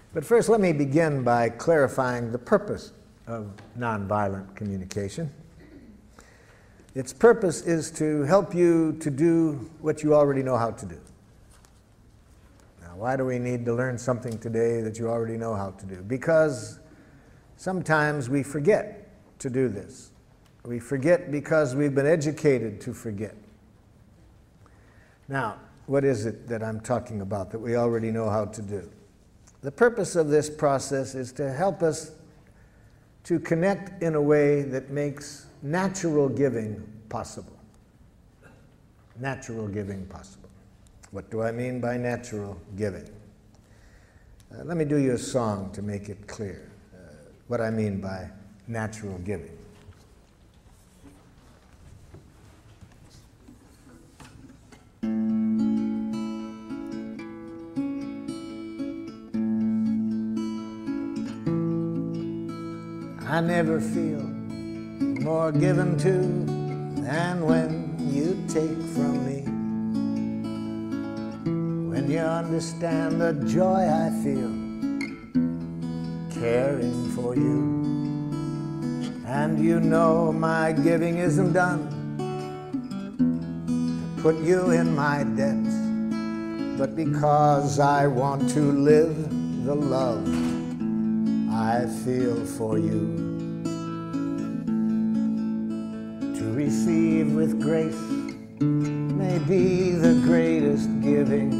But first, let me begin by clarifying the purpose of nonviolent communication. Its purpose is to help you to do what you already know how to do. Now, why do we need to learn something today that you already know how to do? Because sometimes we forget to do this. We forget because we've been educated to forget. Now, what is it that I'm talking about that we already know how to do? The purpose of this process is to help us to connect in a way that makes natural giving possible. Natural giving possible. What do I mean by natural giving? Let me do you a song to make it clear what I mean by natural giving. I never feel more given to than when you take from me. When you understand the joy I feel caring for you, and you know my giving isn't done to put you in my debt, but because I want to live the love I feel for you. To receive with grace may be the greatest giving.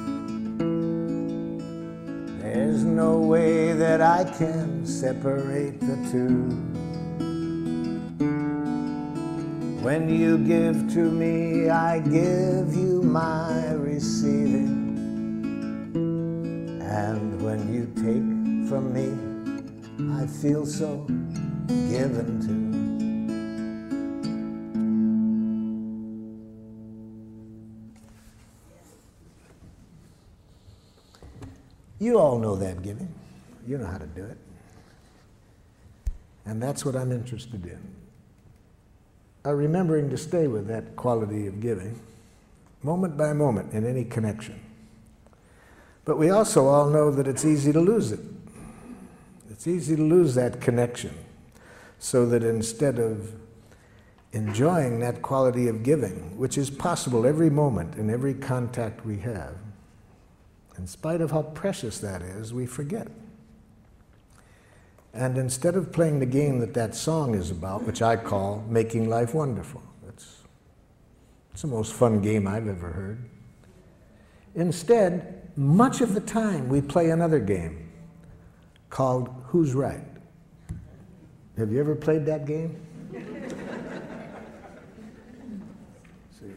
There's no way that I can separate the two. When you give to me, I give you my receiving. And when you take from me, I feel so given to. You all know that giving. You know how to do it. And that's what I'm interested in. Remembering to stay with that quality of giving, moment by moment in any connection. But we also all know that it's easy to lose it. It's easy to lose that connection, so that instead of enjoying that quality of giving, which is possible every moment in every contact we have, in spite of how precious that is, we forget. And instead of playing the game that that song is about, which I call Making Life Wonderful, it's the most fun game I've ever heard. Instead, much of the time we play another game called Who's Right? Have you ever played that game? See.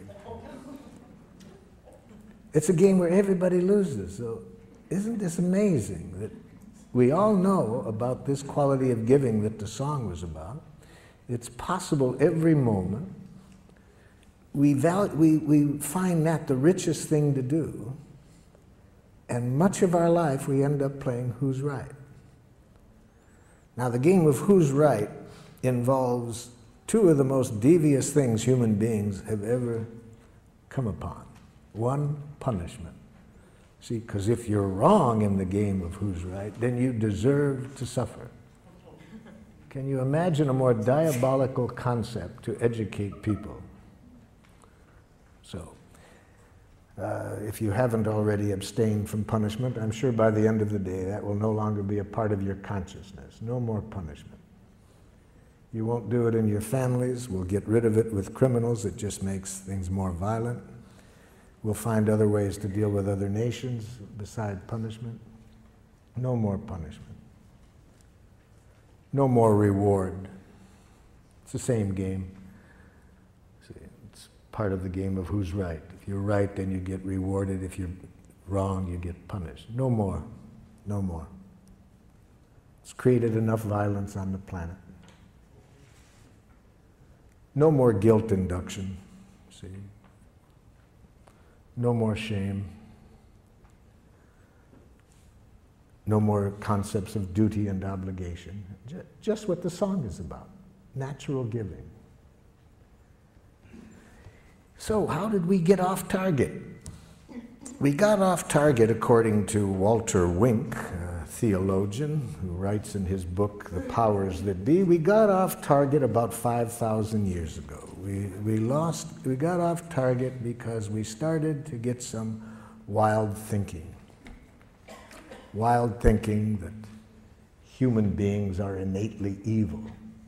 It's a game where everybody loses. So isn't this amazing that we all know about this quality of giving that the song was about? It's possible every moment. We find that the richest thing to do, and much of our life we end up playing Who's Right? Now, the game of Who's Right involves two of the most devious things human beings have ever come upon. One, punishment. See, because if you're wrong in the game of Who's Right, then you deserve to suffer. Can you imagine a more diabolical concept to educate people? So, if you haven't already abstained from punishment, I'm sure by the end of the day that will no longer be a part of your consciousness. No more punishment. You won't do it in your families. We'll get rid of it with criminals. It just makes things more violent. We'll find other ways to deal with other nations beside punishment. No more punishment. No more reward. It's the same game. See, it's part of the game of Who's Right. If you're right, then you get rewarded. If you're wrong, you get punished. No more. No more. It's created enough violence on the planet. No more guilt induction. See? No more shame. No more concepts of duty and obligation. Just what the song is about. Natural giving. So how did we get off target? We got off target, according to Walter Wink, a theologian who writes in his book, The Powers That Be. We got off target about 5,000 years ago. We got off target because we started to get some wild thinking. Wild thinking that human beings are innately evil.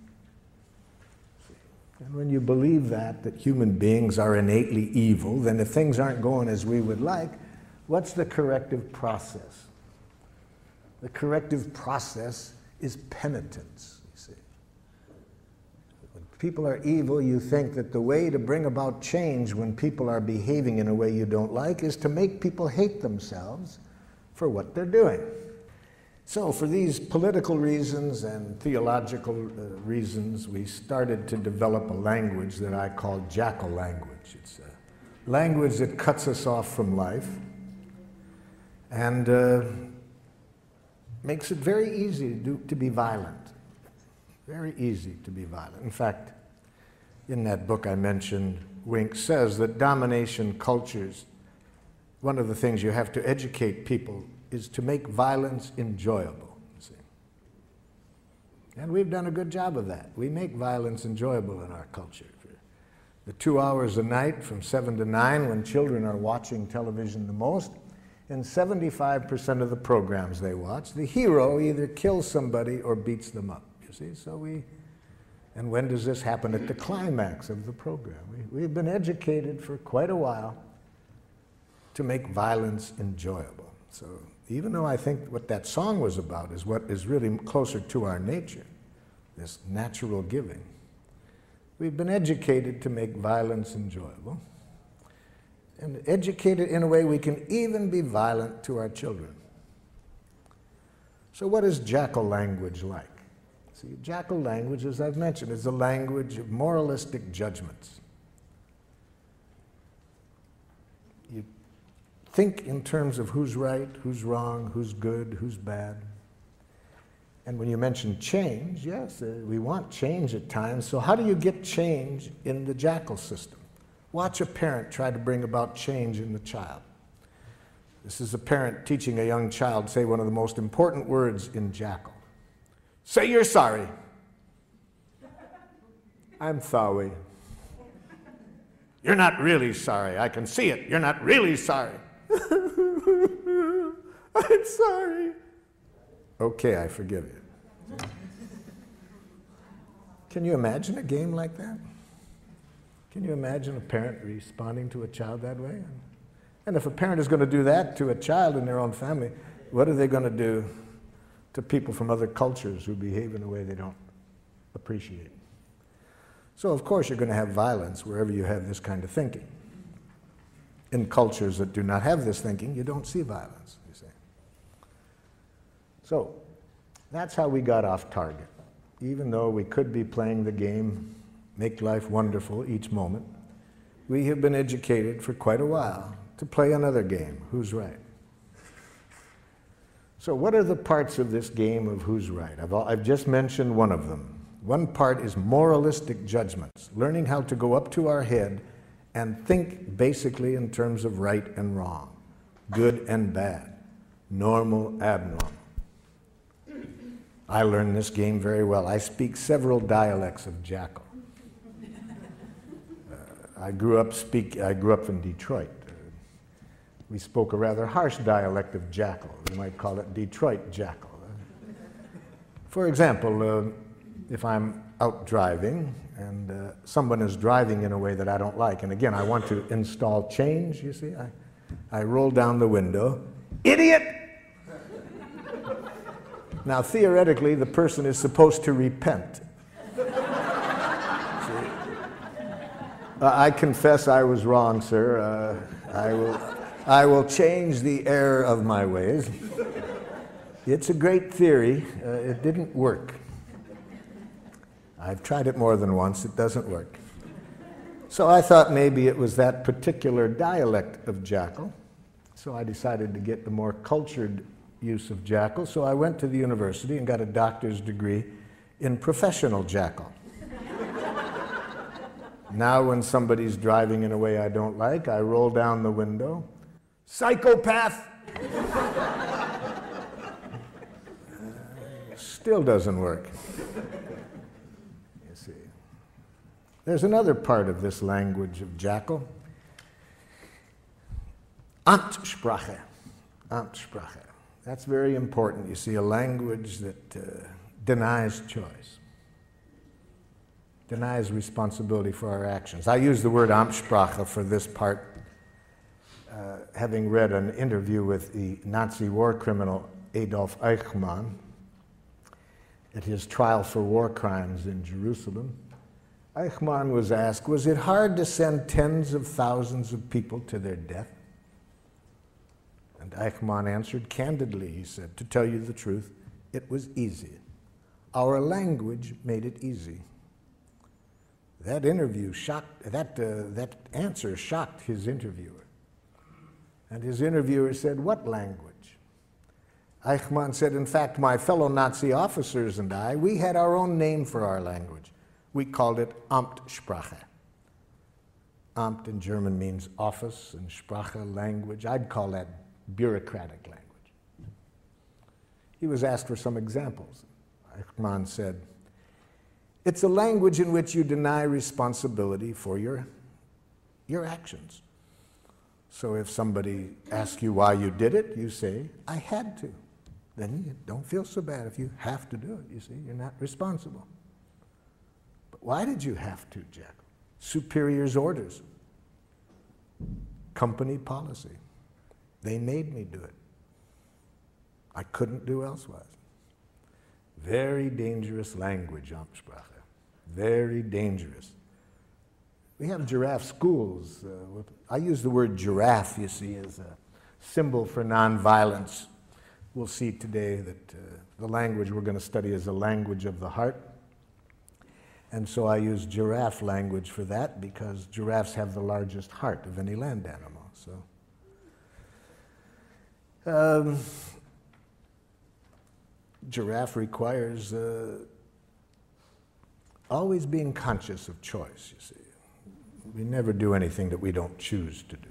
And when you believe that human beings are innately evil, then if things aren't going as we would like, what's the corrective process? The corrective process is penitence, you see. When people are evil, you think that the way to bring about change when people are behaving in a way you don't like is to make people hate themselves for what they're doing. So for these political reasons and theological reasons, we started to develop a language that I call jackal language. It's a language that cuts us off from life and makes it very easy to be violent. Very easy to be violent. In fact, in that book I mentioned, Wink says that domination cultures, one of the things you have to educate people is to make violence enjoyable, you see. And we've done a good job of that. We make violence enjoyable in our culture. The 2 hours a night from 7 to 9 when children are watching television the most, in 75% of the programs they watch, the hero either kills somebody or beats them up, you see. And when does this happen? At the climax of the program. We've been educated for quite a while to make violence enjoyable. So even though I think what that song was about is what is really closer to our nature, this natural giving, we've been educated to make violence enjoyable, and educated in a way we can even be violent to our children. So what is jackal language like? See, jackal language, as I've mentioned, is a language of moralistic judgments. You think in terms of who's right, who's wrong, who's good, who's bad. And when you mention change, yes, we want change at times. So how do you get change in the jackal system? Watch a parent try to bring about change in the child. This is a parent teaching a young child say one of the most important words in jackal. Say you're sorry. I'm sorry. You're not really sorry. I can see it. You're not really sorry. I'm sorry. Okay, I forgive you. Can you imagine a game like that? Can you imagine a parent responding to a child that way? And if a parent is going to do that to a child in their own family, what are they going to do to people from other cultures who behave in a way they don't appreciate? So of course you're going to have violence wherever you have this kind of thinking. In cultures that do not have this thinking, you don't see violence, you see. So that's how we got off target. Even though we could be playing the game, make life wonderful each moment, we have been educated for quite a while to play another game, who's right. So what are the parts of this game of who's right? I've just mentioned one of them. One part is moralistic judgments, learning how to go up to our head and think basically in terms of right and wrong, good and bad, normal, abnormal. I learned this game very well. I speak several dialects of jackal. I grew up in Detroit. We spoke a rather harsh dialect of jackal. We might call it Detroit jackal. For example, if I'm out driving and someone is driving in a way that I don't like, and again, I want to install change, you see, I roll down the window, idiot! Now, theoretically, the person is supposed to repent. I confess I was wrong, sir. I will change the error of my ways. It's a great theory. It didn't work. I've tried it more than once. It doesn't work. So I thought maybe it was that particular dialect of jackal. So I decided to get the more cultured use of jackal. So I went to the university and got a doctor's degree in professional jackal. Now when somebody's driving in a way I don't like, I roll down the window. Psychopath! Still doesn't work. You see. There's another part of this language of Jackal. Amtssprache. Amtssprache. That's very important. You see, a language that denies choice, denies responsibility for our actions. I use the word Amtssprache for this part, having read an interview with the Nazi war criminal Adolf Eichmann at his trial for war crimes in Jerusalem. Eichmann was asked, was it hard to send tens of thousands of people to their death? And Eichmann answered candidly, he said, to tell you the truth, it was easy. Our language made it easy. That interview shocked, that answer shocked his interviewer. And his interviewer said, what language? Eichmann said, in fact, my fellow Nazi officers and I, we had our own name for our language. We called it Amtssprache. Amt in German means office, and Sprache, language. I'd call that bureaucratic language. He was asked for some examples. Eichmann said, it's a language in which you deny responsibility for your actions. So if somebody asks you why you did it, you say, I had to. Then you don't feel so bad if you have to do it. You see, you're not responsible. But why did you have to, Jack? Superior's orders. Company policy. They made me do it. I couldn't do elsewise. Very dangerous language, Amtssprache. Very dangerous. We have giraffe schools. I use the word giraffe, you see, as a symbol for nonviolence. We'll see today that the language we're going to study is a language of the heart. And so I use giraffe language for that because giraffes have the largest heart of any land animal. So, giraffe requires always being conscious of choice, you see. We never do anything that we don't choose to do.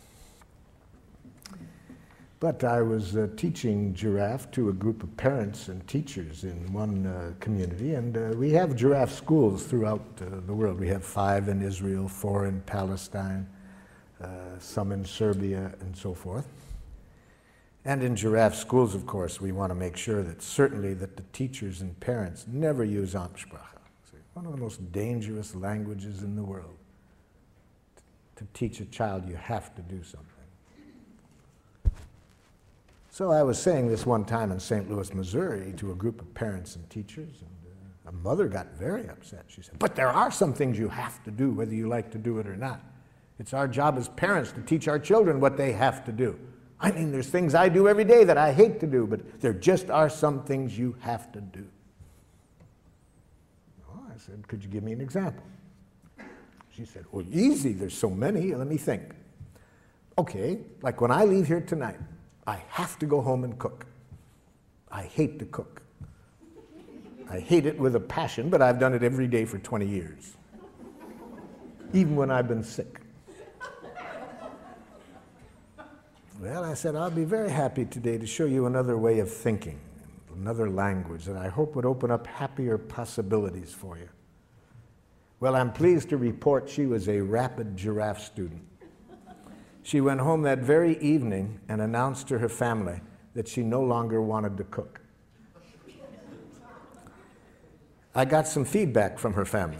But I was teaching giraffe to a group of parents and teachers in one community, and we have giraffe schools throughout the world. We have 5 in Israel, 4 in Palestine, some in Serbia, and so forth. And in giraffe schools, of course, we want to make sure that certainly that the teachers and parents never use Amtssprache. One of the most dangerous languages in the world. To teach a child you have to do something. So I was saying this one time in St. Louis, Missouri, to a group of parents and teachers, and a mother got very upset. She said, but there are some things you have to do, whether you like to do it or not. It's our job as parents to teach our children what they have to do. I mean, there's things I do every day that I hate to do, but there just are some things you have to do. Well, I said, could you give me an example? She said, well, easy, there's so many, let me think. Okay, like when I leave here tonight, I have to go home and cook. I hate to cook. I hate it with a passion, but I've done it every day for 20 years. Even when I've been sick. Well, I said, I'll be very happy today to show you another way of thinking, another language that I hope would open up happier possibilities for you. Well, I'm pleased to report she was a rapid giraffe student. She went home that very evening and announced to her family that she no longer wanted to cook. I got some feedback from her family.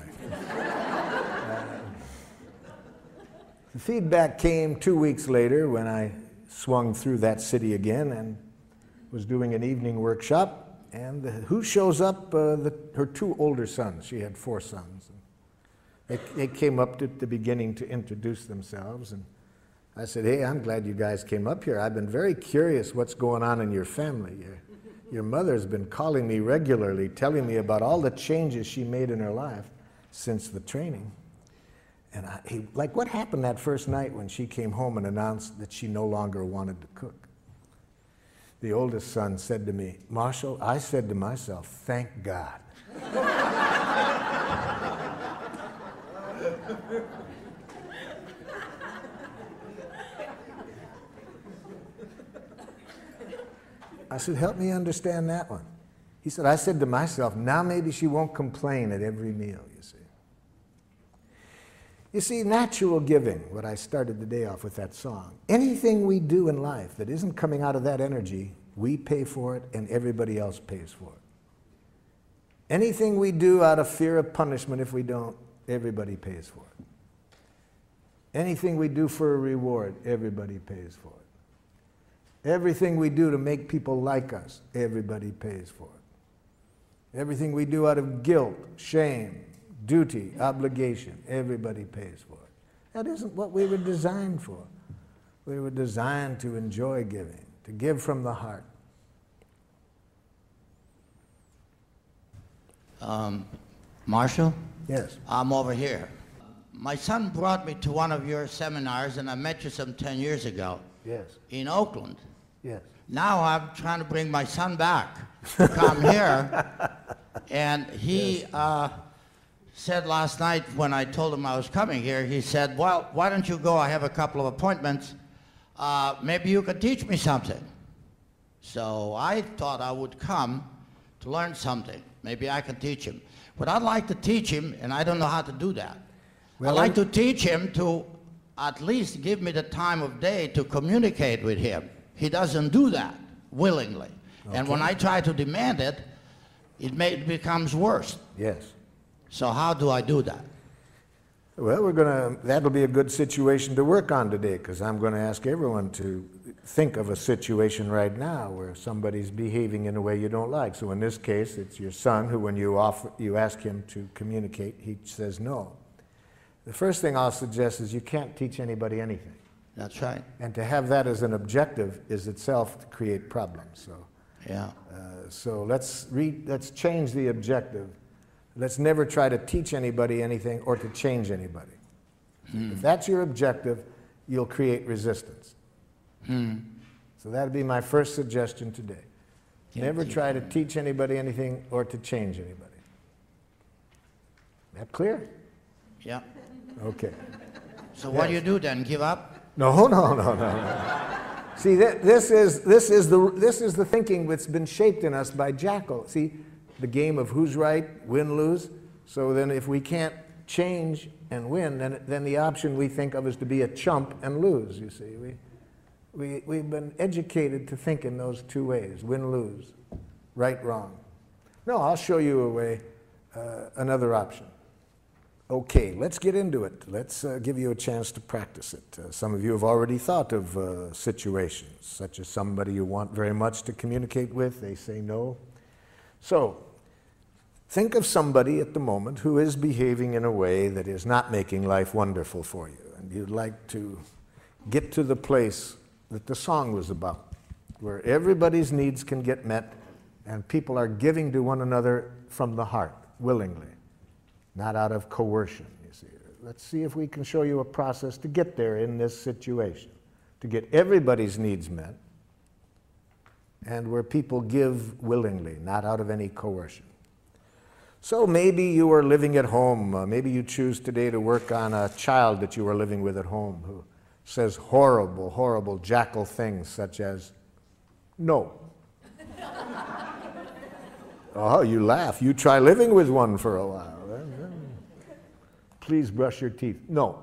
The feedback came 2 weeks later when I swung through that city again and was doing an evening workshop, and who shows up? Her 2 older sons. She had 4 sons. They came up at the beginning to introduce themselves, and I said, hey, I'm glad you guys came up here. I've been very curious what's going on in your family. Your mother's been calling me regularly, telling me about all the changes she made in her life since the training. And like, what happened that first night when she came home and announced that she no longer wanted to cook? The oldest son said to me, Marshall, I said to myself, thank God. I said, help me understand that one. He said, I said to myself, now maybe she won't complain at every meal, you see. You see, natural giving, what I started the day off with that song, anything we do in life that isn't coming out of that energy, we pay for it and everybody else pays for it. Anything we do out of fear of punishment, if we don't, everybody pays for it. Anything we do for a reward, everybody pays for it. Everything we do to make people like us, everybody pays for it. Everything we do out of guilt, shame, duty, obligation, everybody pays for it. That isn't what we were designed for. We were designed to enjoy giving, to give from the heart. Marshall? Yes. I'm over here. My son brought me to one of your seminars, and I met you some 10 years ago. Yes. In Oakland. Yes. Now I'm trying to bring my son back to come here, and he said last night when I told him I was coming here, he said, well, why don't you go? I have a couple of appointments. Maybe you could teach me something. So I thought I would come to learn something. Maybe I can teach him. But I'd like to teach him, and I don't know how to do that. Well, I'd like to teach him to at least give me the time of day to communicate with him. He doesn't do that willingly. Okay. And when I try to demand it, it becomes worse. Yes. So how do I do that? Well, that'll be a good situation to work on today, because I'm going to ask everyone to think of a situation right now where somebody's behaving in a way you don't like. So in this case, it's your son who, when you ask him to communicate, he says no. The first thing I'll suggest is you can't teach anybody anything. That's right. And to have that as an objective is itself to create problems. So, yeah. So let's change the objective. Let's never try to teach anybody anything or to change anybody. If that's your objective, you'll create resistance. So that'd be my first suggestion today. Never try to teach anybody anything or to change anybody. That clear? Yeah. Okay. So what do you do then? Give up? No. See, this is the thinking that's been shaped in us by Jackal. See, the game of who's right, win, lose. So then if we can't change and win, then the option we think of is to be a chump and lose, you see. We've been educated to think in those two ways, win, lose, right, wrong. No, I'll show you a way, another option. Okay, let's get into it. Let's give you a chance to practice it. Some of you have already thought of situations, such as somebody you want very much to communicate with, they say no. So, think of somebody at the moment who is behaving in a way that is not making life wonderful for you, and you'd like to get to the place that the song was about, where everybody's needs can get met and people are giving to one another from the heart, willingly, not out of coercion, you see. Let's see if we can show you a process to get there in this situation, to get everybody's needs met, and where people give willingly, not out of any coercion. So maybe you are living at home. Maybe you choose today to work on a child that you are living with at home who says horrible, horrible Jackal things such as, no. Oh, you laugh. You try living with one for a while. Please brush your teeth. No.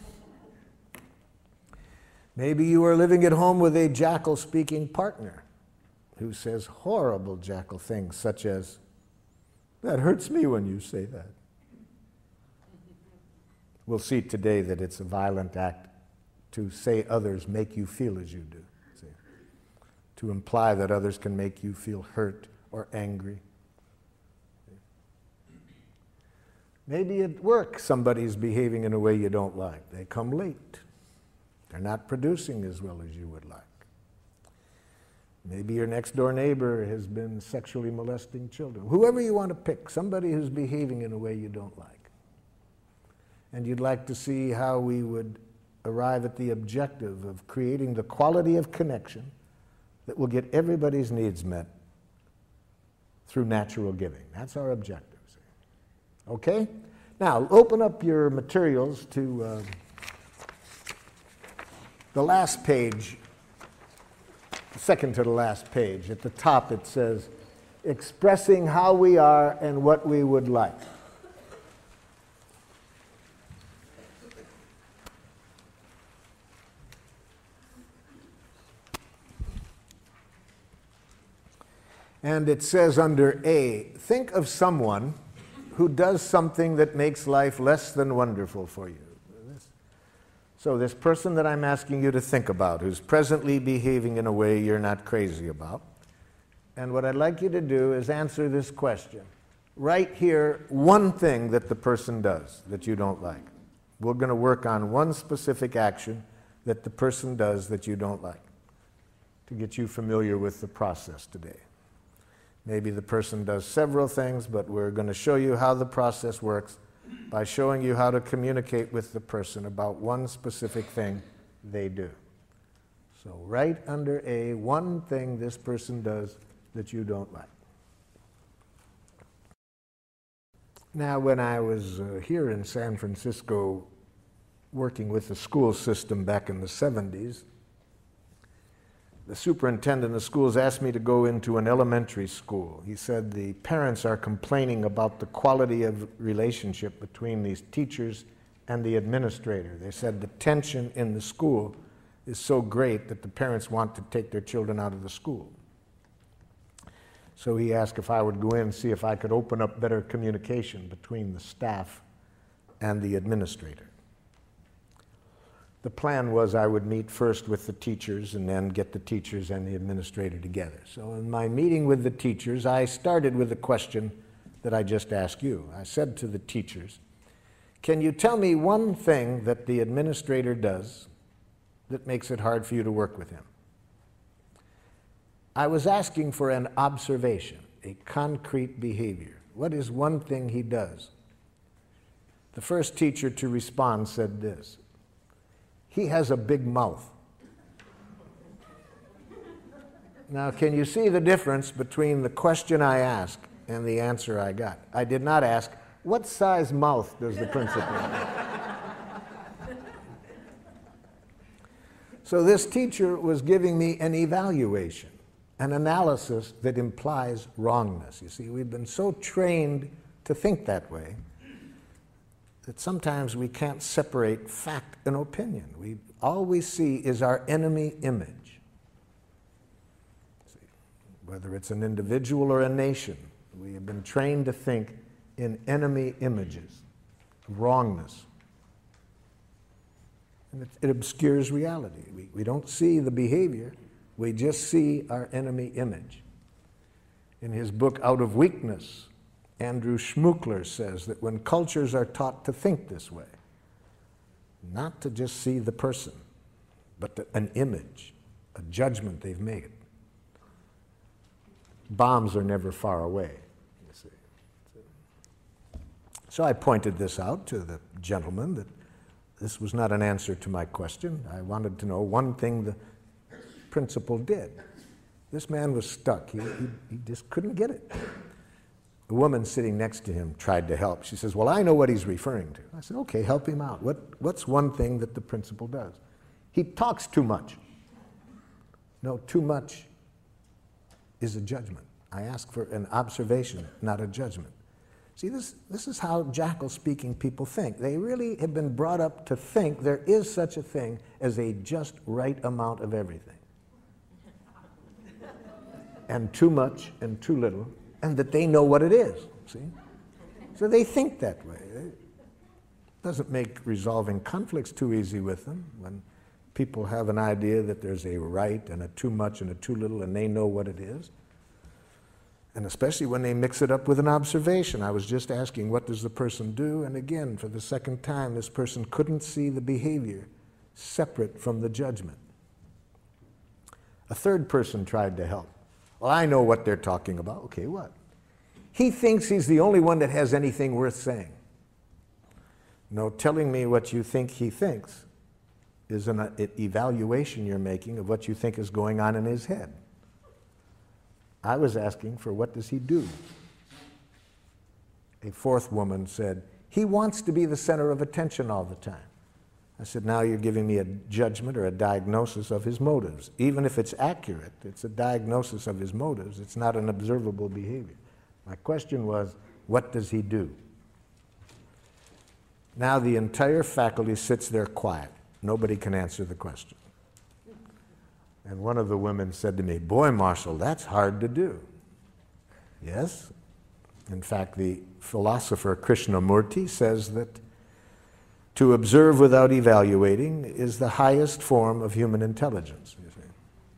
Maybe you are living at home with a Jackal-speaking partner who says horrible Jackal things such as, that hurts me when you say that. We'll see today that it's a violent act to say others make you feel as you do. See? To imply that others can make you feel hurt or angry. Maybe at work somebody's behaving in a way you don't like. They come late. They're not producing as well as you would like. Maybe your next door neighbor has been sexually molesting children. Whoever you want to pick, somebody who's behaving in a way you don't like. And you'd like to see how we would arrive at the objective of creating the quality of connection that will get everybody's needs met through natural giving. That's our objective. Okay? Now, open up your materials to the last page, second to the last page. At the top it says, expressing how we are and what we would like. And it says under A, think of someone who does something that makes life less than wonderful for you. So this person that I'm asking you to think about, who's presently behaving in a way you're not crazy about, and what I'd like you to do is answer this question. Write here one thing that the person does that you don't like. We're going to work on one specific action that the person does that you don't like to get you familiar with the process today. Maybe the person does several things, but we're going to show you how the process works by showing you how to communicate with the person about one specific thing they do. So write under A one thing this person does that you don't like. Now, when I was here in San Francisco working with the school system back in the 70s, the superintendent of schools asked me to go into an elementary school. He said the parents are complaining about the quality of relationship between these teachers and the administrator. They said the tension in the school is so great that the parents want to take their children out of the school. So he asked if I would go in and see if I could open up better communication between the staff and the administrator. The plan was I would meet first with the teachers and then get the teachers and the administrator together. So in my meeting with the teachers, I started with the question that I just asked you. I said to the teachers, can you tell me one thing that the administrator does that makes it hard for you to work with him? I was asking for an observation, a concrete behavior. What is one thing he does? The first teacher to respond said this: he has a big mouth. Now, can you see the difference between the question I asked and the answer I got? I did not ask, what size mouth does the principal have? So this teacher was giving me an evaluation, an analysis that implies wrongness. You see, we've been so trained to think that way that sometimes we can't separate fact and opinion. All we see is our enemy image. See, whether it's an individual or a nation, we have been trained to think in enemy images, wrongness. And it obscures reality. We don't see the behavior, we just see our enemy image. In his book, Out of Weakness, Andrew Schmuckler says that when cultures are taught to think this way, not to just see the person, but an image, a judgment they've made, bombs are never far away, you see. So I pointed this out to the gentleman, that this was not an answer to my question. I wanted to know one thing the principal did. This man was stuck. He just couldn't get it. The woman sitting next to him tried to help. She says, well, I know what he's referring to. I said, okay, help him out. What's one thing that the principal does? He talks too much. No, too much is a judgment. I ask for an observation, not a judgment. See, this is how jackal-speaking people think. They really have been brought up to think there is such a thing as a just right amount of everything. And too much and too little, and that they know what it is, see? So they think that way. It doesn't make resolving conflicts too easy with them when people have an idea that there's a right and a too much and a too little, and they know what it is. And especially when they mix it up with an observation. I was just asking, what does the person do? And again, for the second time, this person couldn't see the behavior separate from the judgment. A third person tried to help. Well, I know what they're talking about. Okay, what? He thinks he's the only one that has anything worth saying. No, telling me what you think he thinks is an evaluation you're making of what you think is going on in his head. I was asking for what does he do? A fourth woman said, he wants to be the center of attention all the time. I said, now you're giving me a judgment or a diagnosis of his motives. Even if it's accurate, it's a diagnosis of his motives. It's not an observable behavior. My question was, what does he do? Now the entire faculty sits there quiet. Nobody can answer the question. And one of the women said to me, boy, Marshall, that's hard to do. Yes. In fact, the philosopher Krishnamurti says that to observe without evaluating is the highest form of human intelligence, you see.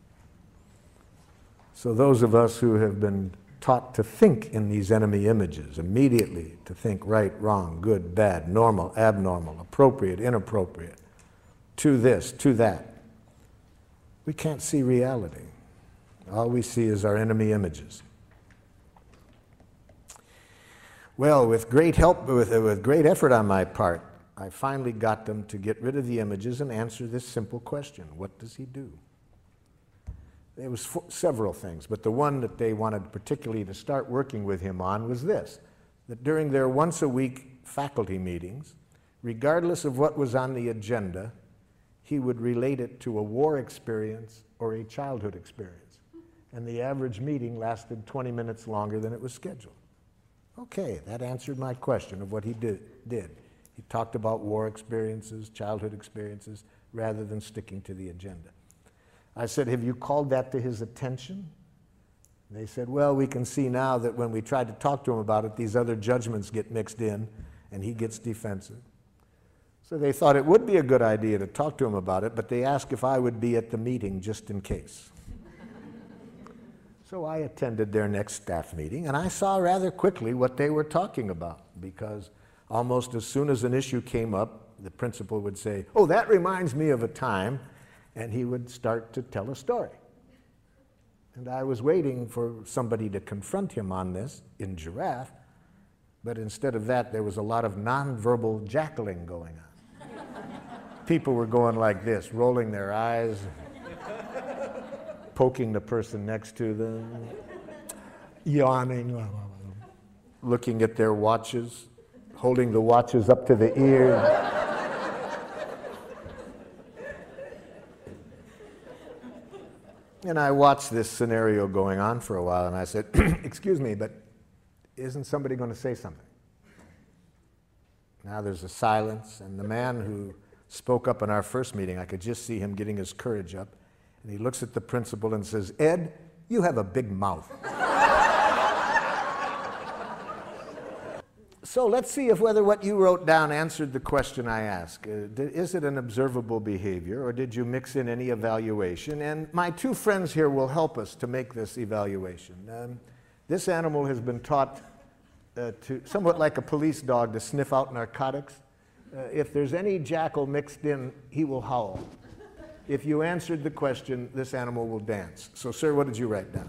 So those of us who have been taught to think in these enemy images, immediately to think right, wrong, good, bad, normal, abnormal, appropriate, inappropriate, to this, to that, we can't see reality. All we see is our enemy images. Well, with great help, with great effort on my part, I finally got them to get rid of the images and answer this simple question: what does he do? There was several things, but the one that they wanted particularly to start working with him on was this: that during their once-a-week faculty meetings, regardless of what was on the agenda, he would relate it to a war experience or a childhood experience. And the average meeting lasted 20 minutes longer than it was scheduled. Okay, that answered my question of what he did. He talked about war experiences, childhood experiences, rather than sticking to the agenda. I said, have you called that to his attention? And they said, well, we can see now that when we tried to talk to him about it, these other judgments get mixed in, and he gets defensive. So they thought it would be a good idea to talk to him about it, but they asked if I would be at the meeting just in case. So I attended their next staff meeting, and I saw rather quickly what they were talking about, because almost as soon as an issue came up, the principal would say, oh, that reminds me of a time, and he would start to tell a story. And I was waiting for somebody to confront him on this in Giraffe, but instead of that, there was a lot of nonverbal jackling going on. People were going like this, rolling their eyes, poking the person next to them, yawning, looking at their watches, holding the watches up to the ear. And I watched this scenario going on for a while, and I said, excuse me, but isn't somebody going to say something? Now there's a silence, and the man who spoke up in our first meeting, I could just see him getting his courage up, and he looks at the principal and says, Ed, you have a big mouth. So let's see if whether what you wrote down answered the question I asked. Is it an observable behavior, or did you mix in any evaluation? And my two friends here will help us to make this evaluation. This animal has been taught to, somewhat like a police dog, to sniff out narcotics. If there's any jackal mixed in, he will howl. If you answered the question, this animal will dance. So, sir, what did you write down?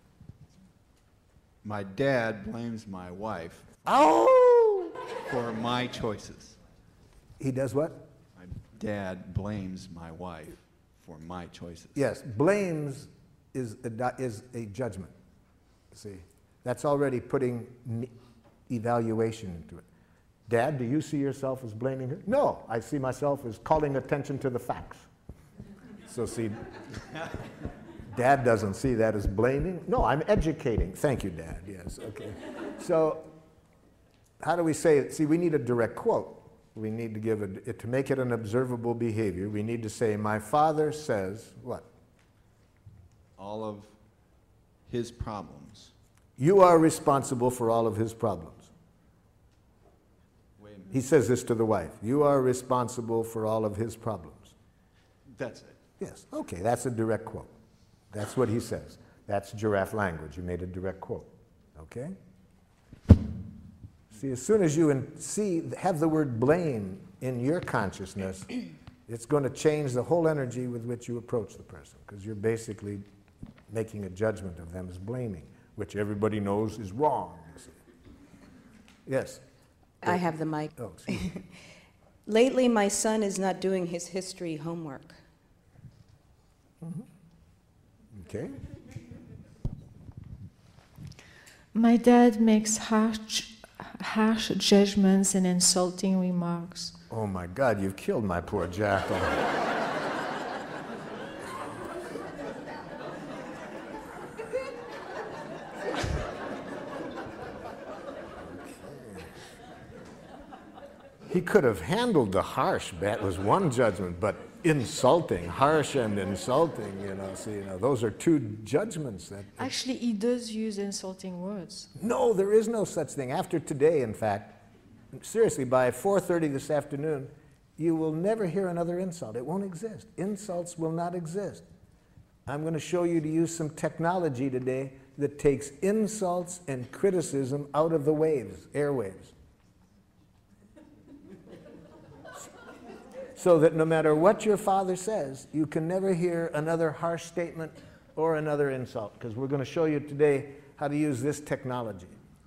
My dad blames my wife for my choices. He does what? My dad blames my wife for my choices. Yes, blames is a judgment. See, that's already putting evaluation into it. Dad, do you see yourself as blaming her? No, I see myself as calling attention to the facts. So see, Dad doesn't see that as blaming. No, I'm educating. Thank you, Dad. Yes, okay. So how do we say it? See, we need a direct quote. We need to give to make it an observable behavior, we need to say, my father says what? All of his problems. You are responsible for all of his problems. Wait a minute. He says this to the wife. You are responsible for all of his problems. That's it. Yes, okay, that's a direct quote. That's what he says. That's giraffe language. You made a direct quote, okay? See, as soon as you have the word blame in your consciousness, it's going to change the whole energy with which you approach the person, because you're basically making a judgment of them as blaming, which everybody knows is wrong. You see. Yes? I have the mic. Oh, excuse me. Lately, my son is not doing his history homework. Mm-hmm. Okay. My dad makes harsh judgments and insulting remarks. Oh my God, you've killed my poor jackal. He could have handled the harsh, that was one judgment, but insulting, harsh and insulting, you know, see, you know, those are two judgments that... Actually, he does use insulting words. No, there is no such thing. After today, in fact, seriously, by 4:30 this afternoon, you will never hear another insult. It won't exist. Insults will not exist. I'm going to show you to use some technology today that takes insults and criticism out of the waves, airwaves. So that no matter what your father says, you can never hear another harsh statement or another insult, because we're going to show you today how to use this technology.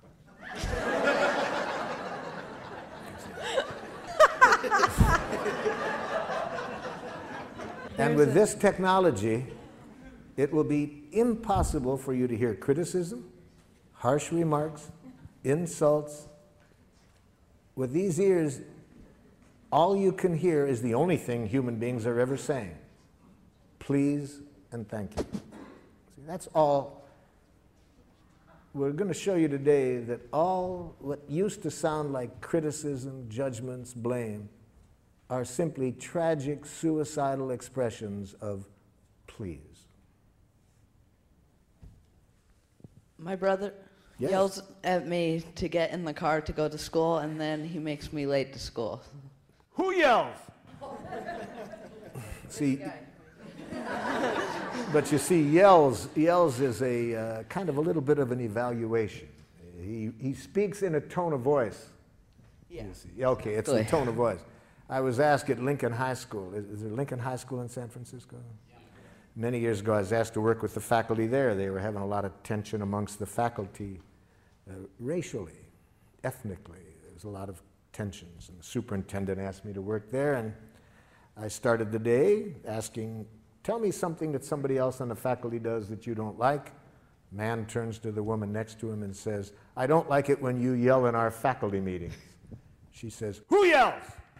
And with this technology, it will be impossible for you to hear criticism, harsh remarks, insults. With these ears, all you can hear is the only thing human beings are ever saying. Please and thank you. See, that's all. We're going to show you today that all what used to sound like criticism, judgments, blame, are simply tragic, suicidal expressions of please. My brother Yes. yells at me to get in the car to go to school, and then he makes me late to school. Who yells? See, but you see, yells is a kind of a little bit of an evaluation. He speaks in a tone of voice. Yeah. You see. Okay, it's the tone of voice. I was asked at Lincoln High School. Is there Lincoln High School in San Francisco? Yeah. Many years ago, I was asked to work with the faculty there. They were having a lot of tension amongst the faculty, racially, ethnically. There was a lot of tensions, and the superintendent asked me to work there, and I started the day asking, tell me something that somebody else on the faculty does that you don't like. Man turns to the woman next to him and says, I don't like it when you yell in our faculty meetings. She says, who yells?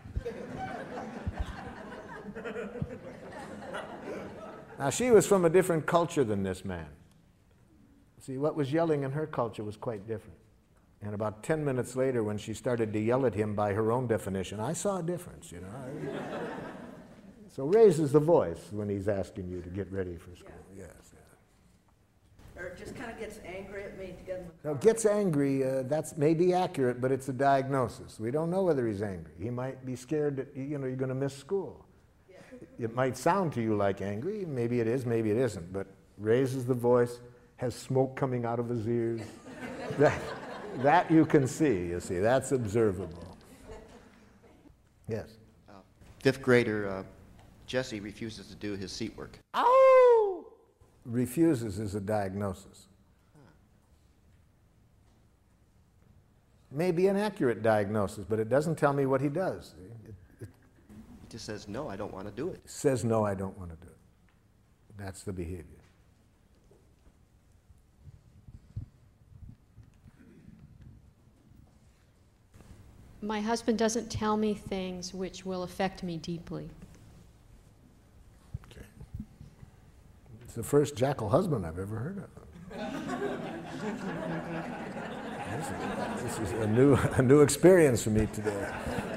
Now, she was from a different culture than this man. See, what was yelling in her culture was quite different. And about 10 minutes later, when she started to yell at him by her own definition, I saw a difference, you know. So raises the voice when he's asking you to get ready for school. Yeah. Yes. Yeah. Or just kind of gets angry at me to get in the car. Now, gets angry, that's maybe accurate, but it's a diagnosis. We don't know whether he's angry. He might be scared that, you know, you're going to miss school. Yeah. It might sound to you like angry. Maybe it is, maybe it isn't. But raises the voice, has smoke coming out of his ears. That you can see, you see. That's observable. Yes? Fifth grader Jesse refuses to do his seat work. Ow! Refuses is a diagnosis. Maybe an accurate diagnosis, but it doesn't tell me what he does. He just says, no, I don't want to do it. Says, no, I don't want to do it. That's the behavior. My husband doesn't tell me things which will affect me deeply. Okay. It's the first jackal husband I've ever heard of. This is a new experience for me today.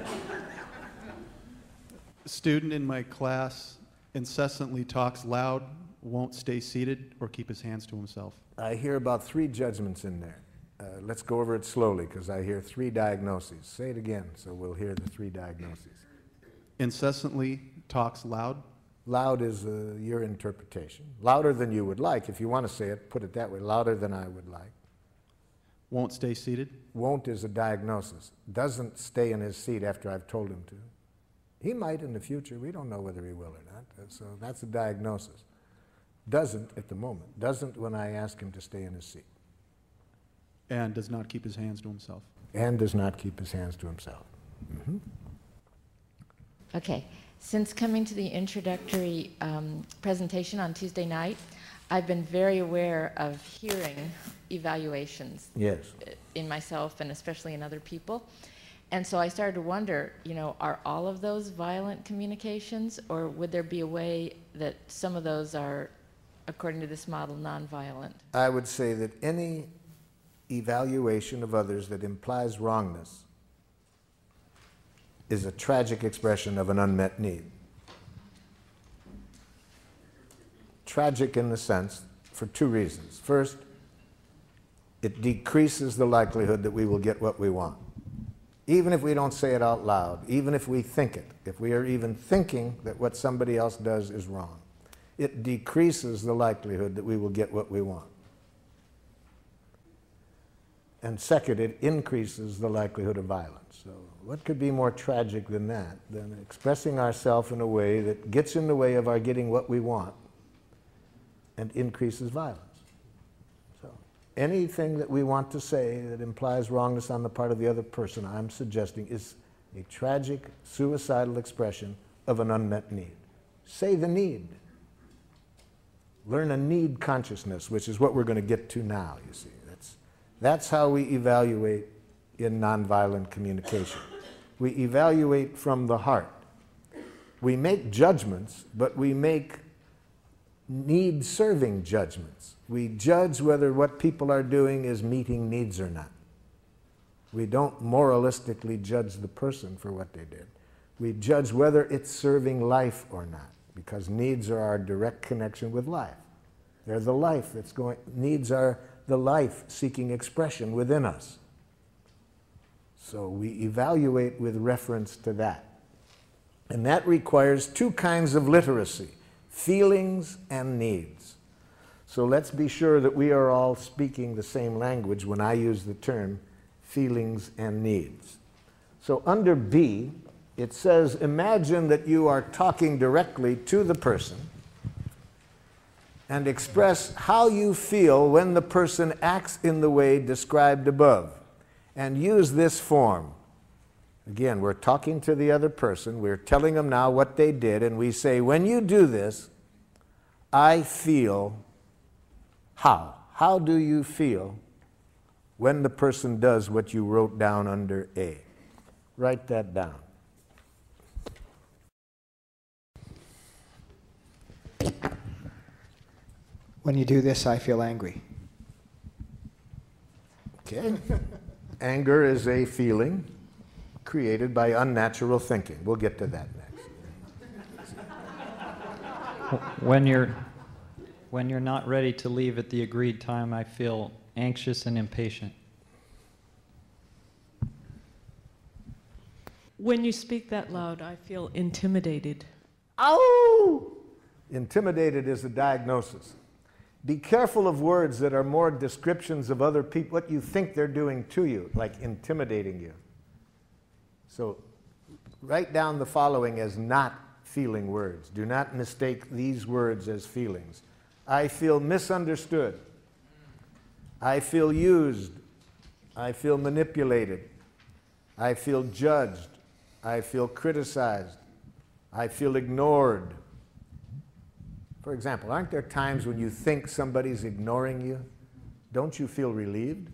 A student in my class incessantly talks loud, won't stay seated, or keep his hands to himself. I hear about 3 judgments in there. Let's go over it slowly, because I hear 3 diagnoses. Say it again, so we'll hear the 3 diagnoses. Incessantly talks loud. Loud is your interpretation. Louder than you would like. If you want to say it, put it that way. Louder than I would like. Won't stay seated. Won't is a diagnosis. Doesn't stay in his seat after I've told him to. He might in the future. We don't know whether he will or not. So that's a diagnosis. Doesn't at the moment. Doesn't when I ask him to stay in his seat. And does not keep his hands to himself. And does not keep his hands to himself. Mm-hmm. Okay. Since coming to the introductory presentation on Tuesday night, I've been very aware of hearing evaluations. Yes. In myself and especially in other people. And so I started to wonder, you know, are all of those violent communications, or would there be a way that some of those are, according to this model, nonviolent? I would say that any evaluation of others that implies wrongness is a tragic expression of an unmet need. Tragic in the sense, for two reasons. First, it decreases the likelihood that we will get what we want. Even if we don't say it out loud, even if we think it, if we are even thinking that what somebody else does is wrong, it decreases the likelihood that we will get what we want. And second, it increases the likelihood of violence. So what could be more tragic than that, than expressing ourselves in a way that gets in the way of our getting what we want and increases violence? So anything that we want to say that implies wrongness on the part of the other person, I'm suggesting, is a tragic, suicidal expression of an unmet need. Say the need. Learn a need consciousness, which is what we're going to get to now, you see. That's how we evaluate in nonviolent communication. We evaluate from the heart. We make judgments, but we make need-serving judgments. We judge whether what people are doing is meeting needs or not. We don't moralistically judge the person for what they did. We judge whether it's serving life or not, because needs are our direct connection with life. They're the life that's going, needs are the life seeking expression within us. So we evaluate with reference to that. And that requires two kinds of literacy, feelings and needs. So let's be sure that we are all speaking the same language when I use the term feelings and needs. So under B, it says, imagine that you are talking directly to the person and express how you feel when the person acts in the way described above. And use this form. Again, we're talking to the other person, we're telling them now what they did, and we say, when you do this, I feel how? How do you feel when the person does what you wrote down under A? Write that down. When you do this, I feel angry. Okay. Anger is a feeling created by unnatural thinking. We'll get to that next. When you're not ready to leave at the agreed time, I feel anxious and impatient. When you speak that loud, I feel intimidated. Ow! Intimidated is a diagnosis. Be careful of words that are more descriptions of other people, what you think they're doing to you, like intimidating you. So write down the following as not feeling words. Do not mistake these words as feelings. I feel misunderstood. I feel used. I feel manipulated. I feel judged. I feel criticized. I feel ignored. For example, aren't there times when you think somebody's ignoring you? Don't you feel relieved?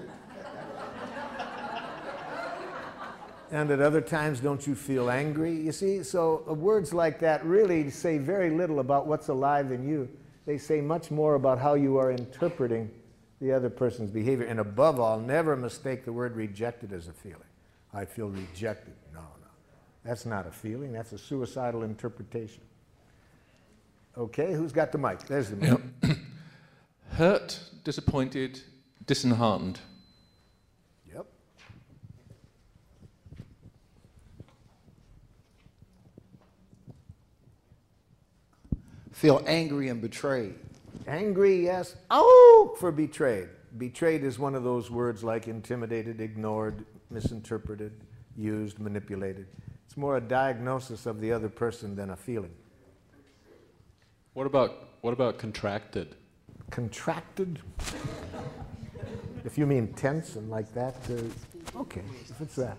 And at other times, don't you feel angry? You see, so words like that really say very little about what's alive in you. They say much more about how you are interpreting the other person's behavior. And above all, never mistake the word rejected as a feeling. I feel rejected. No, no. That's not a feeling. That's a suicidal interpretation. Okay, who's got the mic? There's the mic. Yep. Hurt, disappointed, disheartened. Yep. Feel angry and betrayed. Angry, yes. Oh, for betrayed. Betrayed is one of those words like intimidated, ignored, misinterpreted, used, manipulated. It's more a diagnosis of the other person than a feeling. What about contracted? Contracted? If you mean tense and like that, okay, if it's that.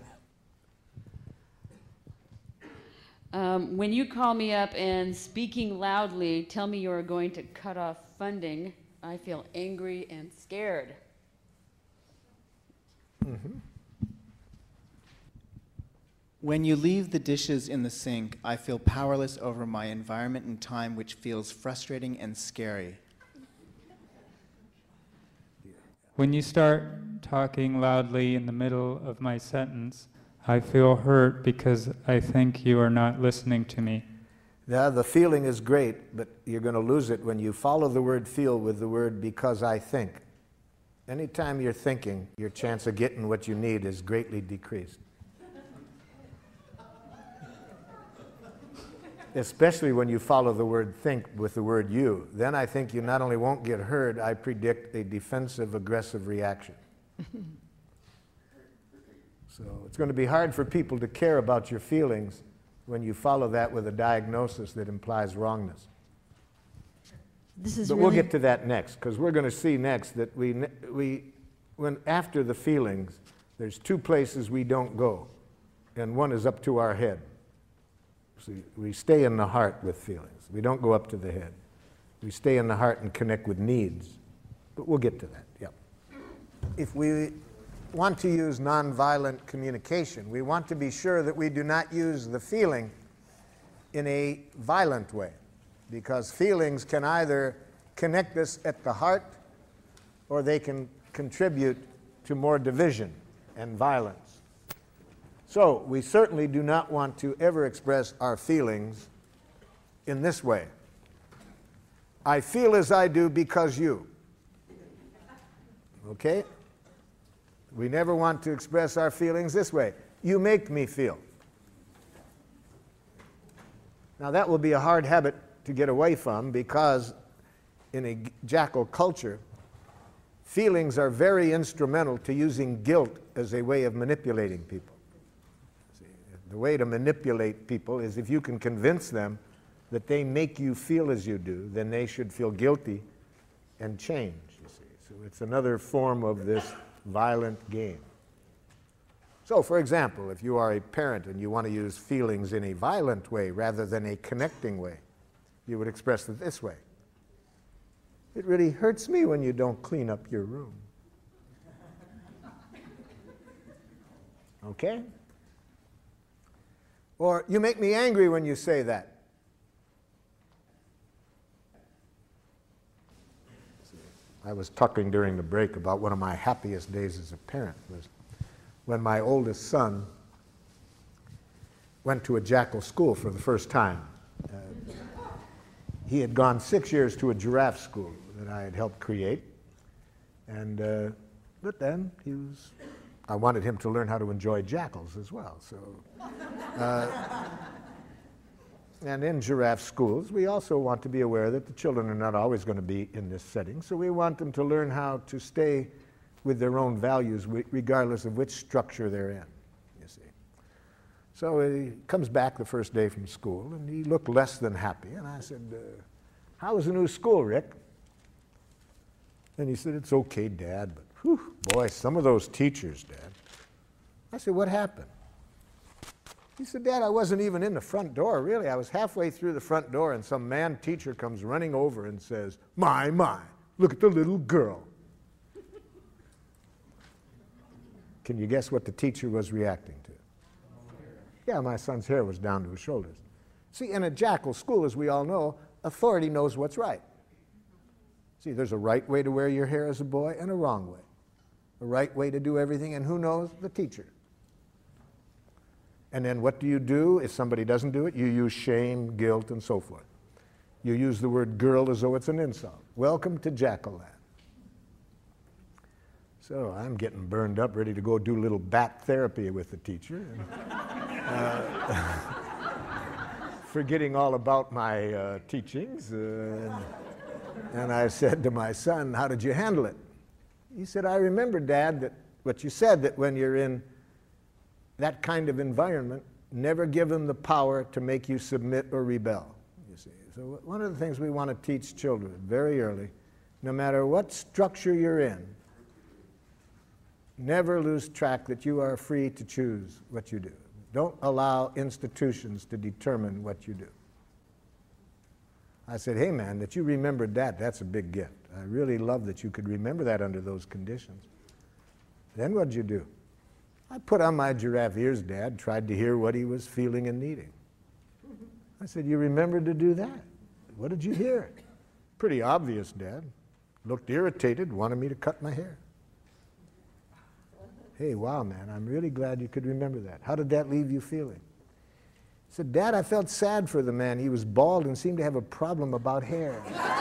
When you call me up and speaking loudly tell me you're going to cut off funding, I feel angry and scared. Mm-hmm. When you leave the dishes in the sink, I feel powerless over my environment and time, which feels frustrating and scary. When you start talking loudly in the middle of my sentence, I feel hurt because I think you are not listening to me. Yeah, the feeling is great, but you're going to lose it when you follow the word feel with the word because I think. Anytime you're thinking, your chance of getting what you need is greatly decreased. Especially when you follow the word think with the word you. Then I think you not only won't get heard, I predict a defensive, aggressive reaction. So it's going to be hard for people to care about your feelings when you follow that with a diagnosis that implies wrongness. But we'll get to that next, because we're going to see next that when after the feelings, there's two places we don't go, and one is up to our head. See, we stay in the heart with feelings. We don't go up to the head. We stay in the heart and connect with needs. But we'll get to that, yep. If we want to use nonviolent communication, we want to be sure that we do not use the feeling in a violent way, because feelings can either connect us at the heart or they can contribute to more division and violence. So we certainly do not want to ever express our feelings in this way. I feel as I do because you. Okay? We never want to express our feelings this way. You make me feel. Now that will be a hard habit to get away from, because in a jackal culture, feelings are very instrumental to using guilt as a way of manipulating people. The way to manipulate people is if you can convince them that they make you feel as you do, then they should feel guilty and change, you see. So it's another form of this violent game. So, for example, if you are a parent and you want to use feelings in a violent way rather than a connecting way, you would express it this way. It really hurts me when you don't clean up your room. Okay? Or, you make me angry when you say that. I was talking during the break about one of my happiest days as a parent was when my oldest son went to a jackal school for the first time. He had gone 6 years to a giraffe school that I had helped create. And, but then I wanted him to learn how to enjoy jackals as well. So, and in giraffe schools, we also want to be aware that the children are not always going to be in this setting. So we want them to learn how to stay with their own values regardless of which structure they're in, you see. So he comes back the first day from school, and he looked less than happy. And I said, how was the new school, Rick? And he said, it's okay, Dad, but whew, boy, some of those teachers, Dad. I said, what happened? He said, Dad, I wasn't even in the front door, really. I was halfway through the front door, and some man teacher comes running over and says, my, look at the little girl. Can you guess what the teacher was reacting to? Yeah, my son's hair was down to his shoulders. See, in a jackal school, as we all know, authority knows what's right. See, there's a right way to wear your hair as a boy and a wrong way. A right way to do everything, and who knows? The teacher. And then what do you do if somebody doesn't do it? You use shame, guilt, and so forth. You use the word girl as though it's an insult. Welcome to jackal land. So I'm getting burned up, ready to go do a little bat therapy with the teacher. And, forgetting all about my teachings. And I said to my son, how did you handle it? He said, I remember, Dad, that what you said, that when you're in that kind of environment, never give them the power to make you submit or rebel, you see. So one of the things we want to teach children very early, no matter what structure you're in, never lose track that you are free to choose what you do. Don't allow institutions to determine what you do. I said, hey man, that you remembered that, that's a big gift. I really love that you could remember that under those conditions. Then what'd you do? I put on my giraffe ears, Dad, tried to hear what he was feeling and needing. I said, you remembered to do that? What did you hear? Pretty obvious, Dad. Looked irritated, wanted me to cut my hair. Hey, wow, man, I'm really glad you could remember that. How did that leave you feeling? I said, Dad, I felt sad for the man. He was bald and seemed to have a problem about hair.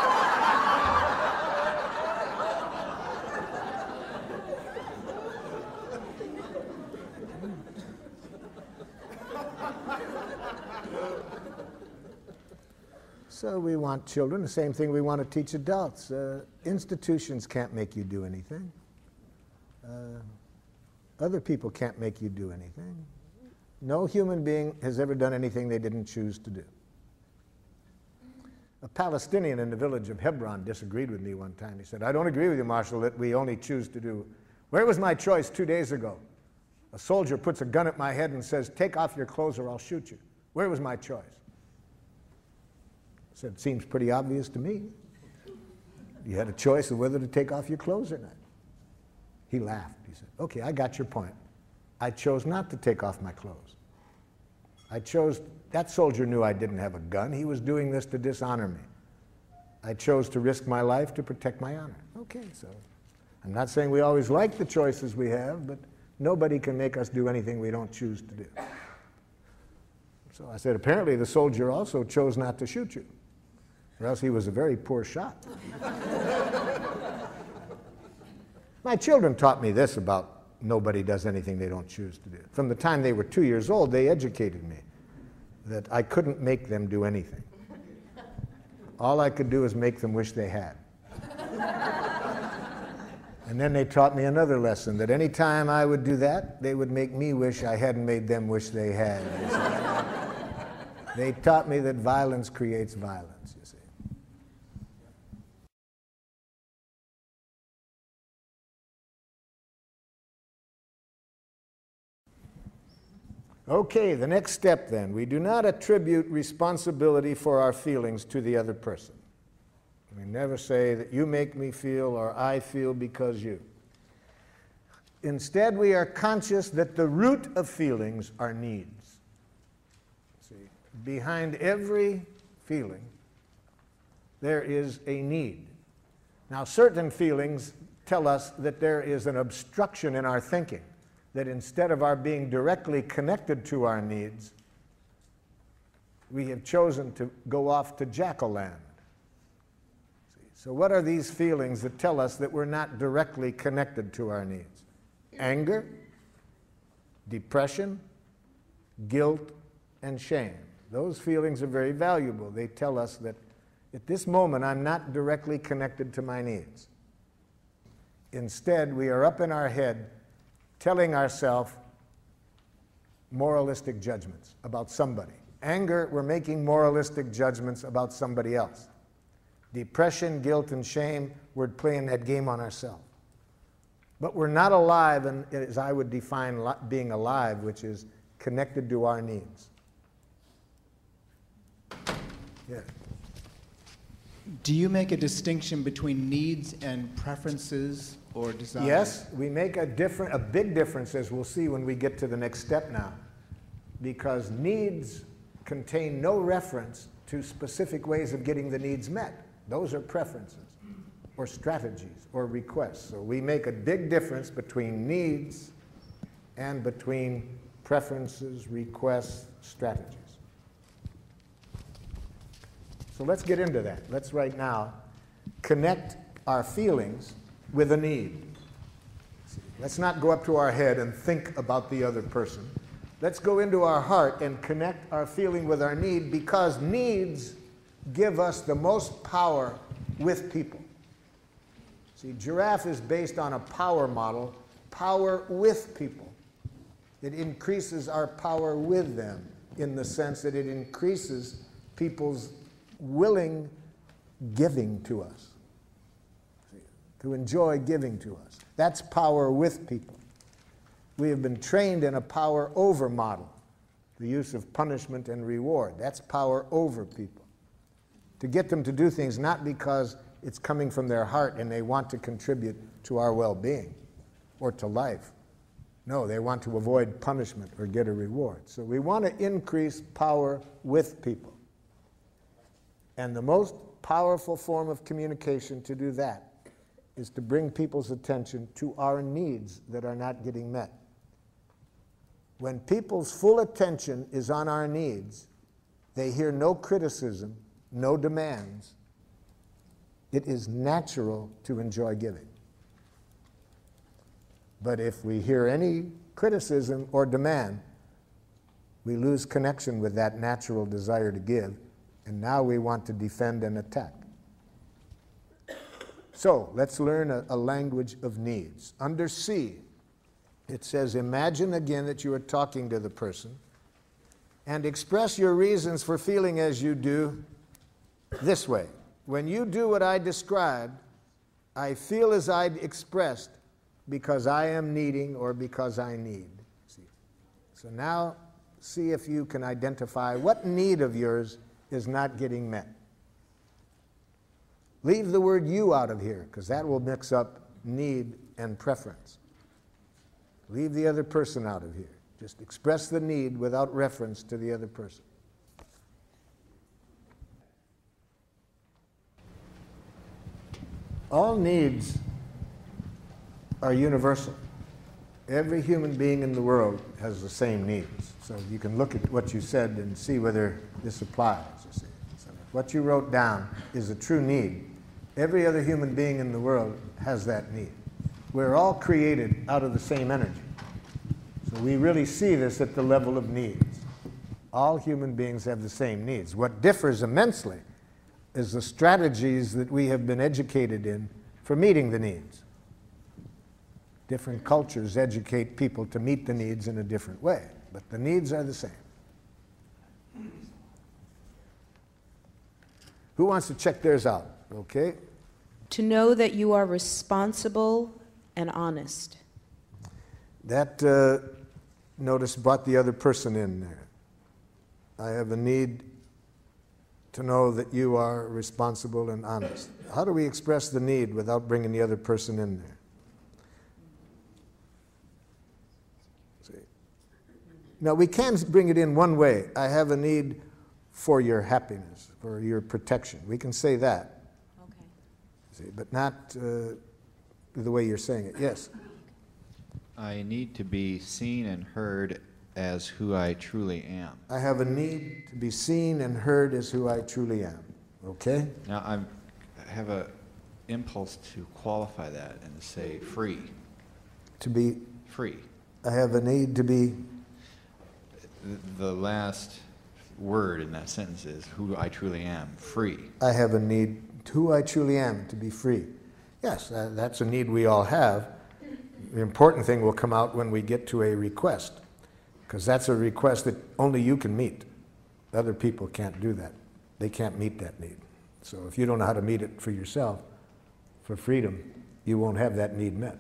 So we want children, the same thing we want to teach adults. Institutions can't make you do anything. Other people can't make you do anything. No human being has ever done anything they didn't choose to do. A Palestinian in the village of Hebron disagreed with me one time. He said, I don't agree with you, Marshal, that we only choose to do. Where was my choice 2 days ago? A soldier puts a gun at my head and says, take off your clothes or I'll shoot you. Where was my choice? I said, seems pretty obvious to me. You had a choice of whether to take off your clothes or not. He laughed. He said, okay, I got your point. I chose not to take off my clothes. That soldier knew I didn't have a gun. He was doing this to dishonor me. I chose to risk my life to protect my honor. Okay, so I'm not saying we always like the choices we have, but nobody can make us do anything we don't choose to do. So I said, apparently the soldier also chose not to shoot you, or else he was a very poor shot. My children taught me this about nobody does anything they don't choose to do. From the time they were 2 years old, they educated me that I couldn't make them do anything. All I could do is make them wish they had. And then they taught me another lesson, that any time I would do that, they would make me wish I hadn't made them wish they had. They taught me that violence creates violence, you see. Okay, the next step then. We do not attribute responsibility for our feelings to the other person. We never say that you make me feel or I feel because you. Instead, we are conscious that the root of feelings are needs. See, behind every feeling, there is a need. Now, certain feelings tell us that there is an obstruction in our thinking, that instead of our being directly connected to our needs, we have chosen to go off to jackal-land. So what are these feelings that tell us that we're not directly connected to our needs? Anger, depression, guilt, and shame. Those feelings are very valuable. They tell us that at this moment I'm not directly connected to my needs. Instead, we are up in our head telling ourselves moralistic judgments about somebody. Anger, we're making moralistic judgments about somebody else. Depression, guilt, and shame, we're playing that game on ourselves. But we're not alive, and as I would define being alive, which is connected to our needs. Yeah. Do you make a distinction between needs and preferences or desires? Yes, we make a big difference, as we'll see when we get to the next step now, because needs contain no reference to specific ways of getting the needs met. Those are preferences or strategies or requests. So we make a big difference between needs and between preferences, requests, strategies. So let's get into that. Let's right now connect our feelings with a need. Let's not go up to our head and think about the other person. Let's go into our heart and connect our feeling with our need, because needs give us the most power with people. See, giraffe is based on a power model, power with people. It increases our power with them in the sense that it increases people's willing giving to us, to enjoy giving to us. That's power with people. We have been trained in a power over model, the use of punishment and reward. That's power over people. To get them to do things not because it's coming from their heart and they want to contribute to our well-being or to life, No, they want to avoid punishment or get a reward. So we want to increase power with people. And the most powerful form of communication to do that is to bring people's attention to our needs that are not getting met. When people's full attention is on our needs, they hear no criticism, no demands. It is natural to enjoy giving. But if we hear any criticism or demand, we lose connection with that natural desire to give, and now we want to defend and attack. So let's learn a language of needs. Under C, it says, imagine again that you are talking to the person and express your reasons for feeling as you do this way. When you do what I described, I feel as I expressed because I am needing or because I need. See? So now see if you can identify what need of yours is not getting met. Leave the word you out of here, because that will mix up need and preference. Leave the other person out of here. Just express the need without reference to the other person. All needs are universal. Every human being in the world has the same needs. So you can look at what you said and see whether this applies. You see. So if what you wrote down is a true need, every other human being in the world has that need. We're all created out of the same energy. So we really see this at the level of needs. All human beings have the same needs. What differs immensely is the strategies that we have been educated in for meeting the needs. Different cultures educate people to meet the needs in a different way, but the needs are the same. Who wants to check theirs out? Okay. To know that you are responsible and honest. That, notice, brought the other person in there. I have a need to know that you are responsible and honest. How do we express the need without bringing the other person in there? See? Now, we can bring it in one way. I have a need for your happiness, for your protection. We can say that. Okay. See, but not the way you're saying it. Yes? I need to be seen and heard as who I truly am. I have a need to be seen and heard as who I truly am. Okay? Now, I have an impulse to qualify that and to say free. To be free. I have a need to be. The last word in that sentence is who I truly am, free. I have a need, who I truly am, to be free. Yes, that's a need we all have. The important thing will come out when we get to a request, because that's a request that only you can meet. Other people can't do that. They can't meet that need. So if you don't know how to meet it for yourself, for freedom, you won't have that need met.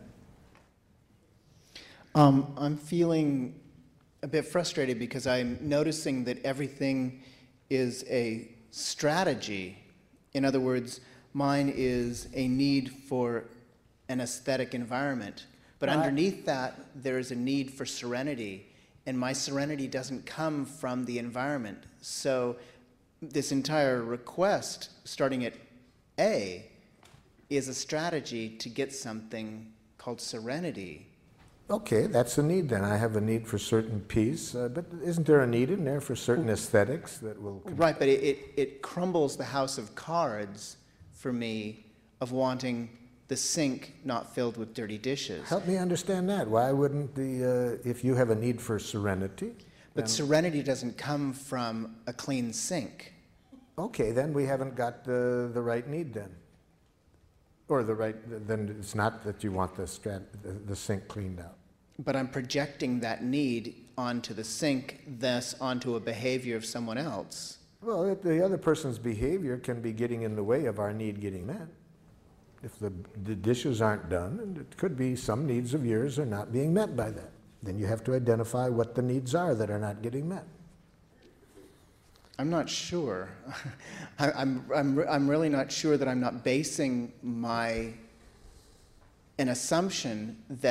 I'm feeling a bit frustrated because I'm noticing that everything is a strategy. In other words, mine is a need for an aesthetic environment. But underneath that, there is a need for serenity. And my serenity doesn't come from the environment. So this entire request, starting at A, is a strategy to get something called serenity. Okay, that's a need then. I have a need for certain peace, but isn't there a need in there for certain aesthetics that will... Right, but it crumbles the house of cards for me of wanting the sink not filled with dirty dishes. Help me understand that. Why wouldn't if you have a need for serenity... But serenity doesn't come from a clean sink. Okay, then we haven't got the right need then. Or then it's not that you want the sink cleaned out. But I'm projecting that need onto the sink, thus onto a behavior of someone else. Well, the other person's behavior can be getting in the way of our need getting met. If the dishes aren't done, and it could be some needs of yours are not being met by that. Then you have to identify what the needs are that are not getting met. I'm not sure. I'm really not sure that I'm not basing an assumption that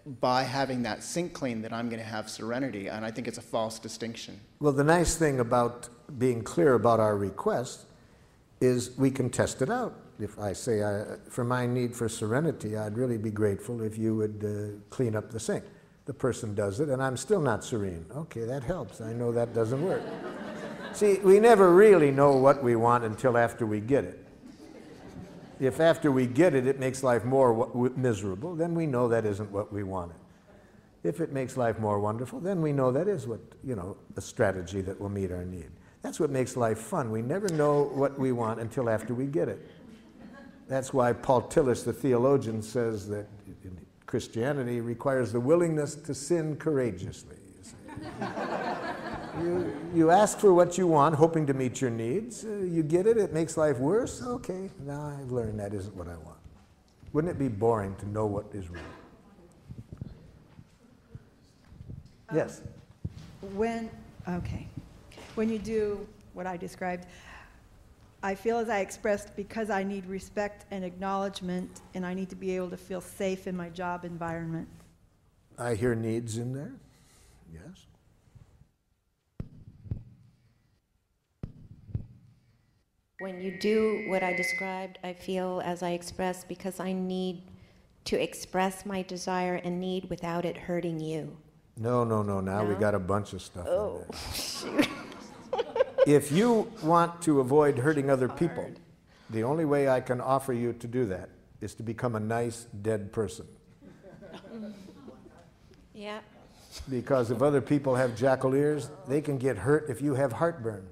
by having that sink clean that I'm going to have serenity, and I think it's a false distinction. Well, the nice thing about being clear about our request is we can test it out. If I say, for my need for serenity, I'd really be grateful if you would clean up the sink. The person does it, and I'm still not serene. Okay, that helps. I know that doesn't work. See, we never really know what we want until after we get it. If after we get it, it makes life more miserable, then we know that isn't what we wanted. If it makes life more wonderful, then we know that is what, a strategy that will meet our need. That's what makes life fun. We never know what we want until after we get it. That's why Paul Tillich, the theologian, says that Christianity requires the willingness to sin courageously. You ask for what you want, hoping to meet your needs. You get it, it makes life worse. Okay, now I've learned that isn't what I want. Wouldn't it be boring to know what is wrong? Yes? When you do what I described, I feel as I expressed because I need respect and acknowledgement, and I need to be able to feel safe in my job environment. I hear needs in there, yes. When you do what I described, I feel as I expressed because I need to express my desire and need without it hurting you. No. Now we got a bunch of stuff in there. Oh, shoot. If you want to avoid hurting other people, the only way I can offer you to do that is to become a nice, dead person. Yeah. Because if other people have jackal ears, they can get hurt if you have heartburn.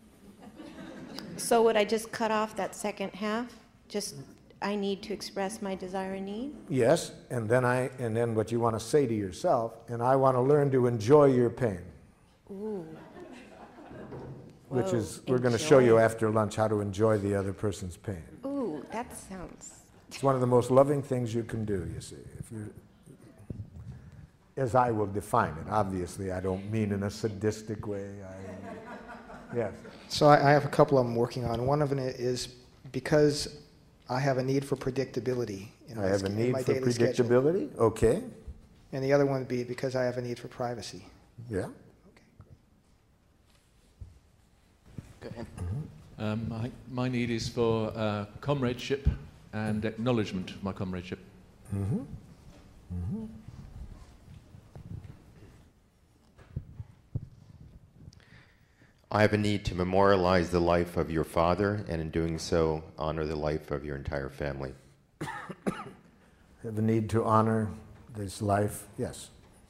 So would I just cut off that second half? Just, I need to express my desire and need? Yes, and then what you want to say to yourself, and I want to learn to enjoy your pain. Ooh. Which is, we're going to show you after lunch how to enjoy the other person's pain. Ooh, that sounds... It's one of the most loving things you can do, you see. If you, as I will define it, obviously I don't mean in a sadistic way. Yes. So I have a couple I'm working on. One of them is because I have a need for predictability. I have a need for predictability, schedule. Okay. And the other one would be because I have a need for privacy. Yeah. Go ahead. My need is for comradeship and acknowledgement of my comradeship. Mm-hmm. Mm-hmm. I have a need to memorialize the life of your father, and in doing so, honor the life of your entire family. I have a need to honor this life, yes.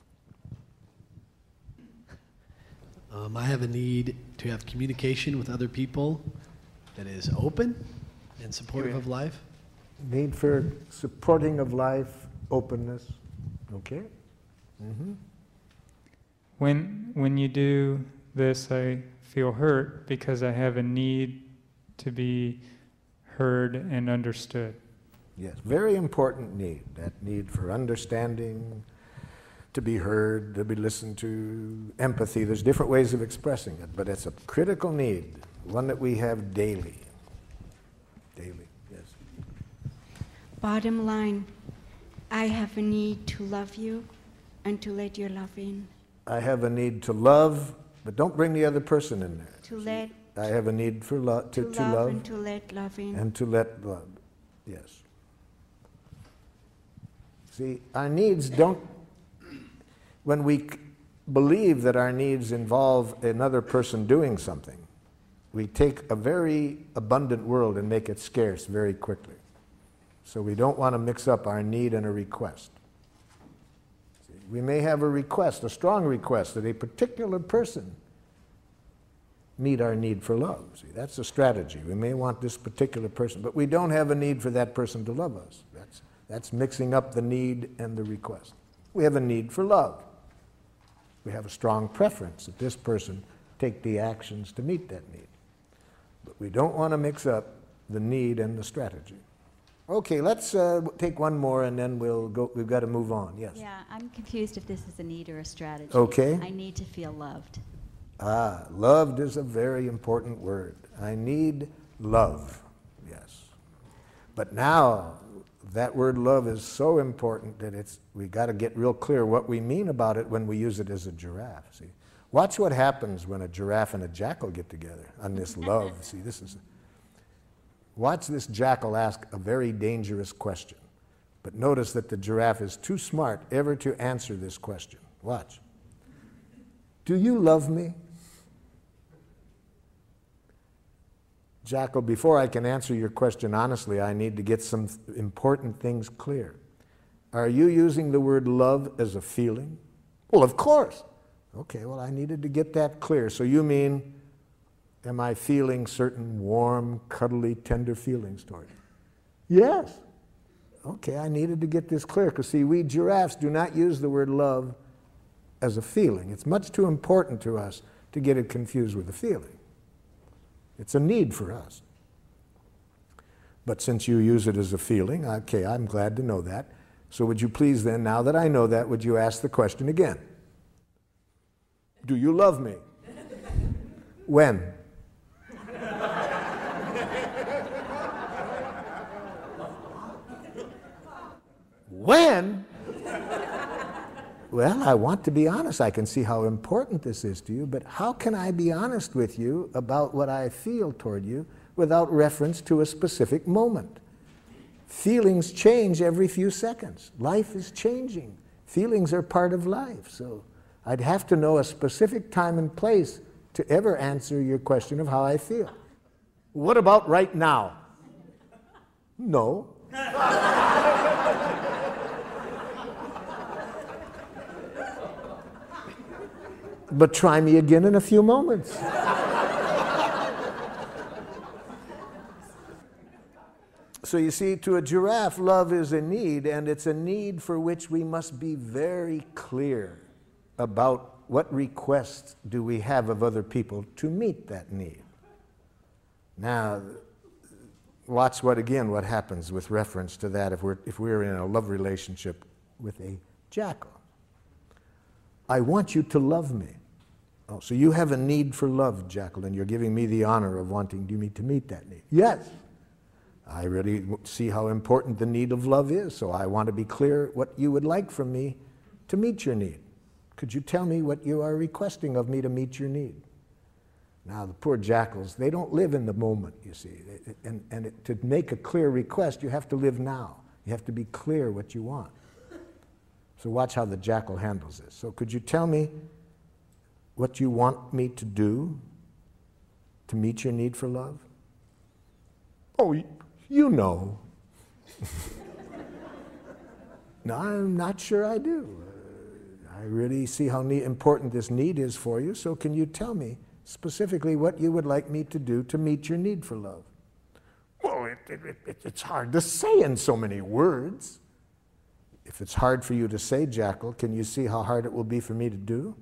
I have a need to have communication with other people that is open and supportive of life. Need for supporting of life, openness, okay? Mm-hmm. When you do this, I feel hurt because I have a need to be heard and understood. Yes, very important need, that need for understanding, to be heard, to be listened to, empathy. There's different ways of expressing it, but it's a critical need, one that we have daily. Daily, yes. Bottom line, I have a need to love you and to let your love in. I have a need to love, but don't bring the other person in there. To let. I have a need for to love and to let love in. And to let love, yes. See, our needs don't, when we believe that our needs involve another person doing something, we take a very abundant world and make it scarce very quickly. So we don't want to mix up our need and a request. See, we may have a request, a strong request, that a particular person meet our need for love. See, that's a strategy. We may want this particular person, but we don't have a need for that person to love us. That's mixing up the need and the request. We have a need for love. We have a strong preference that this person take the actions to meet that need. But we don't want to mix up the need and the strategy. Okay, let's take one more and then we'll go. We've got to move on. Yes. Yeah, I'm confused if this is a need or a strategy. Okay. I need to feel loved. Ah, loved is a very important word. I need love, yes. But now, that word love is so important that we got to get real clear what we mean about it when we use it as a giraffe. See, watch what happens when a giraffe and a jackal get together on this love. See, watch this jackal ask a very dangerous question. But notice that the giraffe is too smart ever to answer this question. Watch. Do you love me? Jackal, before I can answer your question honestly, I need to get some important things clear. Are you using the word love as a feeling? Well, of course. Okay, well, I needed to get that clear. So you mean, am I feeling certain warm, cuddly, tender feelings toward you? Yes. Okay, I needed to get this clear, because see, we giraffes do not use the word love as a feeling. It's much too important to us to get it confused with a feeling. It's a need for us. But since you use it as a feeling, okay, I'm glad to know that. So would you please then, now that I know that, would you ask the question again? Do you love me? When? When? Well, I want to be honest. I can see how important this is to you, but how can I be honest with you about what I feel toward you without reference to a specific moment? Feelings change every few seconds. Life is changing. Feelings are part of life. So I'd have to know a specific time and place to ever answer your question of how I feel. What about right now? No. But try me again in a few moments. So you see, to a giraffe, love is a need, and it's a need for which we must be very clear about what requests do we have of other people to meet that need. Now, watch what happens with reference to that if we're in a love relationship with a jackal. I want you to love me. Oh, so you have a need for love, jackal, and you're giving me the honor of wanting me to meet that need. Yes. I really see how important the need of love is, so I want to be clear what you would like from me to meet your need. Could you tell me what you are requesting of me to meet your need? Now, the poor jackals, they don't live in the moment, you see. To make a clear request, you have to live now. You have to be clear what you want. So watch how the jackal handles this. So could you tell me what you want me to do to meet your need for love? Oh, you know. No, I'm not sure I do. I really see how important this need is for you, so can you tell me specifically what you would like me to do to meet your need for love? Well, it's hard to say in so many words. If it's hard for you to say, jackal, can you see how hard it will be for me to do?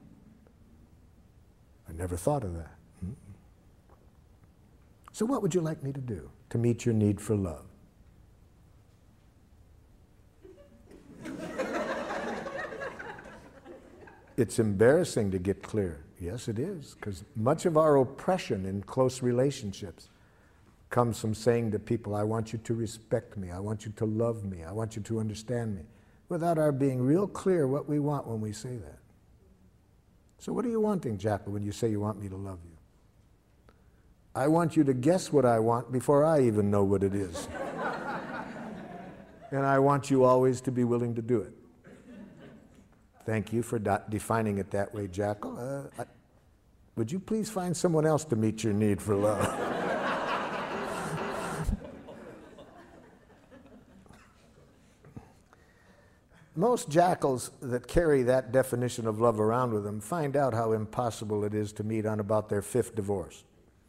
I never thought of that. So what would you like me to do to meet your need for love? It's embarrassing to get clear. Yes, it is, because much of our oppression in close relationships comes from saying to people, I want you to respect me, I want you to love me, I want you to understand me, without our being real clear what we want when we say that. So what are you wanting, jackal, when you say you want me to love you? I want you to guess what I want before I even know what it is. And I want you always to be willing to do it. Thank you for defining it that way, jackal. Would you please find someone else to meet your need for love? Most jackals that carry that definition of love around with them find out how impossible it is to meet on about their 5th divorce.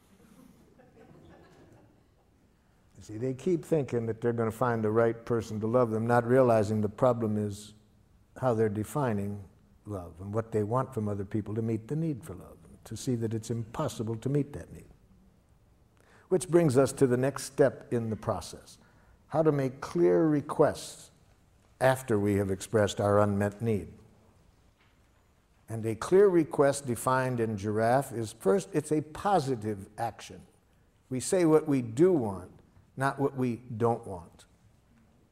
You see, they keep thinking that they're going to find the right person to love them, not realizing the problem is how they're defining love and what they want from other people to meet the need for love, to see that it's impossible to meet that need. Which brings us to the next step in the process, how to make clear requests after we have expressed our unmet need. And a clear request defined in giraffe is, first, it's a positive action. We say what we do want, not what we don't want.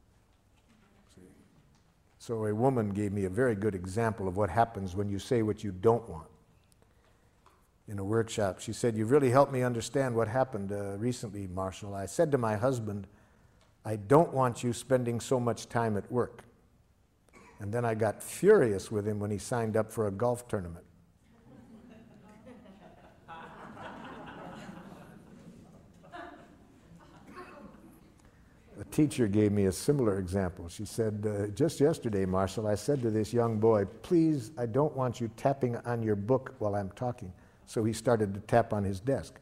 So a woman gave me a very good example of what happens when you say what you don't want. In a workshop, she said, "You've really helped me understand what happened recently, Marshall. I said to my husband, I don't want you spending so much time at work. And then I got furious with him when he signed up for a golf tournament." A teacher gave me a similar example. She said, "Just yesterday, Marshall, I said to this young boy, please, I don't want you tapping on your book while I'm talking." So he started to tap on his desk.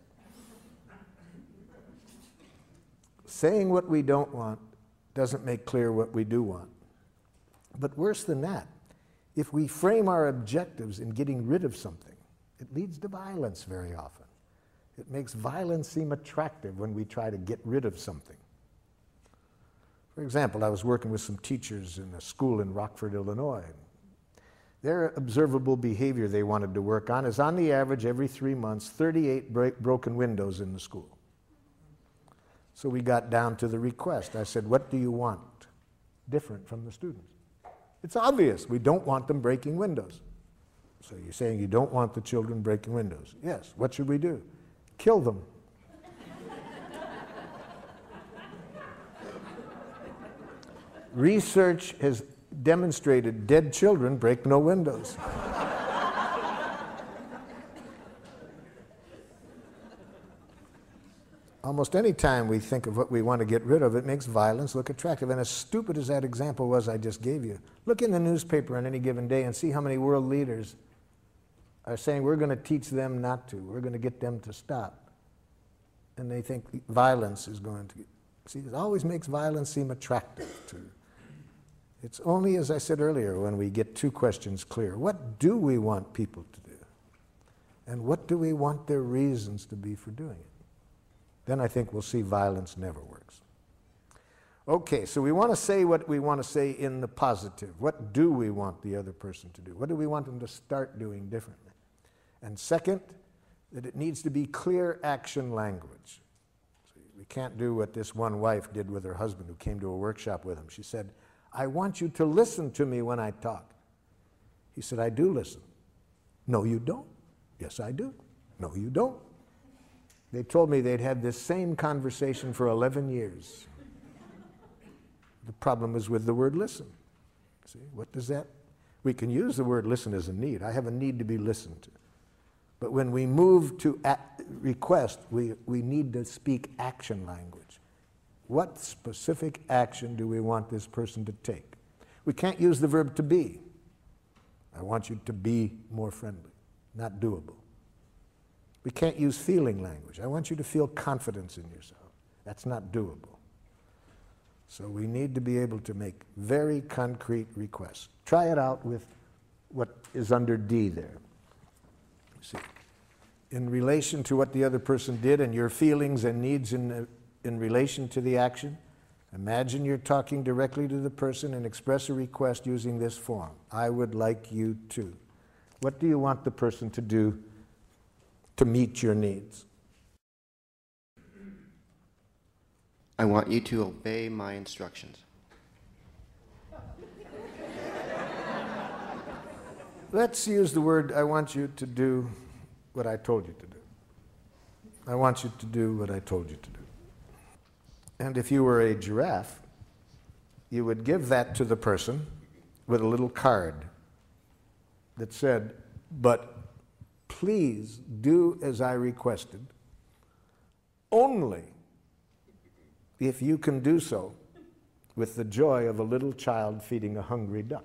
Saying what we don't want doesn't make clear what we do want. But worse than that, if we frame our objectives in getting rid of something, it leads to violence very often. It makes violence seem attractive when we try to get rid of something. For example, I was working with some teachers in a school in Rockford, Illinois. Their observable behavior they wanted to work on is, on the average, every 3 months, 38 broken windows in the school. So we got down to the request. I said, "What do you want different from the students?" It's obvious. We don't want them breaking windows. So you're saying you don't want the children breaking windows? Yes. What should we do? Kill them. Research has demonstrated dead children break no windows. Almost any time we think of what we want to get rid of, it makes violence look attractive. And as stupid as that example was I just gave you, look in the newspaper on any given day and see how many world leaders are saying we're going to teach them not to, we're going to get them to stop. And they think violence is going to... See, it always makes violence seem attractive to... It's only, as I said earlier, when we get two questions clear. What do we want people to do? And what do we want their reasons to be for doing it? Then I think we'll see violence never works. Okay, so we want to say what we want to say in the positive. What do we want the other person to do? What do we want them to start doing differently? And second, that it needs to be clear action language. See, we can't do what this one wife did with her husband who came to a workshop with him. She said, "I want you to listen to me when I talk." He said, "I do listen." "No, you don't." "Yes, I do." "No, you don't." They told me they'd had this same conversation for 11 years. The problem is with the word listen. See, what does that? We can use the word listen as a need. I have a need to be listened to. But when we move to request, we need to speak action language. What specific action do we want this person to take? We can't use the verb to be. I want you to be more friendly. Not doable. We can't use feeling language. I want you to feel confidence in yourself. That's not doable. So we need to be able to make very concrete requests. Try it out with what is under D there. See, in relation to what the other person did and your feelings and needs in relation to the action, imagine you're talking directly to the person and express a request using this form. I would like you to. What do you want the person to do to meet your needs? I want you to obey my instructions. Let's use the word, I want you to do what I told you to do. I want you to do what I told you to do. And if you were a giraffe, you would give that to the person with a little card that said, "But please do as I requested, only if you can do so with the joy of a little child feeding a hungry duck.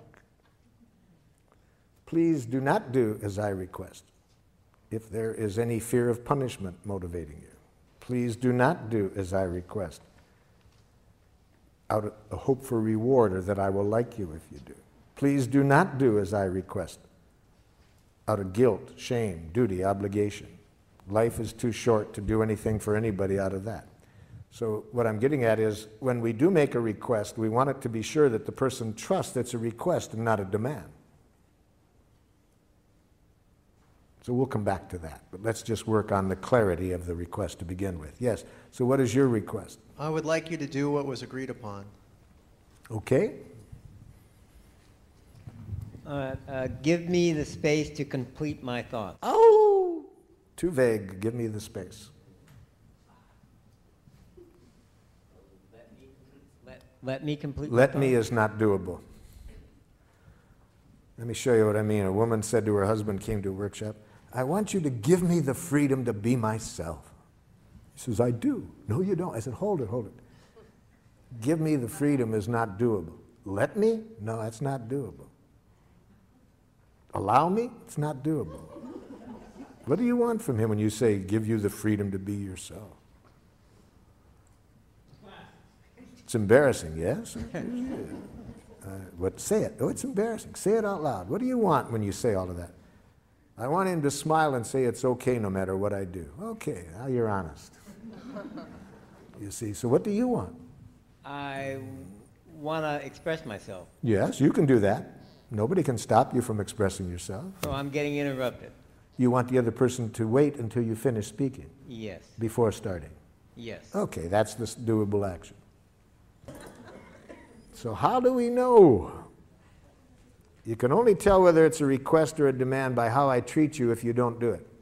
Please do not do as I request if there is any fear of punishment motivating you. Please do not do as I request out of a hope for reward or that I will like you if you do. Please do not do as I request out of guilt, shame, duty, obligation. Life is too short to do anything for anybody out of that." So what I'm getting at is when we do make a request, we want it to be sure that the person trusts it's a request and not a demand. So we'll come back to that, but let's just work on the clarity of the request to begin with. Yes, so what is your request? I would like you to do what was agreed upon. Okay. Give me the space to complete my thoughts. Oh! Too vague. Give me the space. Let me complete my Let me thoughts. is not doable. Let me show you what I mean. A woman said to her husband, came to a workshop, I want you to give me the freedom to be myself. He says, I do. No, you don't. I said, hold it, hold it. Give me the freedom is not doable. Let me? No, that's not doable. Allow me? It's not doable. What do you want from him when you say, give you the freedom to be yourself? It's embarrassing, yes? What? Say it. Oh, it's embarrassing. Say it out loud. What do you want when you say all of that? I want him to smile and say it's okay no matter what I do. Okay, now you're honest. You see, so what do you want? I want to express myself. Yes, you can do that. Nobody can stop you from expressing yourself. So I'm getting interrupted. You want the other person to wait until you finish speaking? Yes. Before starting? Yes. Okay, that's the doable action. So how do we know? You can only tell whether it's a request or a demand by how I treat you if you don't do it.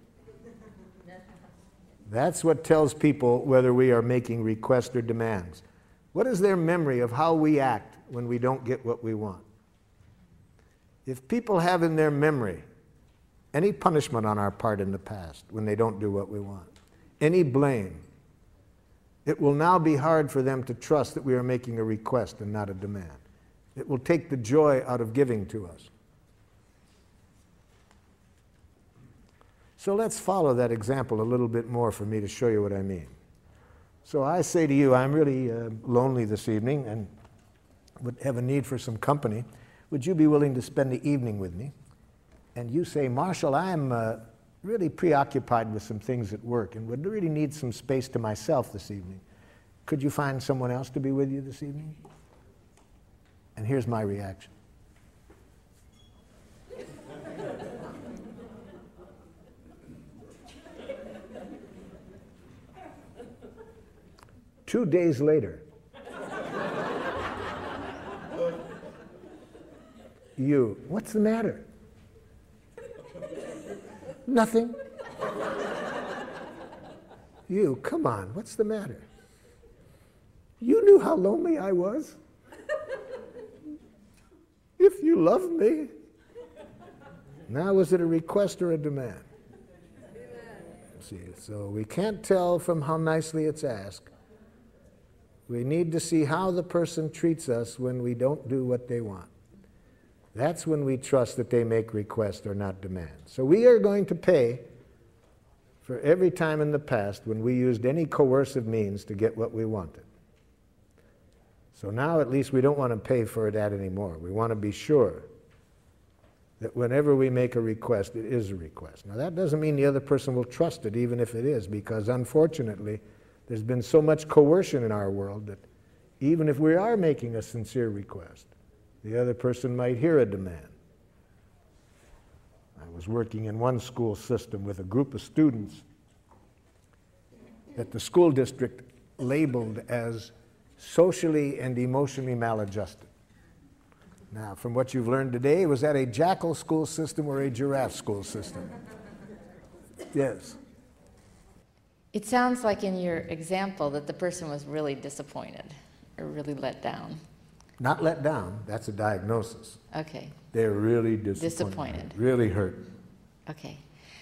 That's what tells people whether we are making requests or demands. What is their memory of how we act when we don't get what we want? If people have in their memory any punishment on our part in the past when they don't do what we want, any blame, it will now be hard for them to trust that we are making a request and not a demand. It will take the joy out of giving to us. So let's follow that example a little bit more for me to show you what I mean. So I say to you, I'm really lonely this evening and would have a need for some company. Would you be willing to spend the evening with me? And you say, Marshall, I'm really preoccupied with some things at work and would really need some space to myself this evening. Could you find someone else to be with you this evening? And here's my reaction. Two days later, you, what's the matter? Nothing. You, come on, what's the matter? You knew how lonely I was. If you love me. Now, was it a request or a demand? See, so we can't tell from how nicely it's asked. We need to see how the person treats us when we don't do what they want. That's when we trust that they make requests or not demands. So we are going to pay for every time in the past when we used any coercive means to get what we wanted. So now at least we don't want to pay for that anymore. We want to be sure that whenever we make a request, it is a request. Now that doesn't mean the other person will trust it, even if it is, because unfortunately, there's been so much coercion in our world that even if we are making a sincere request, the other person might hear a demand. I was working in one school system with a group of students that the school district labeled as socially and emotionally maladjusted. Now, from what you've learned today, was that a jackal school system or a giraffe school system? Yes. It sounds like in your example that the person was really disappointed or really let down. Not let down, that's a diagnosis. Okay. They're really disappointed. Really hurt. Okay.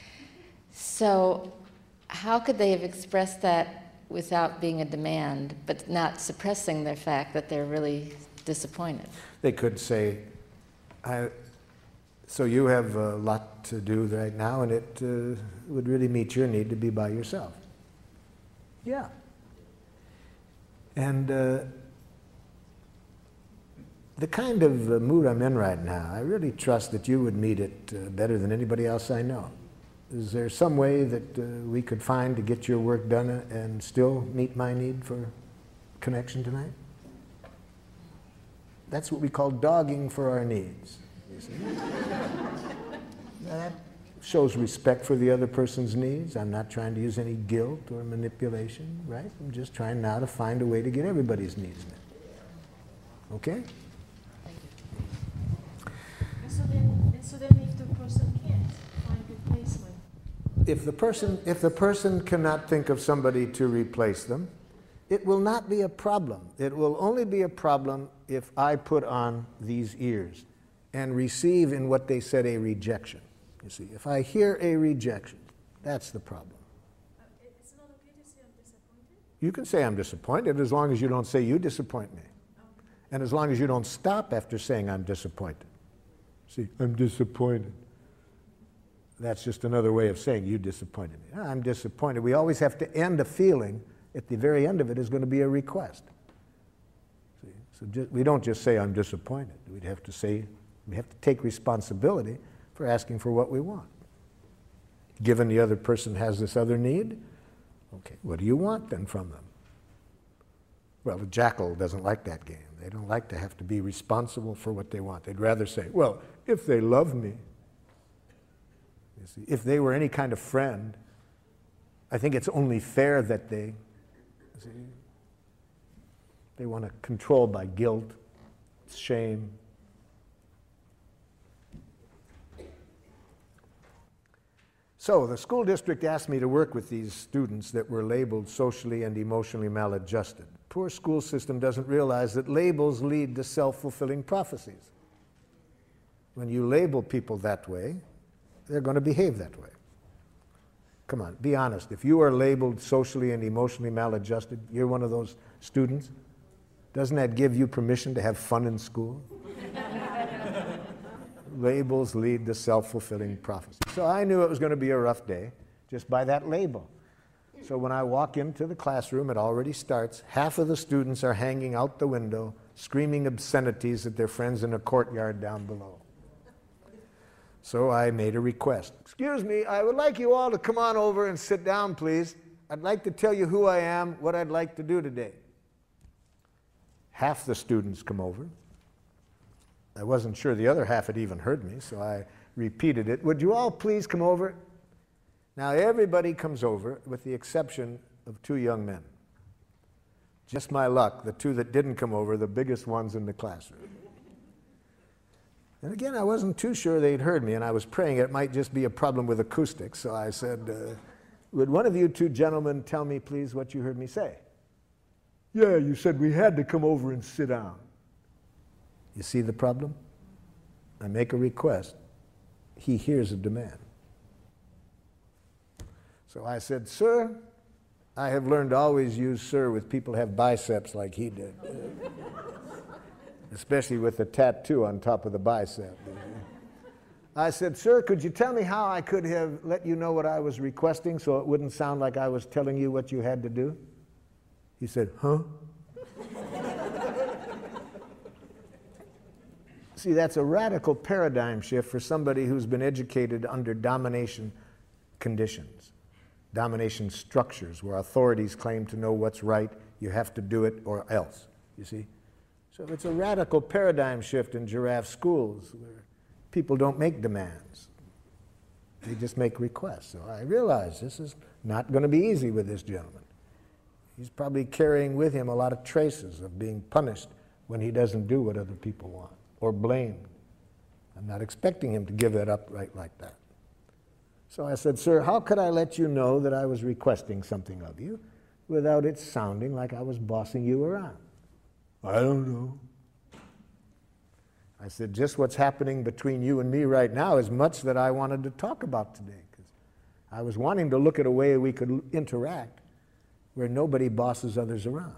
So how could they have expressed that without being a demand, but not suppressing the fact that they're really disappointed? They could say, so you have a lot to do right now, and it would really meet your need to be by yourself. Yeah. And the kind of mood I'm in right now, I really trust that you would meet it better than anybody else I know. Is there some way that we could find to get your work done and still meet my need for connection tonight? That's what we call dogging for our needs. You see? That shows respect for the other person's needs. I'm not trying to use any guilt or manipulation, right? I'm just trying now to find a way to get everybody's needs met. Okay? So then So then if the person can't find replacement? If the person cannot think of somebody to replace them, it will not be a problem. It will only be a problem if I put on these ears and receive in what they said a rejection. You see, if I hear a rejection, that's the problem. It's not okay to say I'm disappointed? You can say I'm disappointed as long as you don't say you disappoint me. And as long as you don't stop after saying I'm disappointed. See, I'm disappointed. That's just another way of saying you disappointed me. I'm disappointed. We always have to end a feeling. At the very end of it is going to be a request. See? So we don't just say I'm disappointed. We'd have to say, we have to take responsibility for asking for what we want. Given the other person has this other need, okay, what do you want then from them? Well, the jackal doesn't like that game. They don't like to have to be responsible for what they want. They'd rather say, well, if they love me, you see, if they were any kind of friend, I think it's only fair that they want to control by guilt, shame. So the school district asked me to work with these students that were labeled socially and emotionally maladjusted. Poor school system doesn't realize that labels lead to self-fulfilling prophecies. When you label people that way, they're going to behave that way. Come on, be honest. If you are labeled socially and emotionally maladjusted, you're one of those students, doesn't that give you permission to have fun in school? Labels lead to self-fulfilling prophecy. So I knew it was going to be a rough day just by that label. So when I walk into the classroom, it already starts. Half of the students are hanging out the window, screaming obscenities at their friends in a courtyard down below. So I made a request. Excuse me, I would like you all to come on over and sit down, please. I'd like to tell you who I am, what I'd like to do today. Half the students come over. I wasn't sure the other half had even heard me, so I repeated it. Would you all please come over? Now everybody comes over with the exception of two young men. Just my luck, the two that didn't come over, the biggest ones in the classroom. And again, I wasn't too sure they'd heard me, and I was praying it might just be a problem with acoustics, so I said, would one of you two gentlemen tell me, please, what you heard me say? Yeah, you said we had to come over and sit down. You see the problem? I make a request. He hears a demand. So I said, sir, I have learned to always use sir with people who have biceps like he did. Especially with the tattoo on top of the bicep. I said, sir, could you tell me how I could have let you know what I was requesting so it wouldn't sound like I was telling you what you had to do? He said, huh? See, that's a radical paradigm shift for somebody who's been educated under domination conditions, domination structures where authorities claim to know what's right, you have to do it or else, you see? So it's a radical paradigm shift in giraffe schools where people don't make demands. They just make requests. So I realize this is not going to be easy with this gentleman. He's probably carrying with him a lot of traces of being punished when he doesn't do what other people want, or blamed. I'm not expecting him to give that up right like that. So I said, sir, how could I let you know that I was requesting something of you without it sounding like I was bossing you around? I don't know. I said, just what's happening between you and me right now is much that I wanted to talk about today, because I was wanting to look at a way we could interact where nobody bosses others around.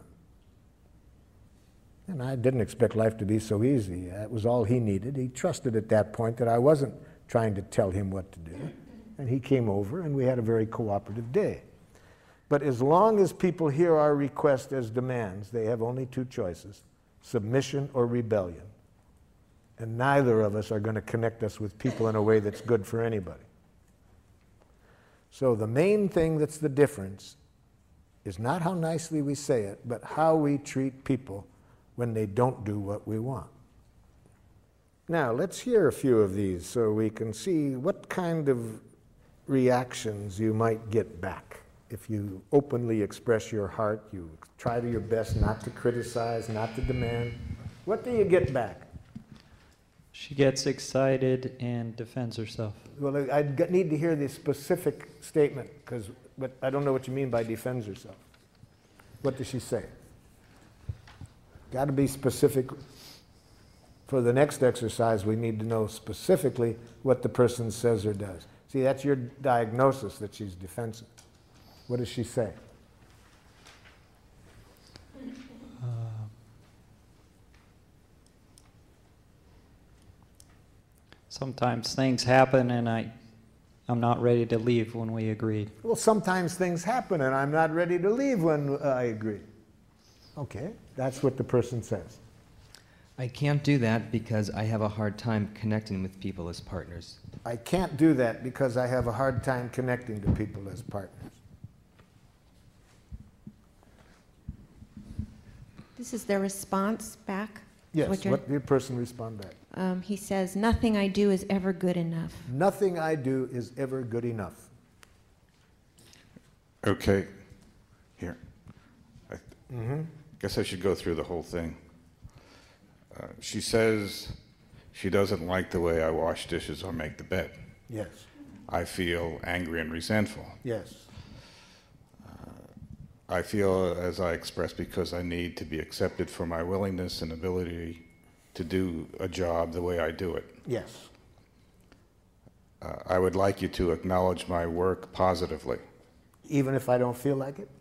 And I didn't expect life to be so easy. That was all he needed. He trusted at that point that I wasn't trying to tell him what to do. And he came over, and we had a very cooperative day. But as long as people hear our request as demands, they have only two choices, submission or rebellion. And neither of us are going to connect us with people in a way that's good for anybody. So the main thing that's the difference is not how nicely we say it, but how we treat people when they don't do what we want. Now, let's hear a few of these so we can see what kind of reactions you might get back. If you openly express your heart, you try to your best not to criticize, not to demand, what do you get back? She gets excited and defends herself. Well, need to hear the specific statement, but I don't know what you mean by defends herself. What does she say? Got to be specific. For the next exercise, we need to know specifically what the person says or does. See, that's your diagnosis that she's defensive. What does she say? Sometimes things happen and I'm not ready to leave when we agreed. Well, sometimes things happen and I'm not ready to leave when I agree. Okay, that's what the person says. I can't do that because I have a hard time connecting with people as partners. I can't do that because I have a hard time connecting to people as partners. This is their response back? Yes, what did the person respond back? He says, nothing I do is ever good enough. Nothing I do is ever good enough. Okay, here. Guess I should go through the whole thing. She says she doesn't like the way I wash dishes or make the bed. Yes. I feel angry and resentful. Yes. I feel as I express because I need to be accepted for my willingness and ability to do a job the way I do it. Yes. I would like you to acknowledge my work positively. Even if I don't feel like it?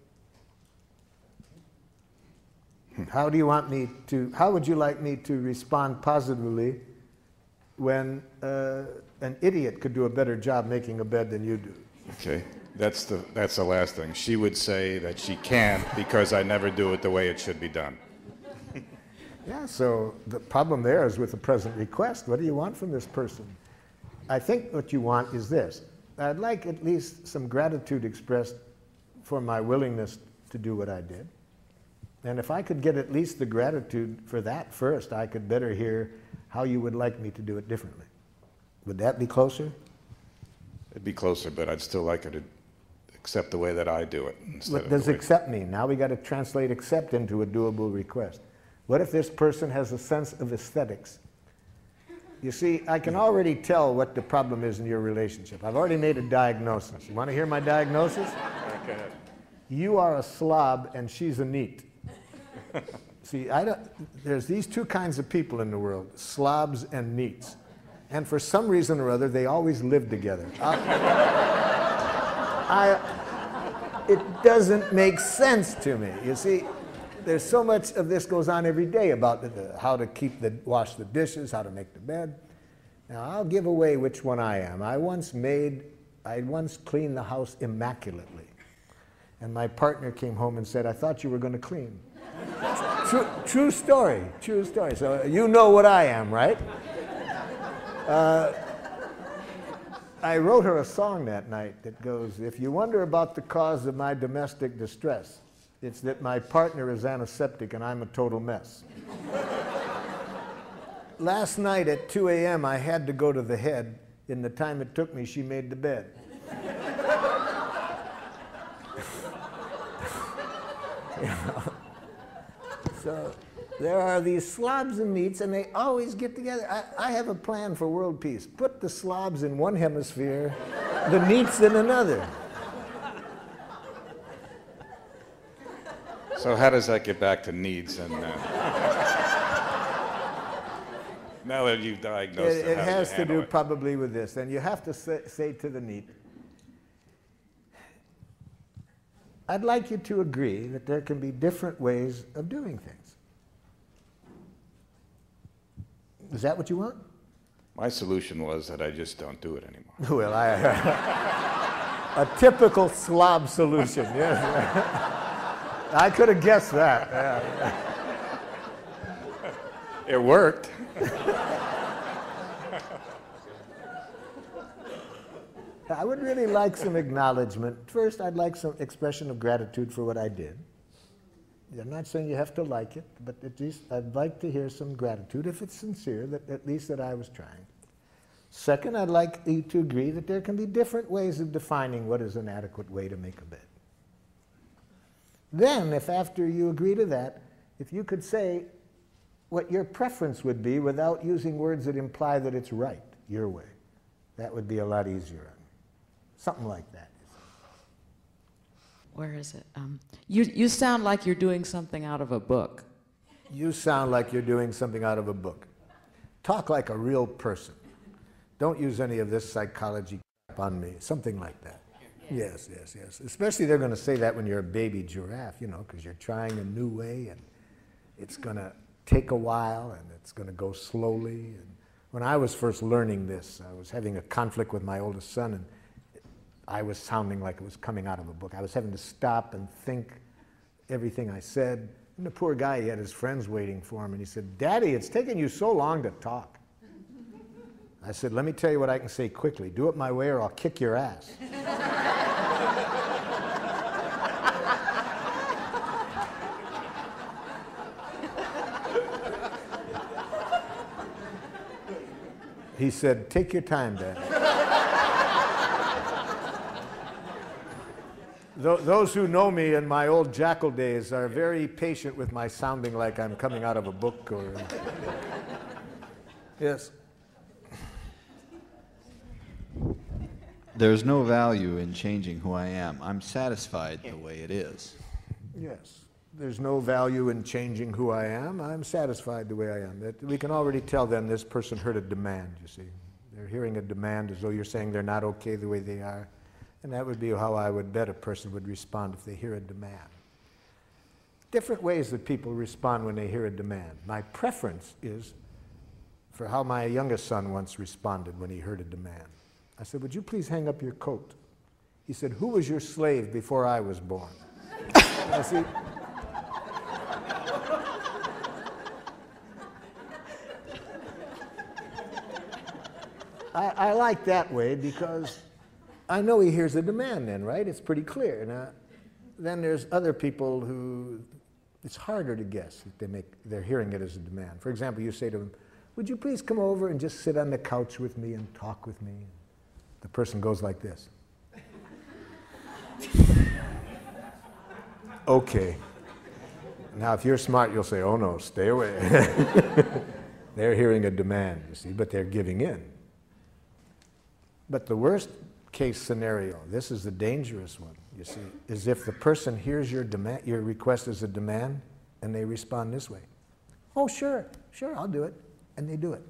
How do you want me to, how would you like me to respond positively when an idiot could do a better job making a bed than you do? Okay, that's the last thing. She would say that she can't because I never do it the way it should be done. Yeah, so the problem there is with the present request. What do you want from this person? I think what you want is this. I'd like at least some gratitude expressed for my willingness to do what I did. And if I could get at least the gratitude for that first, I could better hear how you would like me to do it differently. Would that be closer? It'd be closer, but I'd still like her to accept the way that I do it. What does accept mean? Now we got to translate accept into a doable request. What if this person has a sense of aesthetics? You see, I can already tell what the problem is in your relationship. I've already made a diagnosis. You want to hear my diagnosis? Go ahead. You are a slob and she's a neat. See, there's these two kinds of people in the world, slobs and neats. And for some reason or other, they always live together. It doesn't make sense to me. You see, there's so much of this goes on every day about how to wash the dishes, how to make the bed. Now, I'll give away which one I am. I once cleaned the house immaculately. And my partner came home and said, I thought you were going to clean. True story, true story. So you know what I am, right? I wrote her a song that night that goes, if you wonder about the cause of my domestic distress, it's that my partner is antiseptic and I'm a total mess. Last night at 2 a.m. I had to go to the head. In the time it took me, she made the bed. You know? So there are these slobs and neats, and they always get together. I have a plan for world peace. Put the slobs in one hemisphere, the neats in another. So how does that get back to needs? And now that you've diagnosed it has to do probably with this. And you have to say to the neat, I'd like you to agree that there can be different ways of doing things. Is that what you want? My solution was that I just don't do it anymore. Well, a typical slob solution, yes. I could have guessed that. Yeah. It worked. I would really like some acknowledgement. First, I'd like some expression of gratitude for what I did. I'm not saying you have to like it, but at least I'd like to hear some gratitude, if it's sincere, that at least that I was trying. Second, I'd like you to agree that there can be different ways of defining what is an adequate way to make a bed. Then, if after you agree to that, if you could say, what your preference would be without using words that imply that it's right, your way. That would be a lot easier. Something like that. Where is it? You sound like you're doing something out of a book. You sound like you're doing something out of a book. Talk like a real person. Don't use any of this psychology crap on me. Something like that. Yes, yes, yes. Especially they're going to say that when you're a baby giraffe, you know, because you're trying a new way and it's going to take a while and it's going to go slowly. And when I was first learning this, I was having a conflict with my oldest son, and I was sounding like it was coming out of a book. I was having to stop and think everything I said. And the poor guy, he had his friends waiting for him, and he said, "Daddy, it's taking you so long to talk." I said, "Let me tell you what I can say quickly. Do it my way or I'll kick your ass." He said, "Take your time, Dad." Those who know me in my old jackal days are very patient with my sounding like I'm coming out of a book or... Yes. There's no value in changing who I am. I'm satisfied the way it is. Yes. There's no value in changing who I am. I'm satisfied the way I am. That we can already tell them this person heard a demand, you see. They're hearing a demand as though you're saying they're not okay the way they are. And that would be how I would bet a person would respond if they hear a demand. Different ways that people respond when they hear a demand. My preference is for how my youngest son once responded when he heard a demand. I said, "Would you please hang up your coat?" He said, "Who was your slave before I was born?" I see. I like that way because I know he hears a demand then, right? It's pretty clear. Now, then there's other people who it's harder to guess if they're hearing it as a demand. For example, you say to them, "Would you please come over and just sit on the couch with me and talk with me?" The person goes like this. Okay. Now, if you're smart, you'll say, "Oh no, stay away." They're hearing a demand, you see, but they're giving in. But the worst case scenario, this is the dangerous one, you see, is if the person hears your demand, your request as a demand, and they respond this way. "Oh, sure, sure, I'll do it." And they do it.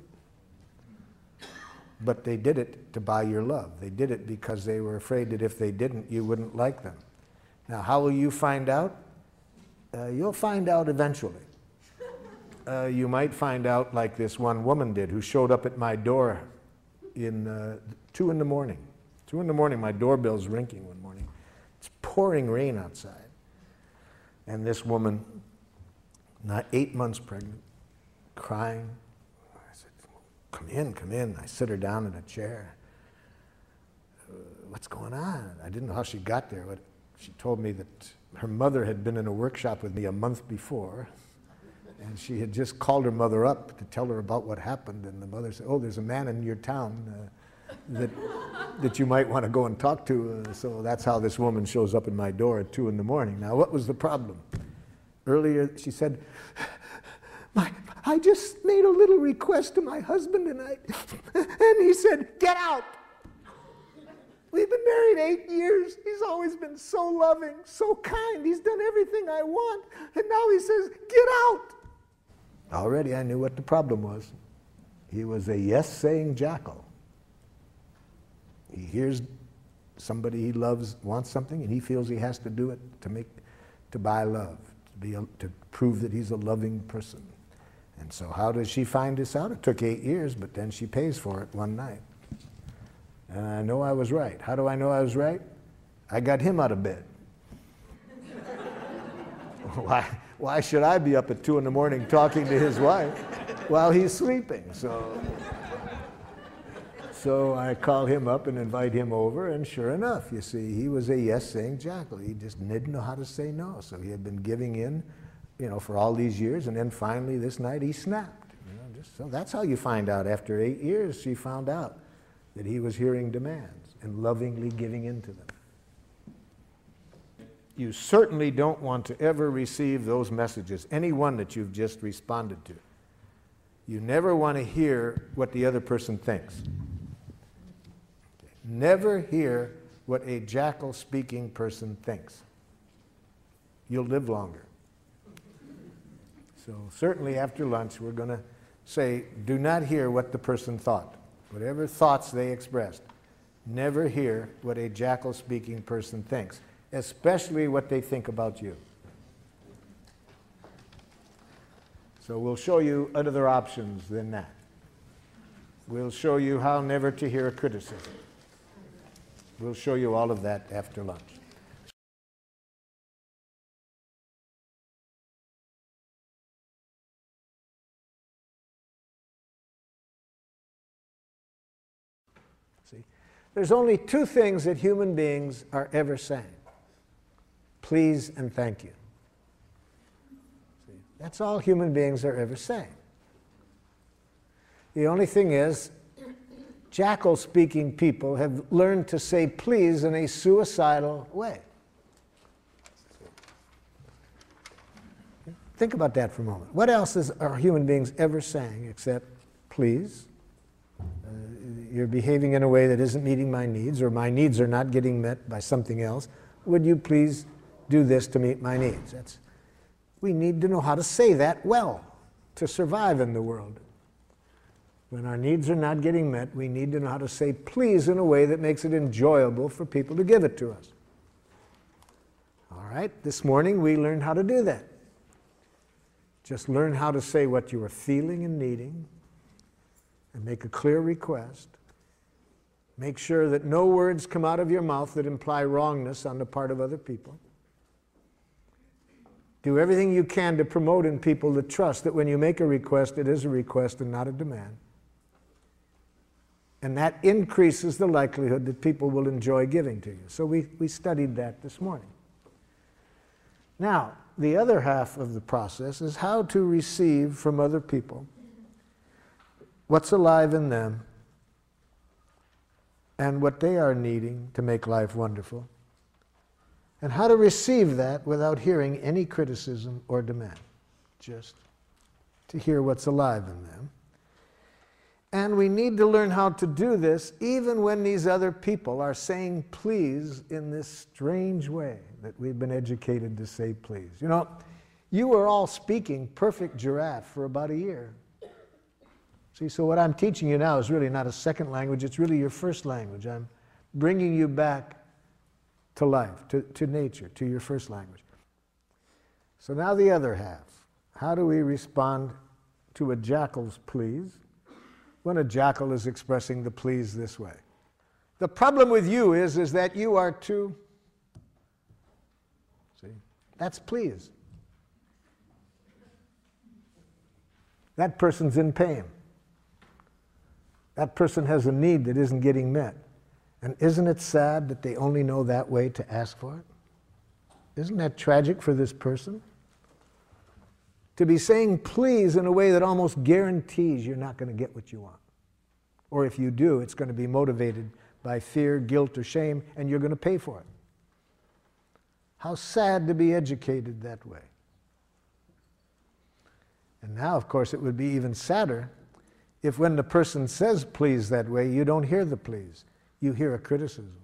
But they did it to buy your love. They did it because they were afraid that if they didn't, you wouldn't like them. Now, how will you find out? You'll find out eventually. You might find out like this one woman did who showed up at my door in 2 in the morning. 2 in the morning, my doorbell's ringing one morning. It's pouring rain outside. And this woman, not 8 months pregnant, crying. I said, "Come in, come in." I sit her down in a chair. "What's going on?" I didn't know how she got there, but she told me that her mother had been in a workshop with me a month before, and she had just called her mother up to tell her about what happened, and the mother said, "Oh, there's a man in your town that you might want to go and talk to." So that's how this woman shows up in my door at 2 in the morning. Now, what was the problem? Earlier, she said, I just made a little request to my husband tonight, and he said, "Get out." We've been married 8 years. He's always been so loving, so kind. He's done everything I want, and now he says, "Get out." Already I knew what the problem was. He was a yes-saying jackal. He hears somebody he loves wants something, and he feels he has to do it to buy love, to prove that he's a loving person. And so how does she find this out? It took 8 years, but then she pays for it one night. And I know I was right. How do I know I was right? I got him out of bed. Why should I be up at 2 in the morning talking to his wife while he's sleeping? So I call him up and invite him over, and sure enough, you see, he was a yes-saying jackal. He just didn't know how to say no. So he had been giving in, for all these years, and then finally this night he snapped. So that's how you find out. After 8 years, she found out that he was hearing demands and lovingly giving in to them. You certainly don't want to ever receive those messages, any one that you've just responded to. You never want to hear what the other person thinks. Never hear what a jackal-speaking person thinks. You'll live longer. So certainly after lunch, we're going to say, do not hear what the person thought. Whatever thoughts they expressed, never hear what a jackal-speaking person thinks, especially what they think about you. So we'll show you other options than that. We'll show you how never to hear a criticism. We'll show you all of that after lunch. See, there's only two things that human beings are ever saying: please and thank you. See, that's all human beings are ever saying. The only thing is, jackal-speaking people have learned to say please in a suicidal way. Think about that for a moment. What else are human beings ever saying except please? You're behaving in a way that isn't meeting my needs, or my needs are not getting met by something else. Would you please do this to meet my needs? We need to know how to say that well to survive in the world. When our needs are not getting met, we need to know how to say please in a way that makes it enjoyable for people to give it to us. All right, this morning we learned how to do that. Just learn how to say what you are feeling and needing, and make a clear request. Make sure that no words come out of your mouth that imply wrongness on the part of other people. Do everything you can to promote in people the trust that when you make a request, it is a request and not a demand. And that increases the likelihood that people will enjoy giving to you. So we studied that this morning. Now, the other half of the process is how to receive from other people what's alive in them and what they are needing to make life wonderful, and how to receive that without hearing any criticism or demand, just to hear what's alive in them. And we need to learn how to do this even when these other people are saying please in this strange way that we've been educated to say please. You know, you were all speaking perfect giraffe for about a year. See, so what I'm teaching you now is really not a second language, it's really your first language. I'm bringing you back to life, to nature, to your first language. So now the other half. How do we respond to a jackal's please when a jackal is expressing the please this way? The problem with you is that you are too, see, that's please. That person's in pain. That person has a need that isn't getting met. And isn't it sad that they only know that way to ask for it? Isn't that tragic for this person? To be saying please in a way that almost guarantees you're not going to get what you want. Or if you do, it's going to be motivated by fear, guilt, or shame, and you're going to pay for it. How sad to be educated that way. And now, of course, it would be even sadder if when the person says please that way, you don't hear the please. You hear a criticism.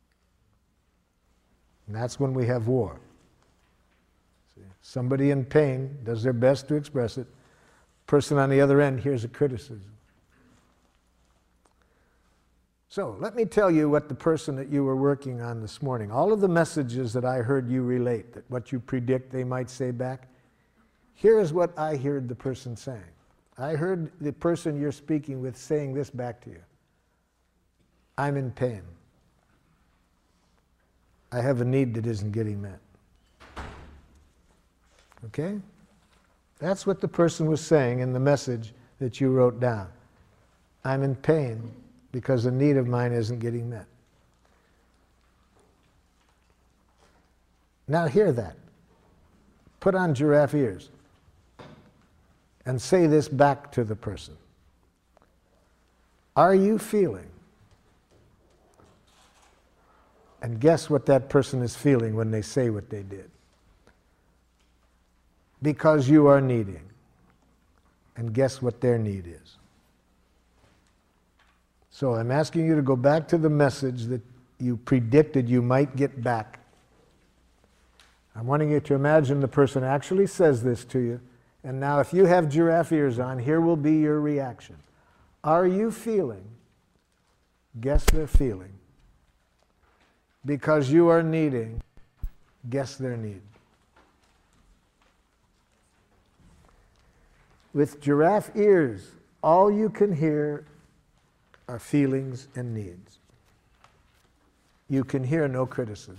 And that's when we have war. See, somebody in pain does their best to express it. Person on the other end hears a criticism. So let me tell you what the person that you were working on this morning, all of the messages that I heard you relate, that what you predict they might say back, here is what I heard the person saying. I heard the person you're speaking with saying this back to you. I'm in pain. I have a need that isn't getting met. Okay? That's what the person was saying in the message that you wrote down. I'm in pain because a need of mine isn't getting met. Now hear that. Put on giraffe ears and say this back to the person. Are you feeling? And guess what that person is feeling when they say what they did. Because you are needing. and guess what their need is. So I'm asking you to go back to the message that you predicted you might get back. I'm wanting you to imagine the person actually says this to you, and now if you have giraffe ears on, here will be your reaction. Are you feeling? Guess they're feeling. Because you are needing, guess their need. With giraffe ears, all you can hear are feelings and needs. You can hear no criticism.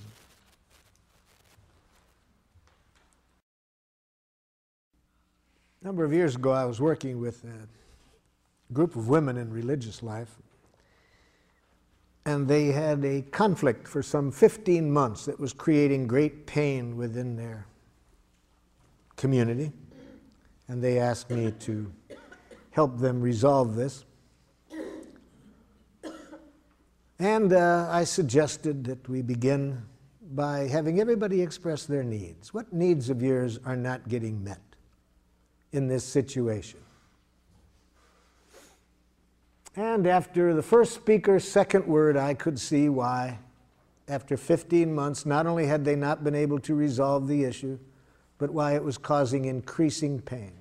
A number of years ago, I was working with a group of women in religious life, and they had a conflict for some 15 months that was creating great pain within their community. And they asked me to help them resolve this. And I suggested that we begin by having everybody express their needs. What needs of yours are not getting met in this situation? And after the first speaker's second word, I could see why, after 15 months, not only had they not been able to resolve the issue, but why it was causing increasing pain.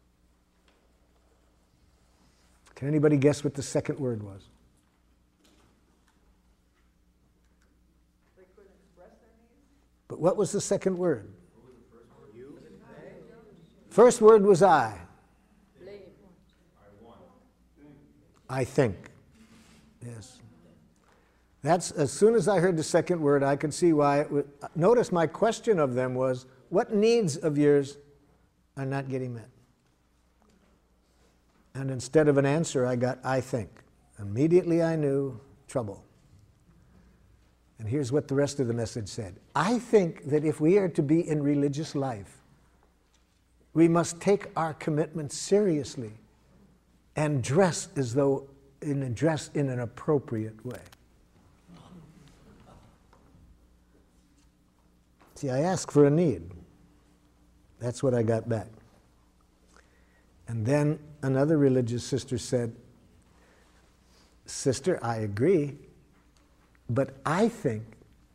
Can anybody guess what the second word was? They couldn't express their needs? But what was the second word? First word was I. I think. Yes. That's, as soon as I heard the second word, I could see why it would. Notice my question of them was, what needs of yours are not getting met? And instead of an answer, I got, I think. Immediately I knew trouble. And here's what the rest of the message said. I think that if we are to be in religious life, we must take our commitment seriously and dress as though dress in an appropriate way. See, I asked for a need. That's what I got back. And then another religious sister said, Sister, I agree, but I think.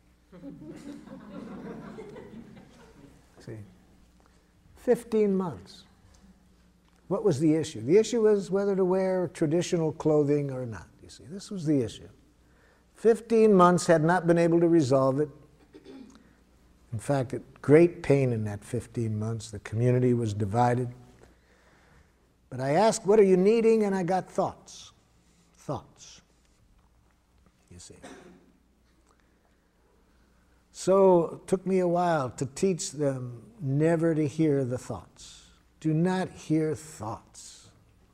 See, 15 months. What was the issue? The issue was whether to wear traditional clothing or not. You see, this was the issue. 15 months had not been able to resolve it. In fact, great pain in that 15 months. The community was divided. But I asked, what are you needing? And I got thoughts. Thoughts. You see. So it took me a while to teach them never to hear the thoughts. Do not hear thoughts.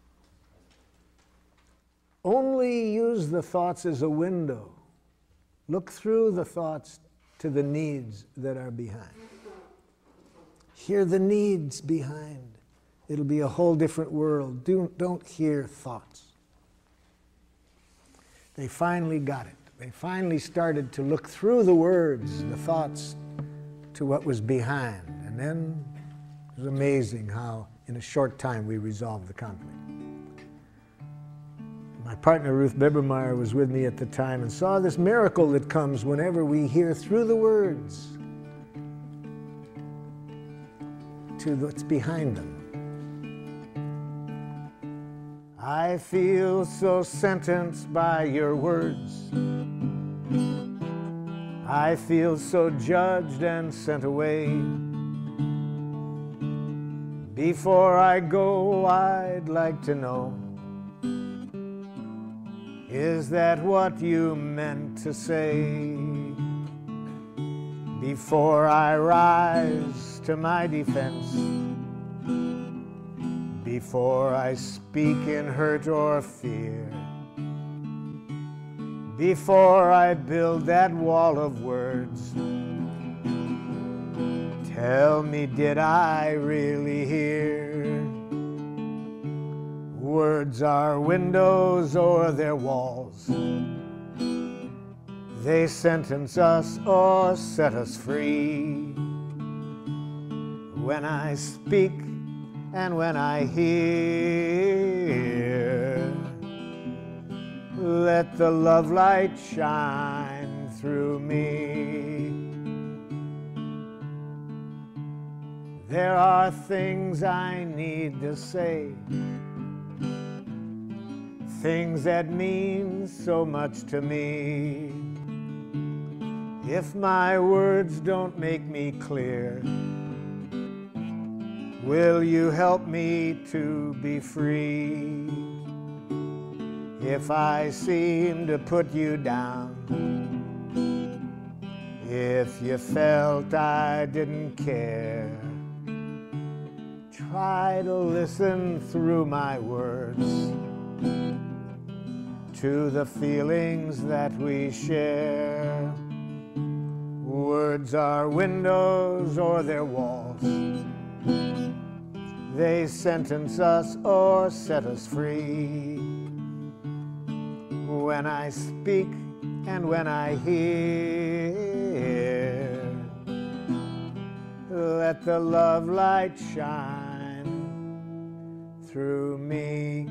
Only use the thoughts as a window. Look through the thoughts to the needs that are behind. Hear the needs behind. It'll be a whole different world. Don't hear thoughts. They finally got it. They finally started to look through the words, the thoughts, to what was behind. And then it was amazing how in a short time we resolved the conflict. My partner Ruth Bebermeyer was with me at the time and saw this miracle that comes whenever we hear through the words to what's behind them. I feel so sentenced by your words. I feel so judged and sent away. Before I go, I'd like to know, is that what you meant to say? Before I rise to my defense, before I speak in hurt or fear, before I build that wall of words, tell me, did I really hear? Words are windows or they're walls. They sentence us or set us free. When I speak, and when I hear, let the love light shine through me. There are things I need to say, things that mean so much to me. If my words don't make me clear, will you help me to be free? If I seem to put you down, if you felt I didn't care, try to listen through my words to the feelings that we share. Words are windows or they're walls. They sentence us or set us free. When I speak and when I hear, let the love light shine through me.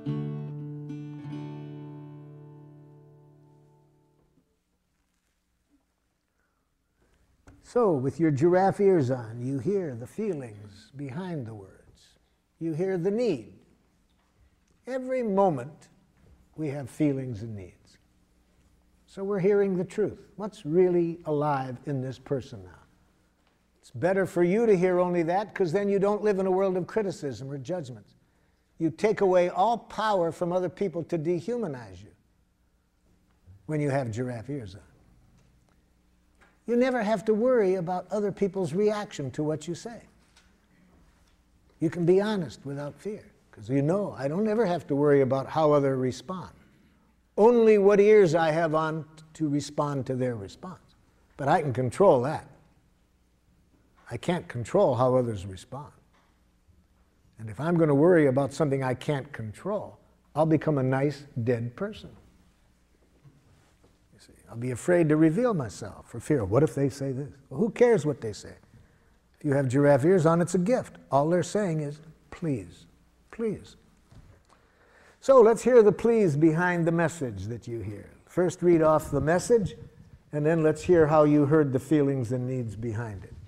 So, with your giraffe ears on, you hear the feelings behind the words. You hear the need. Every moment, we have feelings and needs. So we're hearing the truth. What's really alive in this person now? It's better for you to hear only that, because then you don't live in a world of criticism or judgment. You take away all power from other people to dehumanize you when you have giraffe ears on. You never have to worry about other people's reaction to what you say. You can be honest without fear, because you know I don't ever have to worry about how others respond. Only what ears I have on to respond to their response. But I can control that. I can't control how others respond. And if I'm going to worry about something I can't control, I'll become a nice, dead person. You see, I'll be afraid to reveal myself for fear of what if they say this? Well, who cares what they say? If you have giraffe ears on, it's a gift. All they're saying is, please, please. So let's hear the please behind the message that you hear. First read off the message, and then let's hear how you heard the feelings and needs behind it.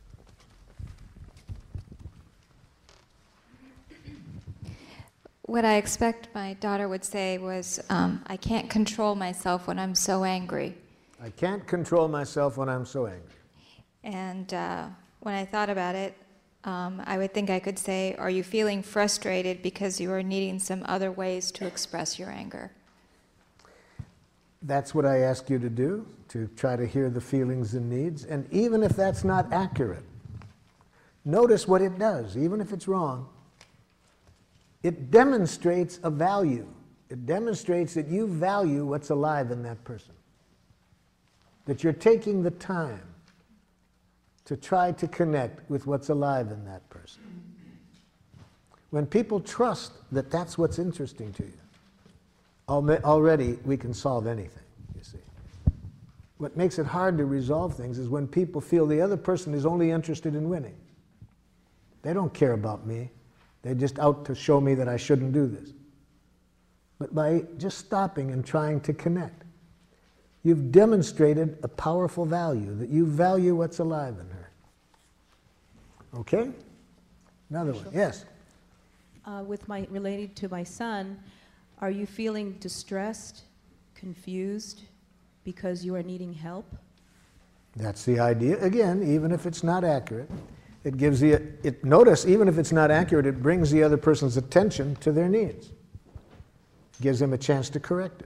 What I expect my daughter would say was, I can't control myself when I'm so angry. I can't control myself when I'm so angry. And when I thought about it, I would think I could say, are you feeling frustrated because you are needing some other ways to express your anger? That's what I ask you to do, to try to hear the feelings and needs. And even if that's not accurate, notice what it does, even if it's wrong. It demonstrates a value. It demonstrates that you value what's alive in that person. That you're taking the time to try to connect with what's alive in that person. When people trust that that's what's interesting to you, already we can solve anything, you see. What makes it hard to resolve things is when people feel the other person is only interested in winning. They don't care about me. They're just out to show me that I shouldn't do this. But by just stopping and trying to connect, you've demonstrated a powerful value, that you value what's alive in her. Okay? Another one. Yes? Related to my son, are you feeling distressed, confused, because you are needing help? That's the idea. Again, even if it's not accurate, it gives notice, even if it's not accurate, it brings the other person's attention to their needs. Gives them a chance to correct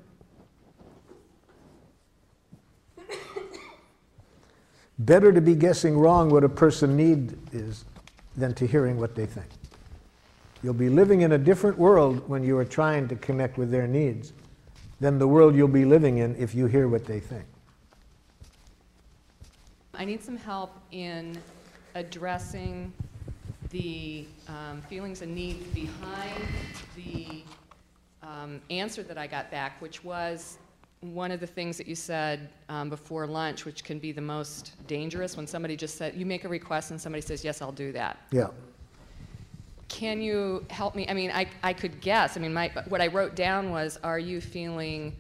it. Better to be guessing wrong what a person needs is than to hearing what they think. You'll be living in a different world when you are trying to connect with their needs than the world you'll be living in if you hear what they think. I need some help in addressing the feelings and needs behind the answer that I got back, which was one of the things that you said before lunch, which can be the most dangerous, when somebody just said, you make a request and somebody says, yes, I'll do that. Yeah. can you help me? I mean, I could guess. I mean, what I wrote down was, are you feeling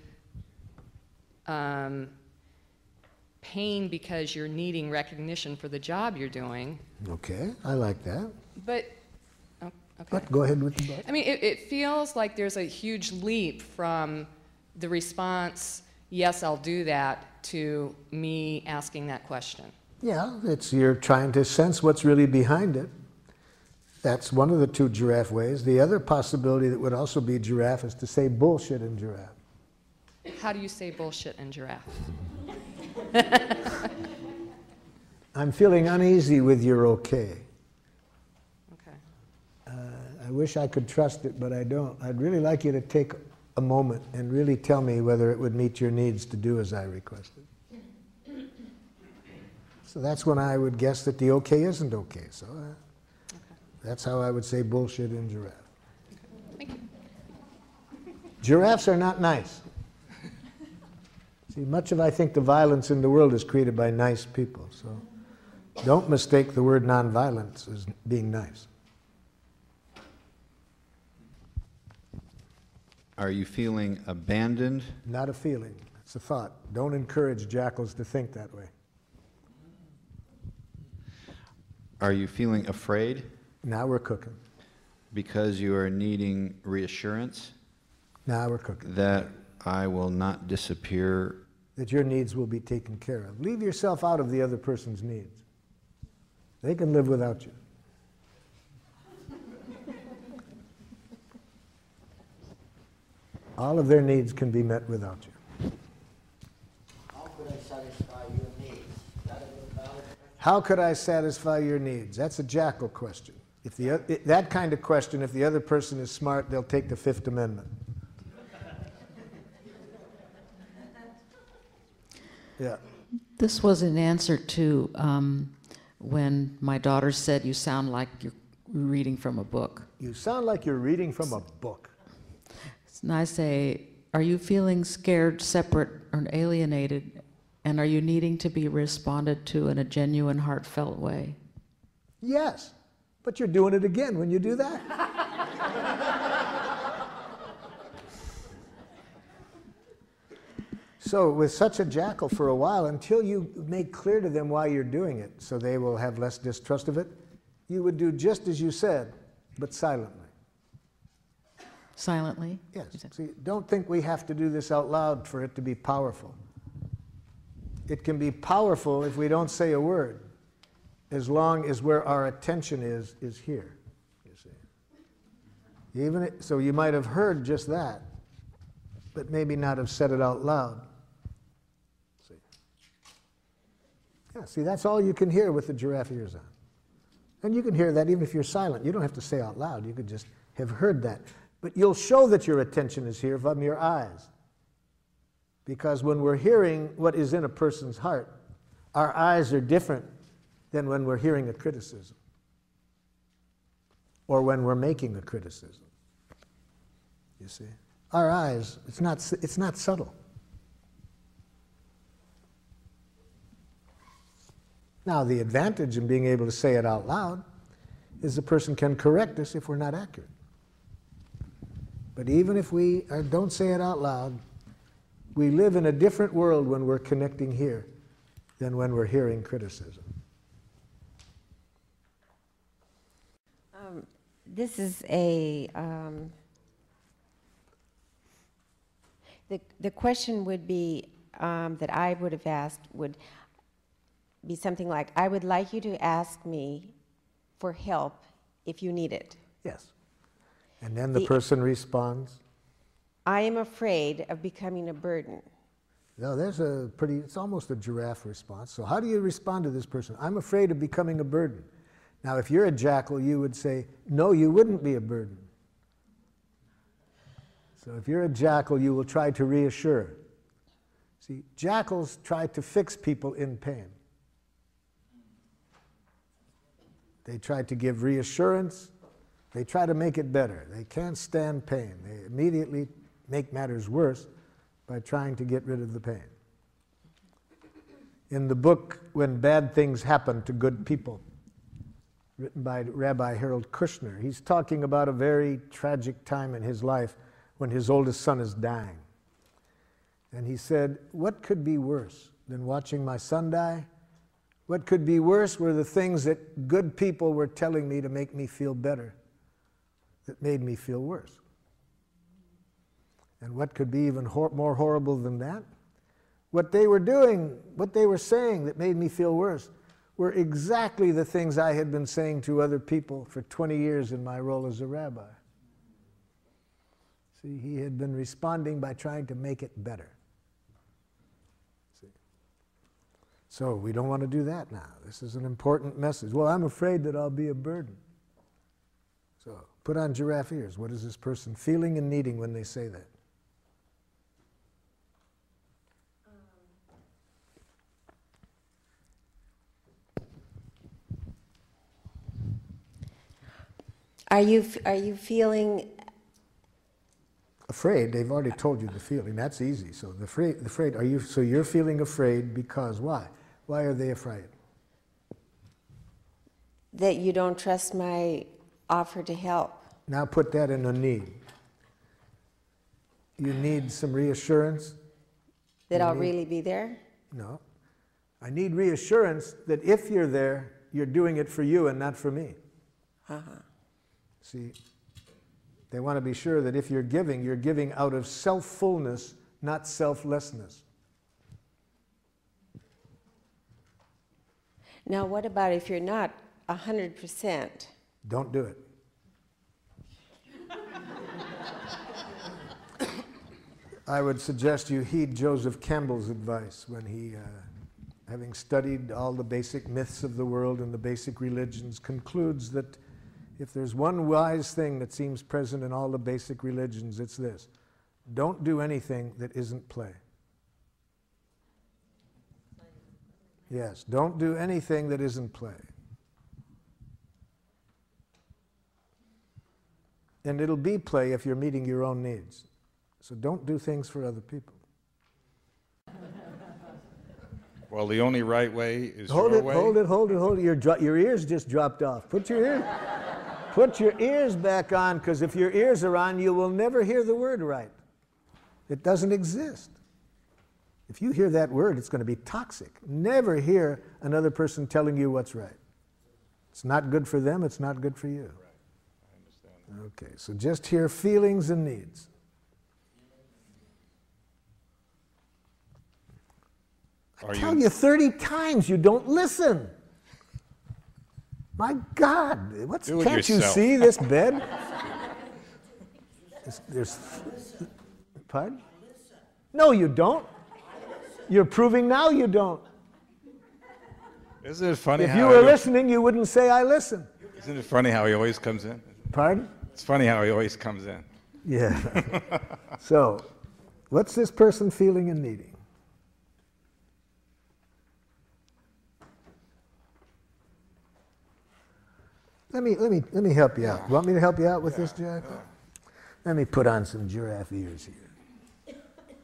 pain because you're needing recognition for the job you're doing? Okay, I like that. But, oh, okay. But go ahead with the but. I mean, it feels like there's a huge leap from the response, yes, I'll do that, to me asking that question. Yeah, you're trying to sense what's really behind it. That's one of the two giraffe ways. The other possibility that would also be giraffe is to say bullshit in giraffe. How do you say bullshit in giraffe? I'm feeling uneasy with your okay. Okay. I wish I could trust it, but I don't. I'd really like you to take a moment and really tell me whether it would meet your needs to do as I requested. So that's when I would guess that the okay isn't okay. So that's how I would say bullshit in giraffe. Thank you. Giraffes are not nice. See, much of, I think, the violence in the world is created by nice people. So don't mistake the word nonviolence as being nice. Are you feeling abandoned? Not a feeling. It's a thought. Don't encourage jackals to think that way. Are you feeling afraid? Now we're cooking. Because you are needing reassurance? Now we're cooking. That I will not disappear? That your needs will be taken care of. Leave yourself out of the other person's needs. They can live without you. All of their needs can be met without you. How could I satisfy your needs? That is a valid question. How could I satisfy your needs? That's a jackal question. That kind of question, if the other person is smart, they'll take the Fifth Amendment. Yeah. This was an answer to when my daughter said, "You sound like you're reading from a book." You sound like you're reading from a book. And I say, are you feeling scared, separate, or alienated? And are you needing to be responded to in a genuine, heartfelt way? Yes, but you're doing it again when you do that. So with such a jackal for a while, until you make clear to them why you're doing it, so they will have less distrust of it, you would do just as you said, but silently. Silently? Yes. See, don't think we have to do this out loud for it to be powerful. It can be powerful if we don't say a word, as long as where our attention is here, you see. So you might have heard just that, but maybe not have said it out loud. See? Yeah, see, that's all you can hear with the giraffe ears on. And you can hear that even if you're silent. You don't have to say out loud. You could just have heard that. But you'll show that your attention is here from your eyes. Because when we're hearing what is in a person's heart, our eyes are different than when we're hearing a criticism or when we're making a criticism. You see? Our eyes, it's not subtle. Now, the advantage in being able to say it out loud is the person can correct us if we're not accurate. But even if we don't say it out loud, we live in a different world when we're connecting here than when we're hearing criticism. This is a, the question would be, that I would have asked would be something like, I would like you to ask me for help if you need it. Yes. And then the person responds, I am afraid of becoming a burden. No, it's almost a giraffe response. So how do you respond to this person? I'm afraid of becoming a burden. Now, if you're a jackal, you would say, no, you wouldn't be a burden. So if you're a jackal, you will try to reassure. See, jackals try to fix people in pain. They try to give reassurance. They try to make it better. They can't stand pain. They immediately make matters worse by trying to get rid of the pain. In the book, When Bad Things Happen to Good People, written by Rabbi Harold Kushner. He's talking about a very tragic time in his life when his oldest son is dying. And he said, what could be worse than watching my son die? What could be worse were the things that good people were telling me to make me feel better that made me feel worse. And what could be even more horrible than that? What they were doing, what they were saying that made me feel worse were exactly the things I had been saying to other people for 20 years in my role as a rabbi. See, he had been responding by trying to make it better. See? So we don't want to do that now. This is an important message. Well, I'm afraid that I'll be a burden. So put on giraffe ears. What is this person feeling and needing when they say that? Are you feeling afraid? They've already told you the feeling. That's easy. So the afraid. Are you? So you're feeling afraid because why? Why are they afraid? that you don't trust my offer to help? Now put that in a need. You need some reassurance. That I'll really be there? No. I need reassurance that if you're there, you're doing it for you and not for me. See, they want to be sure that if you're giving out of self-fullness, not selflessness. Now, what about if you're not 100%? Don't do it. I would suggest you heed Joseph Campbell's advice when he, having studied all the basic myths of the world and the basic religions, concludes that if there's one wise thing that seems present in all the basic religions, it's this: don't do anything that isn't play. Yes, don't do anything that isn't play. And it'll be play if you're meeting your own needs. So don't do things for other people. Well, the only right way is Hold your it, way. hold it, hold it, hold it. Your ears just dropped off. Put your ears back on, because if your ears are on, you will never hear the word right. It doesn't exist. If you hear that word, it's going to be toxic. Never hear another person telling you what's right. It's not good for them, it's not good for you. Right. I understand. Okay, so just hear feelings and needs. I tell you 30 times you don't listen. My God, can't you see this bed? Pardon? No, you don't. You're proving now you don't. Isn't it funny If you were listening, you wouldn't say, I listen. Isn't it funny how he always comes in? Pardon? It's funny how he always comes in. Yeah. So, what's this person feeling and needing? Let me help you out. Want me to help you out with this, Jack? Let me put on some giraffe ears here.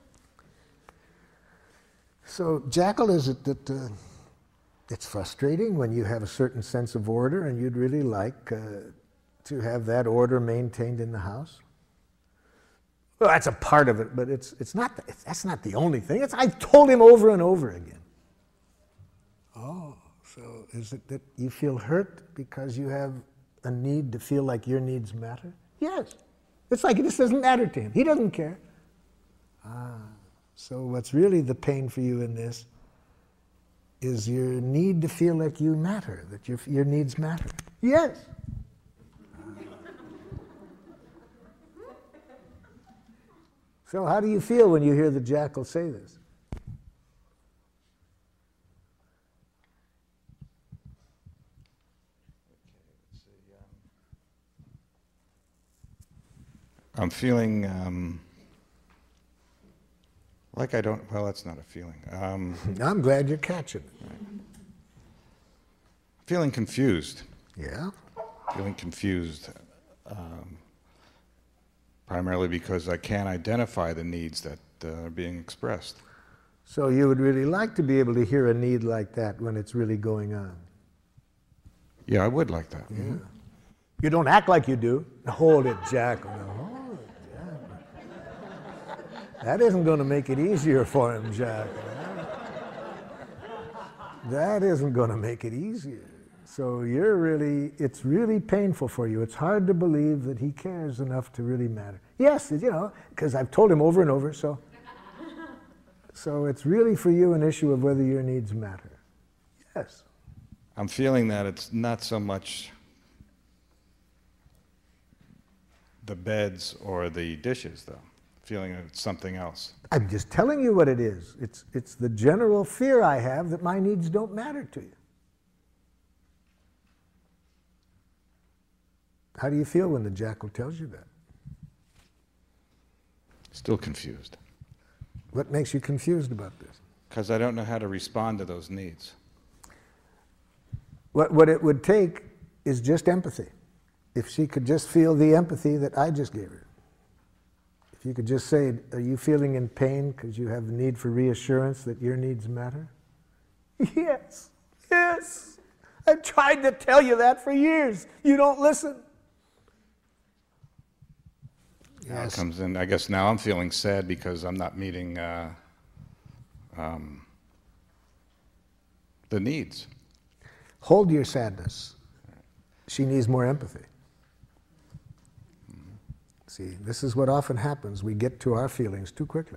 So, Jackal, is it that it's frustrating when you have a certain sense of order and you'd really like to have that order maintained in the house? Well, that's a part of it, but that's not the only thing. I've told him over and over again. Oh, so is it that you feel hurt because you have a need to feel like your needs matter? Yes. It's like this doesn't matter to him. He doesn't care. So what's really the pain for you in this is your need to feel like you matter, that your needs matter. Yes. So how do you feel when you hear the jackal say this? I'm feeling like I don't, well, that's not a feeling. I'm glad you're catching it. Right. Feeling confused. Yeah? Feeling confused, primarily because I can't identify the needs that are being expressed. So you would really like to be able to hear a need like that when it's really going on? Yeah, I would like that. Yeah. You don't act like you do. Hold it, Jack. No, hold it, Jack. That isn't going to make it easier for him, Jack. That isn't going to make it easier. So it's really painful for you. It's hard to believe that he cares enough to really matter. Yes, because I've told him over and over, so it's really for you an issue of whether your needs matter. Yes. I'm feeling that it's not so much the beds or the dishes, though. Feeling that it's something else. I'm just telling you what it is. It's the general fear I have that my needs don't matter to you. How do you feel when the jackal tells you that? Still confused. What makes you confused about this? Because I don't know how to respond to those needs. What it would take is just empathy. If she could just feel the empathy that I just gave her. If you could just say, are you feeling in pain because you have the need for reassurance that your needs matter? Yes, yes. I've tried to tell you that for years. You don't listen. Now it comes in. I guess now I'm feeling sad because I'm not meeting the needs. Hold your sadness. She needs more empathy. See, this is what often happens. We get to our feelings too quickly.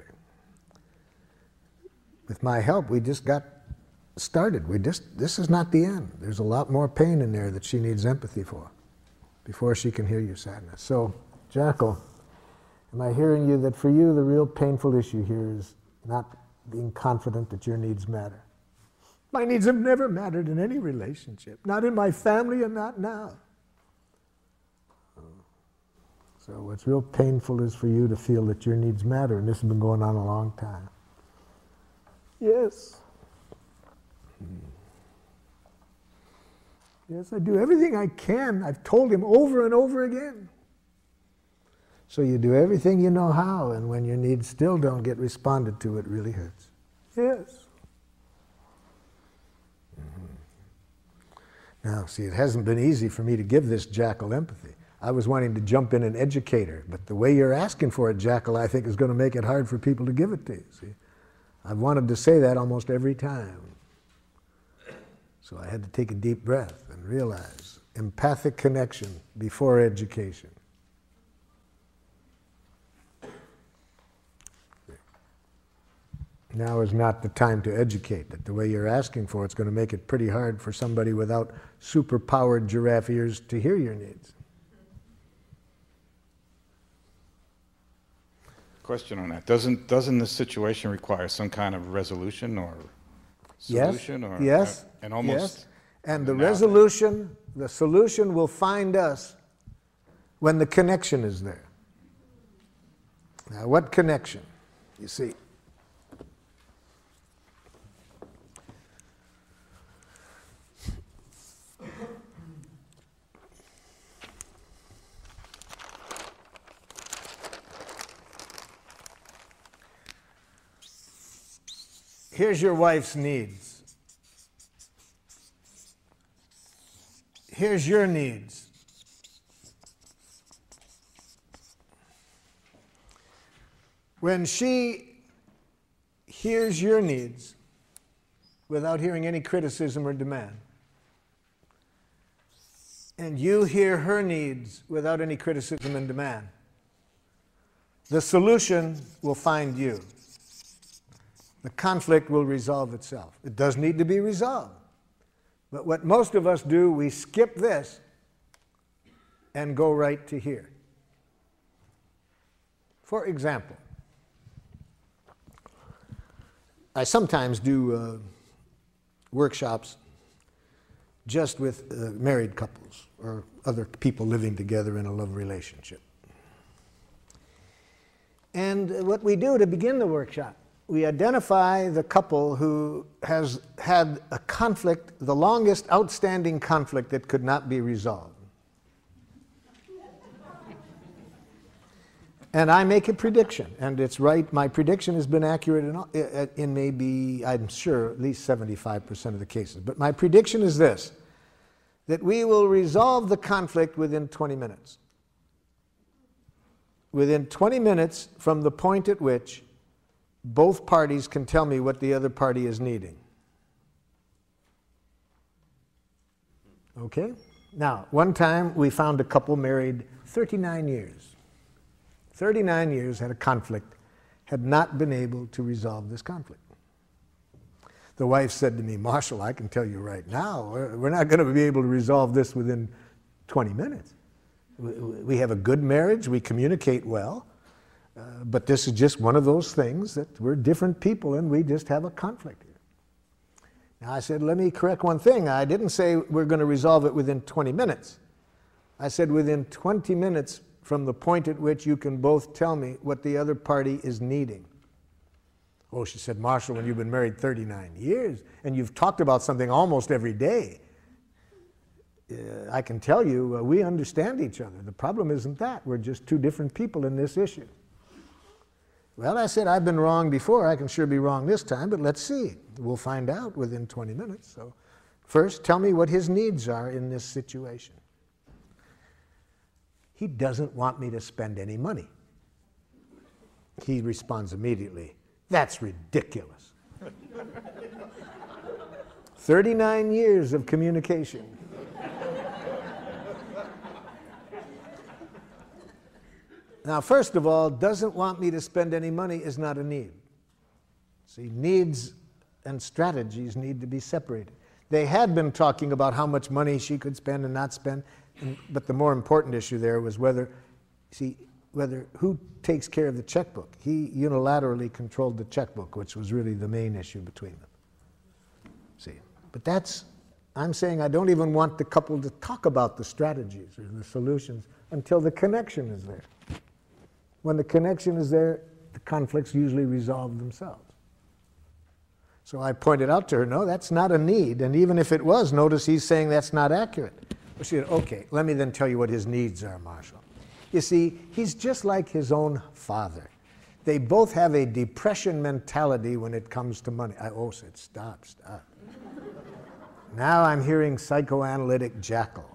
With my help, we just got started. This is not the end. There's a lot more pain in there that she needs empathy for before she can hear your sadness. So, Jackal, am I hearing you that for you the real painful issue here is not being confident that your needs matter? My needs have never mattered in any relationship, not in my family and not now. So what's real painful is for you to feel that your needs matter, and this has been going on a long time. Yes. Yes, I do everything I can. I've told him over and over again. So you do everything you know how, and when your needs still don't get responded to, it really hurts. Yes. Now, see, it hasn't been easy for me to give this jackal empathy. I was wanting to jump in and educate her, but the way you're asking for it, Jackal, I think is going to make it hard for people to give it to you, see? I've wanted to say that almost every time. So I had to take a deep breath and realize empathic connection before education. Now is not the time to educate, that the way you're asking for it's going to make it pretty hard for somebody without super-powered giraffe ears to hear your needs. Question on that. Doesn't this situation require some kind of resolution or solution? Yes, or, yes, and almost yes. And the resolution, the solution will find us when the connection is there. Now, what connection? You see, here's your wife's needs. Here's your needs. When she hears your needs without hearing any criticism or demand, and you hear her needs without any criticism and demand, the solution will find you. The conflict will resolve itself. It does need to be resolved. But what most of us do, we skip this and go right to here. For example, I sometimes do workshops just with married couples or other people living together in a love relationship. And what we do to begin the workshop, we identify the couple who has had a conflict, the longest outstanding conflict that could not be resolved. And I make a prediction, and it's right. My prediction has been accurate in maybe, I'm sure, at least 75% of the cases. But my prediction is this, that we will resolve the conflict within 20 minutes. Within 20 minutes from the point at which both parties can tell me what the other party is needing. Okay? Now, one time we found a couple married 39 years. 39 years had a conflict, had not been able to resolve this conflict. The wife said to me, Marshall, I can tell you right now, we're not going to be able to resolve this within 20 minutes. We have a good marriage, we communicate well, but this is just one of those things that we're different people and we just have a conflict here. Now I said, let me correct one thing. I didn't say we're going to resolve it within 20 minutes. I said within 20 minutes from the point at which you can both tell me what the other party is needing. Oh, she said, Marshall, when you've been married 39 years and you've talked about something almost every day, I can tell you we understand each other. The problem isn't that. We're just two different people in this issue. Well, I said, I've been wrong before. I can sure be wrong this time, but let's see. We'll find out within 20 minutes. So first, tell me what his needs are in this situation. He doesn't want me to spend any money. He responds immediately, that's ridiculous. 39 years of communication. Now, first of all, doesn't want me to spend any money is not a need. See, needs and strategies need to be separated. They had been talking about how much money she could spend and not spend, but the more important issue there was whether who takes care of the checkbook. He unilaterally controlled the checkbook, which was really the main issue between them. See, but I'm saying I don't even want the couple to talk about the strategies or the solutions until the connection is there. When the connection is there, the conflicts usually resolve themselves. So I pointed out to her, no, that's not a need. And even if it was, notice he's saying that's not accurate. Well, she said, okay, let me then tell you what his needs are, Marshall. You see, he's just like his own father. They both have a depression mentality when it comes to money. I said, stop. Now I'm hearing psychoanalytic jackal.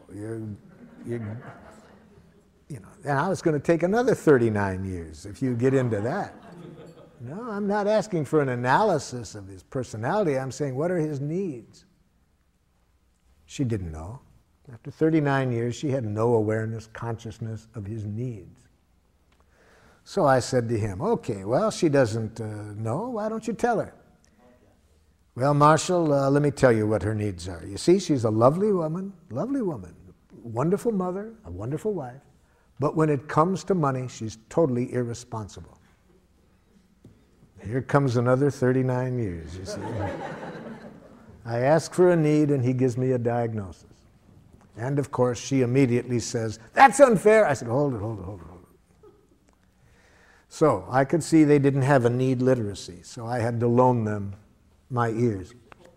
And I was going to take another 39 years if you get into that. No, I'm not asking for an analysis of his personality. I'm saying, what are his needs? She didn't know. After 39 years, she had no awareness, consciousness of his needs. So I said to him, okay, well, she doesn't know. Why don't you tell her? Well, Marshall, let me tell you what her needs are. You see, she's a lovely woman, wonderful mother, a wonderful wife. But when it comes to money, she's totally irresponsible. Here comes another 39 years, you see. I ask for a need, and he gives me a diagnosis. And, of course, she immediately says, that's unfair. I said, hold it. So I could see they didn't have a need literacy, so I had to loan them my ears.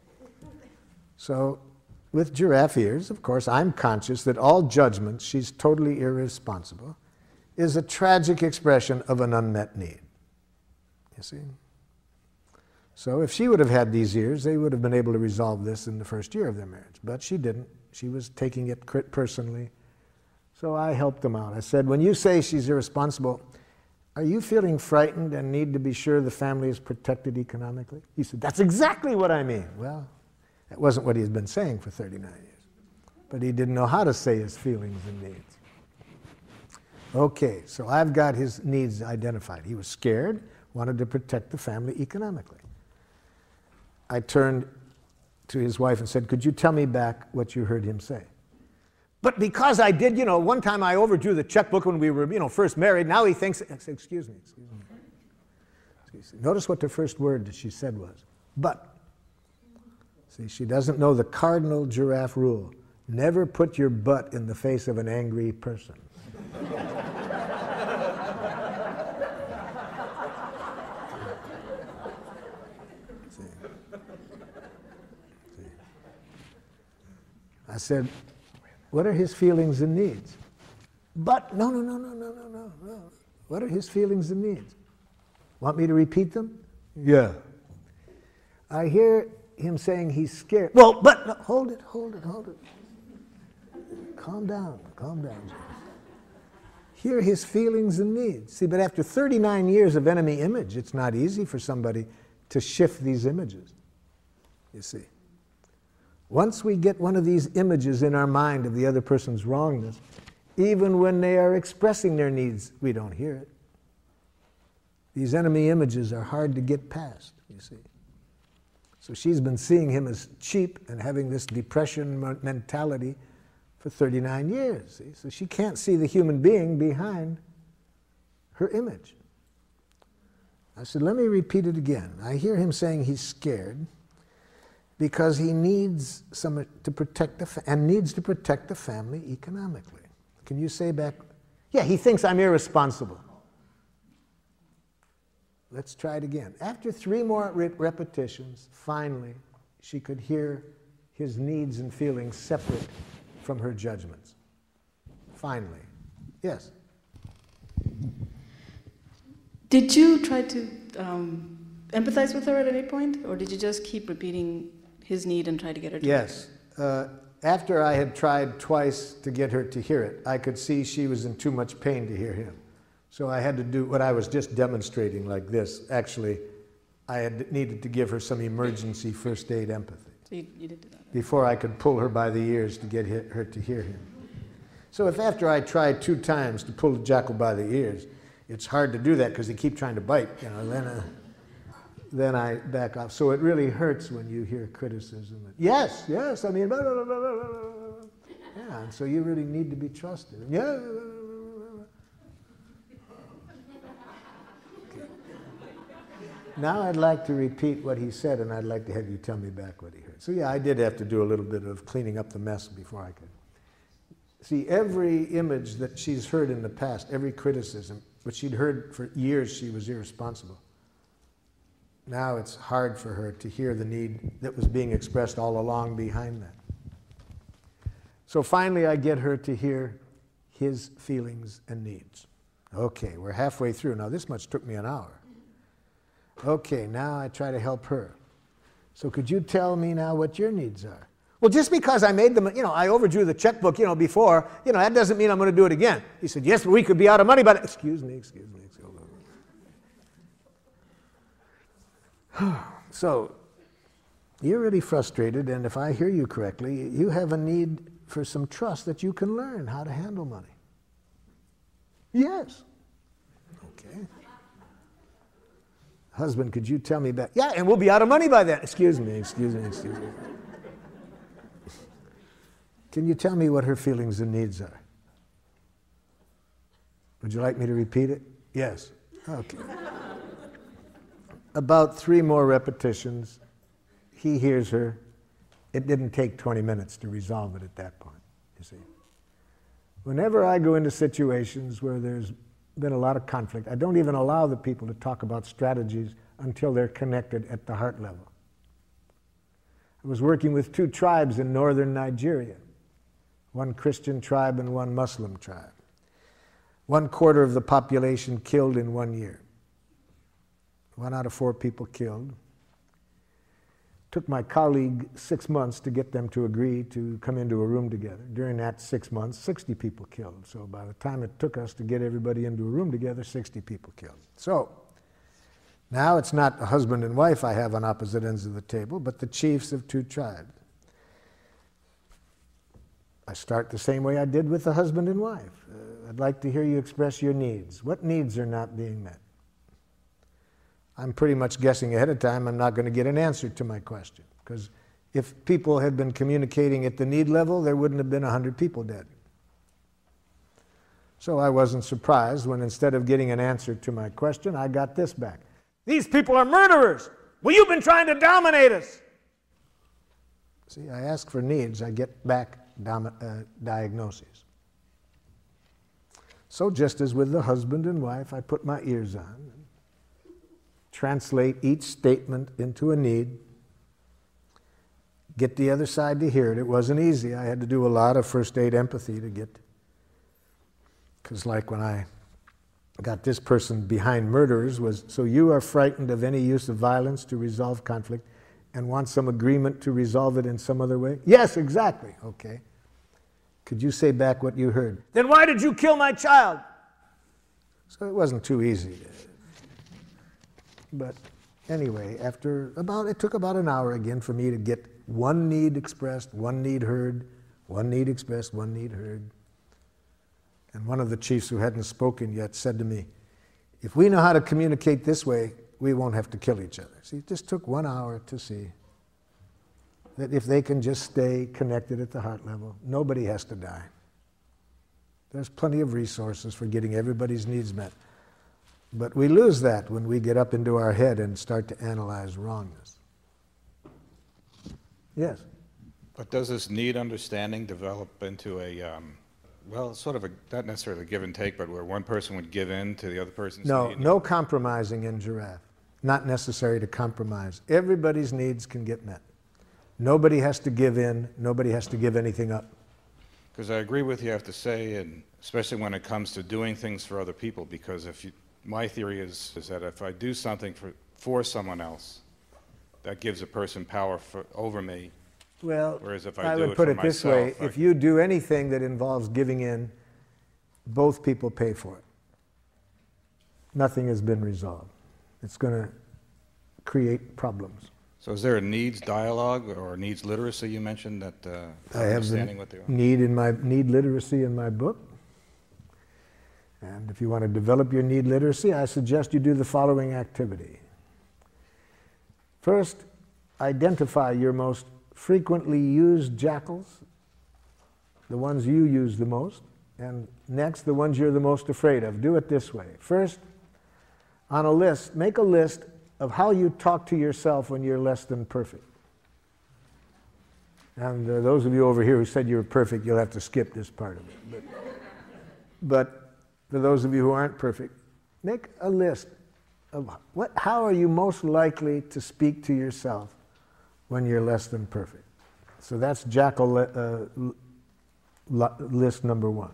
So with giraffe ears, of course, I'm conscious that all judgment, she's totally irresponsible, is a tragic expression of an unmet need. You see? So if she would have had these ears, they would have been able to resolve this in the first year of their marriage. But she didn't. She was taking it personally. So I helped them out. I said, when you say she's irresponsible, are you feeling frightened and need to be sure the family is protected economically? He said, that's exactly what I mean. Well, that wasn't what he'd been saying for 39 years. But he didn't know how to say his feelings and needs. Okay, so I've got his needs identified. He was scared, wanted to protect the family economically. I turned to his wife and said, could you tell me back what you heard him say? But because I did, one time I overdrew the checkbook when we were, first married, now he thinks, I said, excuse me. Notice what the first word that she said was, but. See, she doesn't know the cardinal giraffe rule. Never put your butt in the face of an angry person. I said, what are his feelings and needs? But, no. What are his feelings and needs? Want me to repeat them? Yeah. I hear him saying he's scared. Well, but, no, hold it. calm down, calm down. Hear his feelings and needs. See, but after 39 years of enemy image, it's not easy for somebody to shift these images, you see. Once we get one of these images in our mind of the other person's wrongness, even when they are expressing their needs, we don't hear it. These enemy images are hard to get past, you see. So she's been seeing him as cheap and having this depression mentality for 39 years. See? So she can't see the human being behind her image. I said, let me repeat it again. I hear him saying he's scared because he needs to protect the family economically. Can you say back? Yeah, he thinks I'm irresponsible. Let's try it again. After 3 more repetitions, finally, she could hear his needs and feelings separate from her judgments. Finally. Yes? Did you try to empathize with her at any point? Or did you just keep repeating his need and try to get her to Yes. After I had tried twice to get her to hear it, I could see she was in too much pain to hear him. So I had to do what I was just demonstrating like this. Actually, I had needed to give her some emergency first aid empathy. So you did do that. Before I could pull her by the ears to get her to hear him. So if after I tried 2 times to pull the jackal by the ears, it's hard to do that because he keeps trying to bite, you know, then I back off. So it really hurts when you hear criticism. Yes, yes, I mean, blah, blah, blah, blah, blah, blah. Yeah, and so you really need to be trusted. Yeah. Okay. Now I'd like to repeat what he said, and I'd like to have you tell me back what he heard. So yeah, I did have to do a little bit of cleaning up the mess before I could. See, every image that she's heard in the past, every criticism, which she'd heard for years she was irresponsible. Now it's hard for her to hear the need that was being expressed all along behind that. So finally I get her to hear his feelings and needs. Okay, we're halfway through. Now this much took me an hour. Okay, now I try to help her. So could you tell me now what your needs are? Well, just because I made them, you know, I overdrew the checkbook, you know, before, you know, that doesn't mean I'm going to do it again. He said, yes, but we could be out of money, but excuse me. So, you're really frustrated, and if I hear you correctly, you have a need for some trust that you can learn how to handle money. Yes. Okay. Husband, could you tell me back? Yeah, and we'll be out of money by then. Excuse me. Can you tell me what her feelings and needs are? Would you like me to repeat it? Yes. Okay. About 3 more repetitions, he hears her. It didn't take 20 minutes to resolve it at that point, you see. Whenever I go into situations where there's been a lot of conflict, I don't even allow the people to talk about strategies until they're connected at the heart level. I was working with 2 tribes in northern Nigeria, one Christian tribe and one Muslim tribe. 1/4 of the population killed in 1 year. 1 out of 4 people killed. Took my colleague 6 months to get them to agree to come into a room together. During that 6 months, 60 people killed. So by the time it took us to get everybody into a room together, 60 people killed. So now it's not a husband and wife I have on opposite ends of the table, but the chiefs of 2 tribes. I start the same way I did with the husband and wife. I'd like to hear you express your needs. What needs are not being met? I'm pretty much guessing ahead of time I'm not going to get an answer to my question, because if people had been communicating at the need level, there wouldn't have been 100 people dead. So I wasn't surprised when instead of getting an answer to my question, I got this back. These people are murderers! Well, you've been trying to dominate us! See, I ask for needs, I get back diagnoses. So just as with the husband and wife, I put my ears on, translate each statement into a need, get the other side to hear it. It wasn't easy. I had to do a lot of first aid empathy to get, because like when I got this person behind murderers was, so you are frightened of any use of violence to resolve conflict and want some agreement to resolve it in some other way? Yes, exactly. Okay. Could you say back what you heard? Then why did you kill my child? So it wasn't too easy. But anyway, it took about an hour again for me to get one need expressed, one need heard, one need expressed, one need heard. And one of the chiefs who hadn't spoken yet said to me, if we know how to communicate this way, we won't have to kill each other. See, it just took 1 hour to see that if they can just stay connected at the heart level, nobody has to die. There's plenty of resources for getting everybody's needs met. But we lose that when we get up into our head and start to analyze wrongness. Yes? But does this need understanding develop into a, well, sort of a, not necessarily a give and take, but where one person would give in to the other person's need? No compromising in giraffe. Not necessary to compromise. Everybody's needs can get met. Nobody has to give in. Nobody has to give anything up. Because I agree with you, I have to say, and especially when it comes to doing things for other people, because my theory is that if I do something for someone else, that gives a person power over me. Well, whereas if I do would it put for it this myself, way. If you do anything that involves giving in, both people pay for it. Nothing has been resolved. It's going to create problems. So is there a needs dialogue or needs literacy you mentioned that I have understanding what they are? Need literacy in my book. And if you want to develop your need literacy, I suggest you do the following activity. First, identify your most frequently used jackals, the ones you use the most, and next, the ones you're the most afraid of. Do it this way. First, on a list, make a list of how you talk to yourself when you're less than perfect. And those of you over here who said you were perfect, you'll have to skip this part of it. But for those of you who aren't perfect, make a list of how are you most likely to speak to yourself when you're less than perfect. So that's jackal list number 1.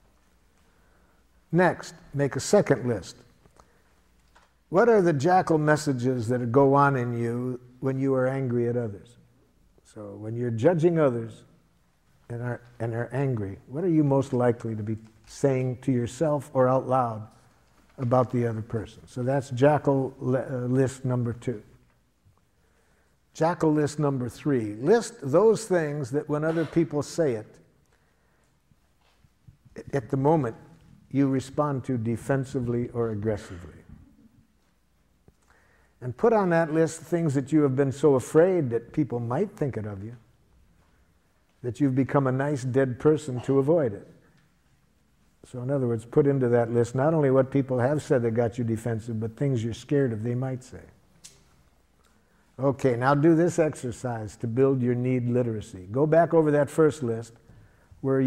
Next, make a second list. What are the jackal messages that go on in you when you are angry at others? So when you're judging others and are angry, what are you most likely to be saying to yourself or out loud about the other person? So that's jackal list number 2. Jackal list number 3. List those things that when other people say it, at the moment you respond to defensively or aggressively. And put on that list things that you have been so afraid that people might think it of you, that you've become a nice dead person to avoid it. So in other words, put into that list not only what people have said that got you defensive, but things you're scared of they might say. Okay, now do this exercise to build your need literacy. Go back over that first list where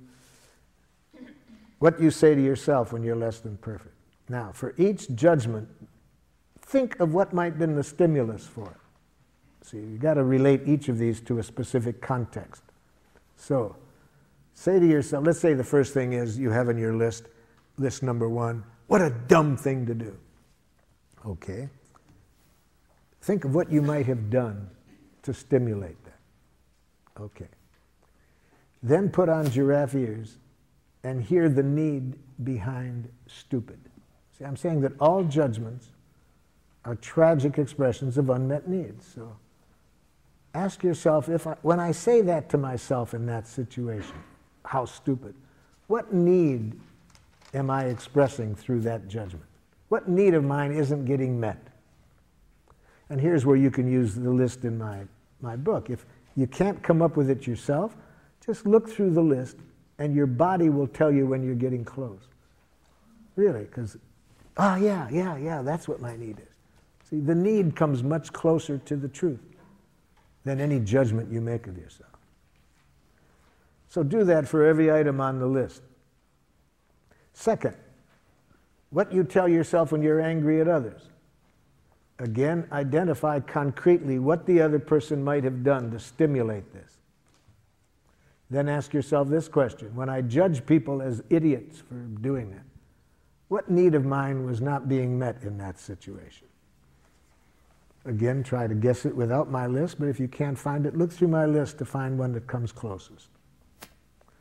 what you say to yourself when you're less than perfect. Now, for each judgment, think of what might have been the stimulus for it. See, you've got to relate each of these to a specific context. So, say to yourself, let's say the first thing is you have on your list number 1, what a dumb thing to do. Okay. Think of what you might have done to stimulate that. Okay. Then put on giraffe ears and hear the need behind stupid. See, I'm saying that all judgments are tragic expressions of unmet needs. So ask yourself, when I say that to myself in that situation, how stupid, what need am I expressing through that judgment? What need of mine isn't getting met? And here's where you can use the list in my book. If you can't come up with it yourself, just look through the list and your body will tell you when you're getting close. Really, because, yeah, that's what my need is. See, the need comes much closer to the truth than any judgment you make of yourself. So do that for every item on the list. Second, what you tell yourself when you're angry at others. Again, identify concretely what the other person might have done to stimulate this. Then ask yourself this question: when I judge people as idiots for doing that, what need of mine was not being met in that situation? Again, try to guess it without my list, but if you can't find it, look through my list to find one that comes closest.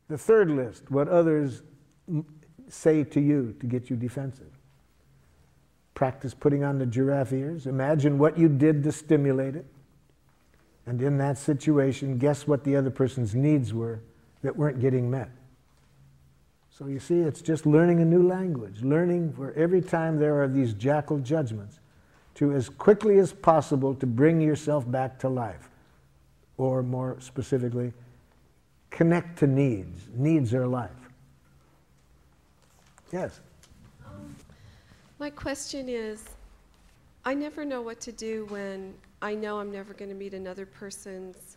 The third list, what others say to you to get you defensive. Practice putting on the giraffe ears. Imagine what you did to stimulate it. And in that situation, guess what the other person's needs were that weren't getting met. So you see, it's just learning a new language, learning for every time there are these jackal judgments, to as quickly as possible to bring yourself back to life. Or more specifically, connect to needs. Needs are life. Yes? My question is, I never know what to do when I know I'm never going to meet another person's,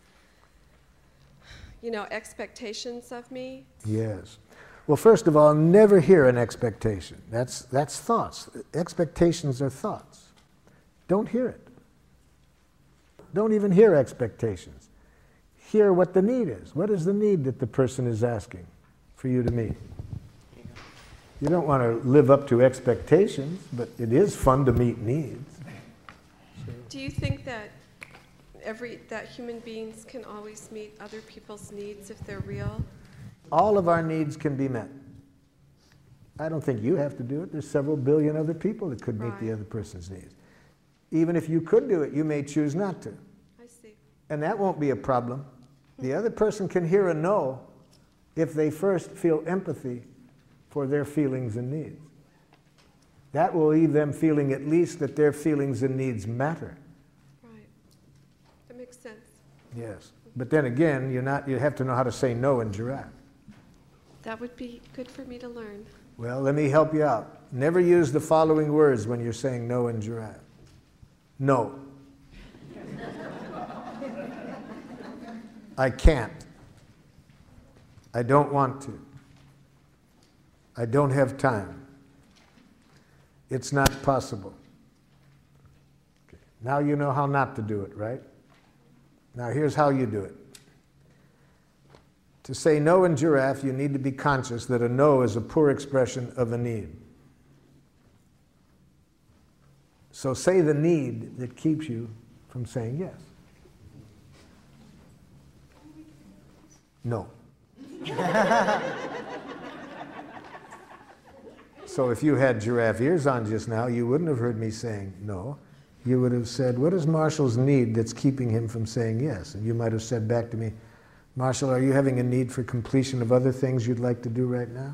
expectations of me. Yes. Well, first of all, never hear an expectation. That's thoughts. Expectations are thoughts. Don't hear it. Don't even hear expectations. Hear what the need is. What is the need that the person is asking for you to meet? You don't want to live up to expectations, but it is fun to meet needs. Do you think that that human beings can always meet other people's needs if they're real? All of our needs can be met. I don't think you have to do it. There's several billion other people that could meet the other person's needs. Even if you could do it, you may choose not to. I see. And that won't be a problem. The other person can hear a no if they first feel empathy for their feelings and needs. That will leave them feeling at least that their feelings and needs matter. Right. That makes sense. Yes. But then again, you have to know how to say no in giraffe. That would be good for me to learn. Well, let me help you out. Never use the following words when you're saying no in giraffe. No. I can't. I don't want to. I don't have time. It's not possible. Okay. Now you know how not to do it, right? Now here's how you do it. To say no in giraffe, you need to be conscious that a no is a poor expression of a need. So say the need that keeps you from saying yes. No. So if you had giraffe ears on just now, you wouldn't have heard me saying no. You would have said, what is Marshall's need that's keeping him from saying yes? And you might have said back to me, Marshall, are you having a need for completion of other things you'd like to do right now?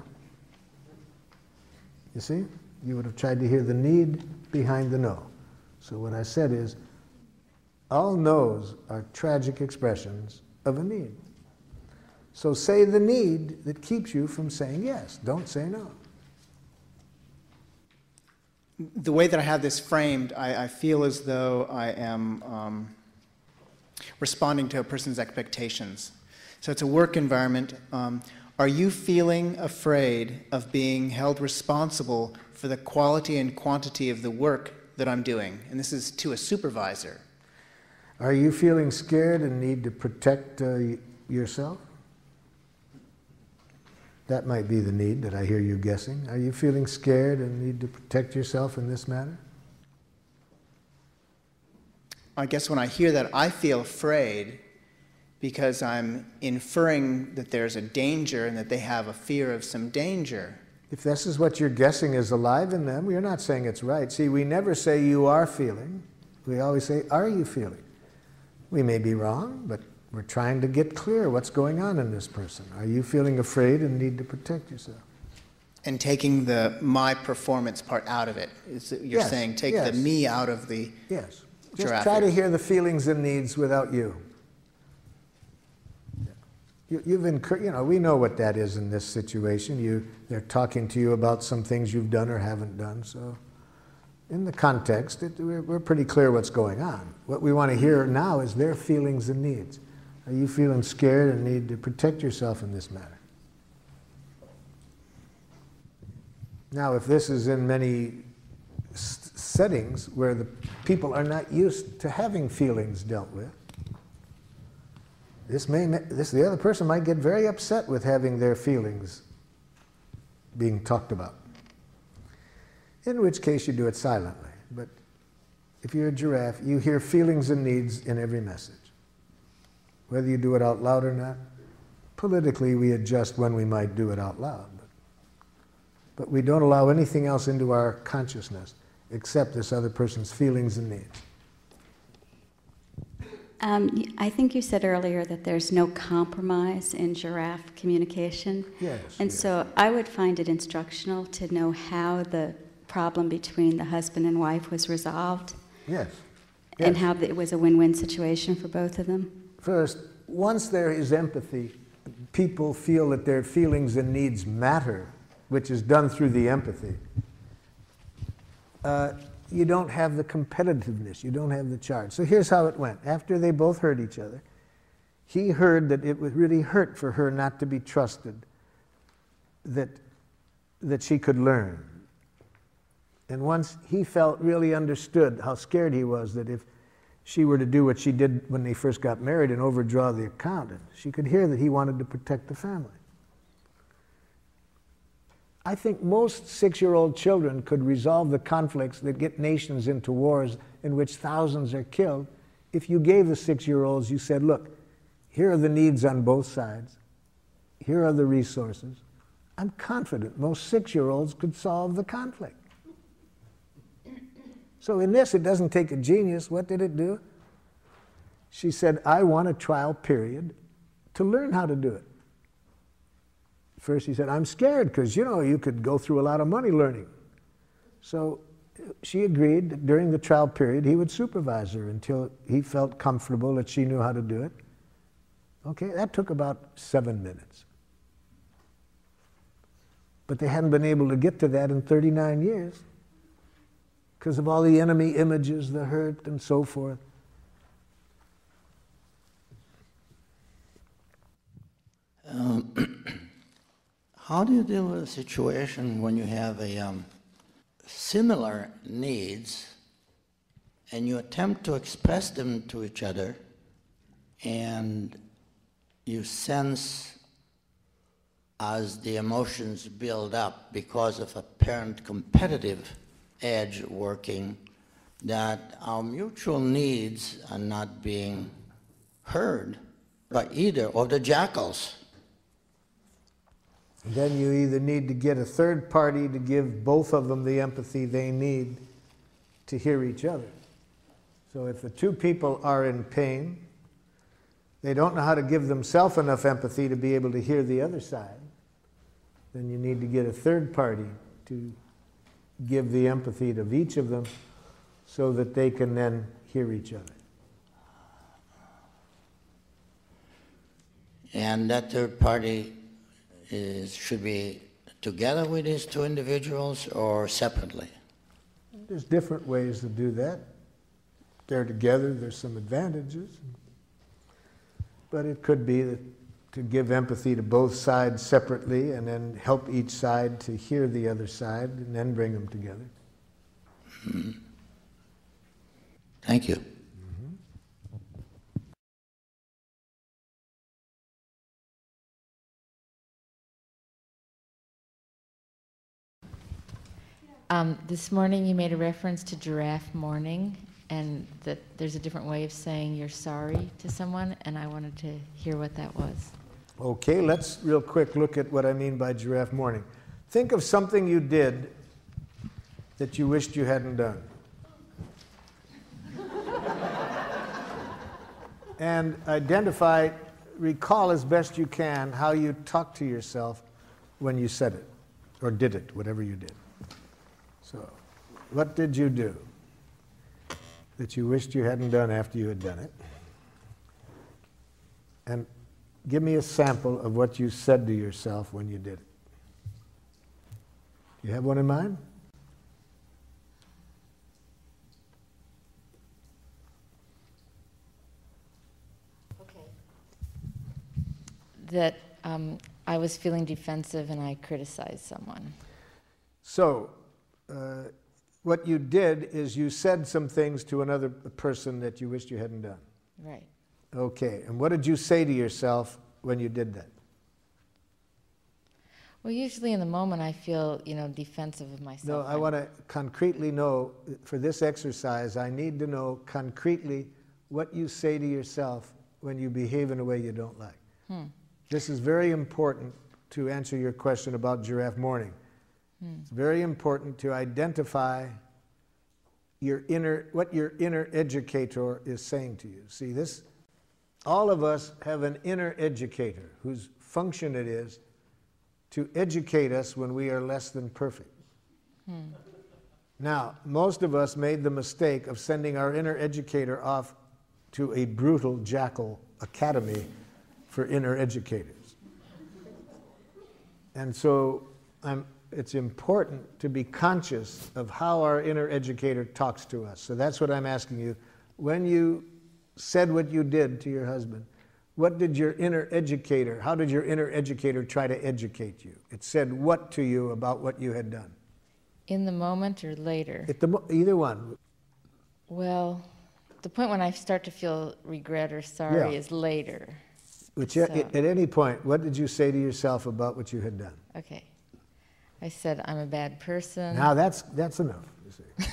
You see? You would have tried to hear the need behind the no. So what I said is, all no's are tragic expressions of a need. So say the need that keeps you from saying yes. Don't say no. The way that I have this framed, I feel as though I am responding to a person's expectations. So it's a work environment. Are you feeling afraid of being held responsible for the quality and quantity of the work that I'm doing? And this is to a supervisor. Are you feeling scared and need to protect yourself? That might be the need that I hear you guessing. Are you feeling scared and need to protect yourself in this matter? I guess when I hear that, I feel afraid because I'm inferring that there's a danger and that they have a fear of some danger. If this is what you're guessing is alive in them, you're not saying it's right. See, we never say you are feeling. We always say, are you feeling? We may be wrong, but we're trying to get clear what's going on in this person. Are you feeling afraid and need to protect yourself? And taking the my performance part out of it. You're saying take the me out of the Yes. Just giraffe. try to hear the feelings and needs without you. We know what that is in this situation. They're talking to you about some things you've done or haven't done. So in the context, we're pretty clear what's going on. What we want to hear now is their feelings and needs. Are you feeling scared and need to protect yourself in this matter? Now, if this is in many settings where the people are not used to having feelings dealt with, the other person might get very upset with having their feelings being talked about. In which case you do it silently. But if you're a giraffe, you hear feelings and needs in every message. Whether you do it out loud or not, Politically, we adjust when we might do it out loud. But we don't allow anything else into our consciousness except this other person's feelings and needs. I think you said earlier that there's no compromise in giraffe communication. Yes. And so I would find it instructional to know how the problem between the husband and wife was resolved. Yes. And how it was a win-win situation for both of them. First, once there is empathy, people feel that their feelings and needs matter, which is done through the empathy. You don't have the competitiveness, you don't have the charge. So here's how it went. After they both heard each other, he heard that it would really hurt for her not to be trusted, that she could learn. And once he felt really understood how scared he was that if she were to do what she did when they first got married and overdraw the account, she could hear that he wanted to protect the family. I think most 6-year-old children could resolve the conflicts that get nations into wars in which thousands are killed if you gave the 6-year-olds, you said, look, here are the needs on both sides. Here are the resources. I'm confident most 6-year-olds could solve the conflict. So in this, it doesn't take a genius. What did it do? She said, I want a trial period to learn how to do it. First he said, I'm scared because, you know, you could go through a lot of money learning. So she agreed that during the trial period he would supervise her until he felt comfortable that she knew how to do it. Okay, that took about 7 minutes. But they hadn't been able to get to that in 39 years because of all the enemy images, the hurt, and so forth. How do you deal with a situation when you have a similar needs and you attempt to express them to each other and you sense as the emotions build up because of apparent competitive edge working that our mutual needs are not being heard by either of the jackals? Then you either need to get a third party to give both of them the empathy they need to hear each other. So if the two people are in pain, they don't know how to give themselves enough empathy to be able to hear the other side, then you need to get a third party to give the empathy of each of them so that they can then hear each other. And that third party should be together with these two individuals or separately? There's different ways to do that. They're together, there's some advantages. But it could be that to give empathy to both sides separately and then help each side to hear the other side and then bring them together. Mm-hmm. Thank you. This morning you made a reference to giraffe mourning and that there's a different way of saying you're sorry to someone, and I wanted to hear what that was. Okay, let's real quick look at what I mean by giraffe mourning. Think of something you did that you wished you hadn't done. And identify, recall as best you can how you talked to yourself when you said it, or did it, whatever you did. So, what did you do that you wished you hadn't done after you had done it? And give me a sample of what you said to yourself when you did it. You have one in mind? Okay. That I was feeling defensive and I criticized someone. So, what you did is you said some things to another person that you wished you hadn't done. Right. Okay, and what did you say to yourself when you did that? Well, usually in the moment I feel, defensive of myself. No, I want to concretely know, for this exercise, I need to know concretely what you say to yourself when you behave in a way you don't like. This is very important to answer your question about giraffe morning. It's very important to identify what your inner educator is saying to you. See, all of us have an inner educator whose function it is to educate us when we are less than perfect. Now, most of us made the mistake of sending our inner educator off to a brutal jackal academy for inner educators. And so it's important to be conscious of how our inner educator talks to us. So that's what I'm asking you. When you said what you did to your husband, what did your inner educator, how did your inner educator try to educate you? It said what to you about what you had done? In the moment or later? Either one. Well, the point when I start to feel regret or sorry is later. Which at any point, what did you say to yourself about what you had done? Okay. I said, I'm a bad person. Now that's enough, you see.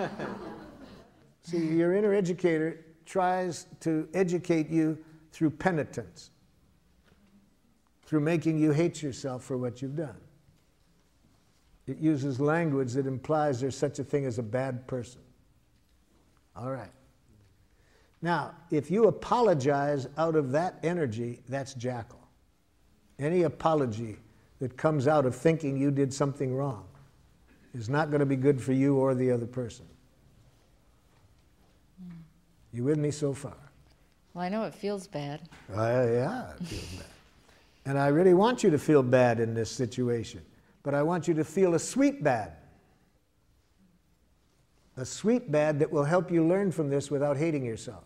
See, your inner educator tries to educate you through penitence, through making you hate yourself for what you've done. It uses language that implies there's such a thing as a bad person. All right. Now, if you apologize out of that energy, that's jackal. Any apology that comes out of thinking you did something wrong is not going to be good for you or the other person. You with me so far? Well, I know it feels bad. Yeah, it feels bad. And I really want you to feel bad in this situation, but I want you to feel a sweet bad. A sweet bad that will help you learn from this without hating yourself.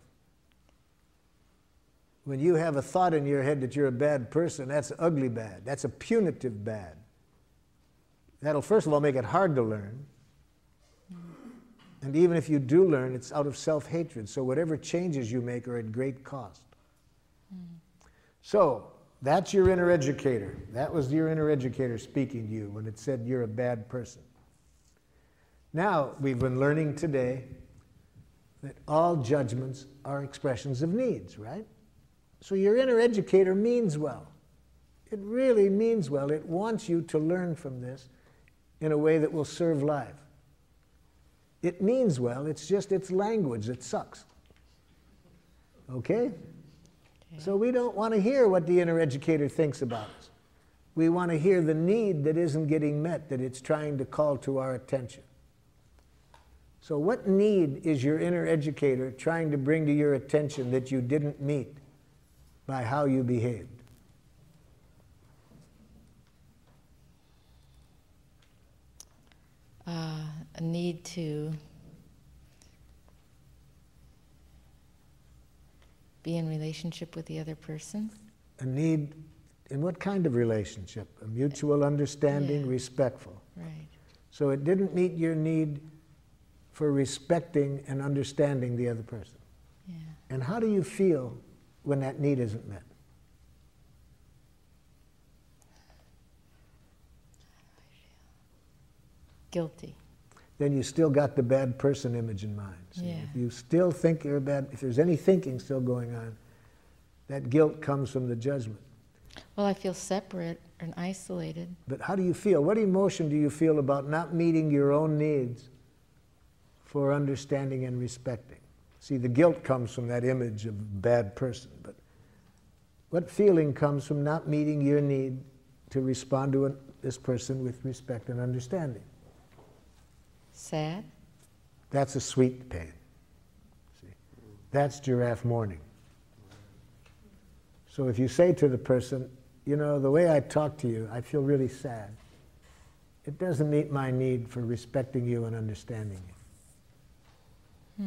When you have a thought in your head that you're a bad person, that's ugly bad. That's a punitive bad. That'll first of all make it hard to learn. And even if you do learn, it's out of self-hatred. So whatever changes you make are at great cost. So that's your inner educator. That was your inner educator speaking to you when it said you're a bad person. Now, we've been learning today that all judgments are expressions of needs, right? So your inner educator means well. It really means well. It wants you to learn from this in a way that will serve life. It means well, it's just its language that sucks. Okay? So we don't want to hear what the inner educator thinks about us. We want to hear the need that isn't getting met, that it's trying to call to our attention. So what need is your inner educator trying to bring to your attention that you didn't meet by how you behaved? A need to be in relationship with the other person. A need, in what kind of relationship? A mutual understanding, respectful. Right. So it didn't meet your need for respecting and understanding the other person. Yeah. And how do you feel when that need isn't met? Guilty. Then you still got the bad person image in mind. So Yeah. if you still think you're bad, if there's any thinking still going on, that guilt comes from the judgment. Well, I feel separate and isolated. But how do you feel? What emotion do you feel about not meeting your own needs for understanding and respecting? See, the guilt comes from that image of bad person, but what feeling comes from not meeting your need to respond to this person with respect and understanding? Sad? That's a sweet pain. See? That's giraffe mourning. So if you say to the person, you know, the way I talk to you, I feel really sad. It doesn't meet my need for respecting you and understanding you.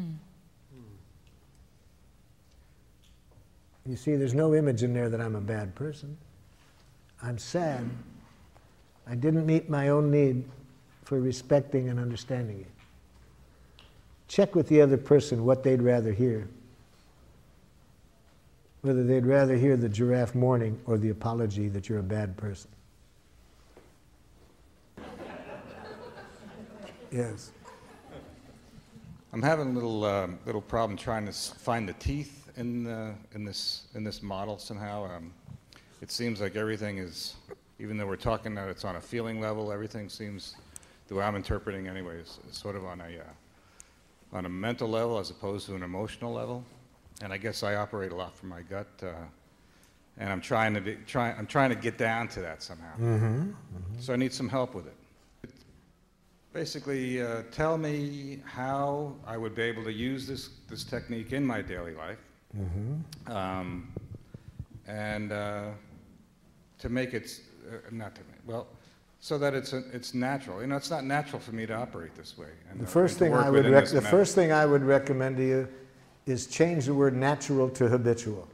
You see, there's no image in there that I'm a bad person. I'm sad. I didn't meet my own need for respecting and understanding you. Check with the other person what they'd rather hear. Whether they'd rather hear the giraffe mourning or the apology that you're a bad person. Yes. I'm having a little problem trying to find the teeth in this model somehow. it seems like everything is, even though we're talking that it's on a feeling level, everything seems, the way I'm interpreting anyways, is sort of on a mental level as opposed to an emotional level. And I guess I operate a lot from my gut, and I'm trying to get down to that somehow. So I need some help with it. Basically, tell me how I would be able to use this technique in my daily life, and to make it so that it's natural. You know, it's not natural for me to operate this way. And the first thing I would recommend to you is change the word natural to habitual.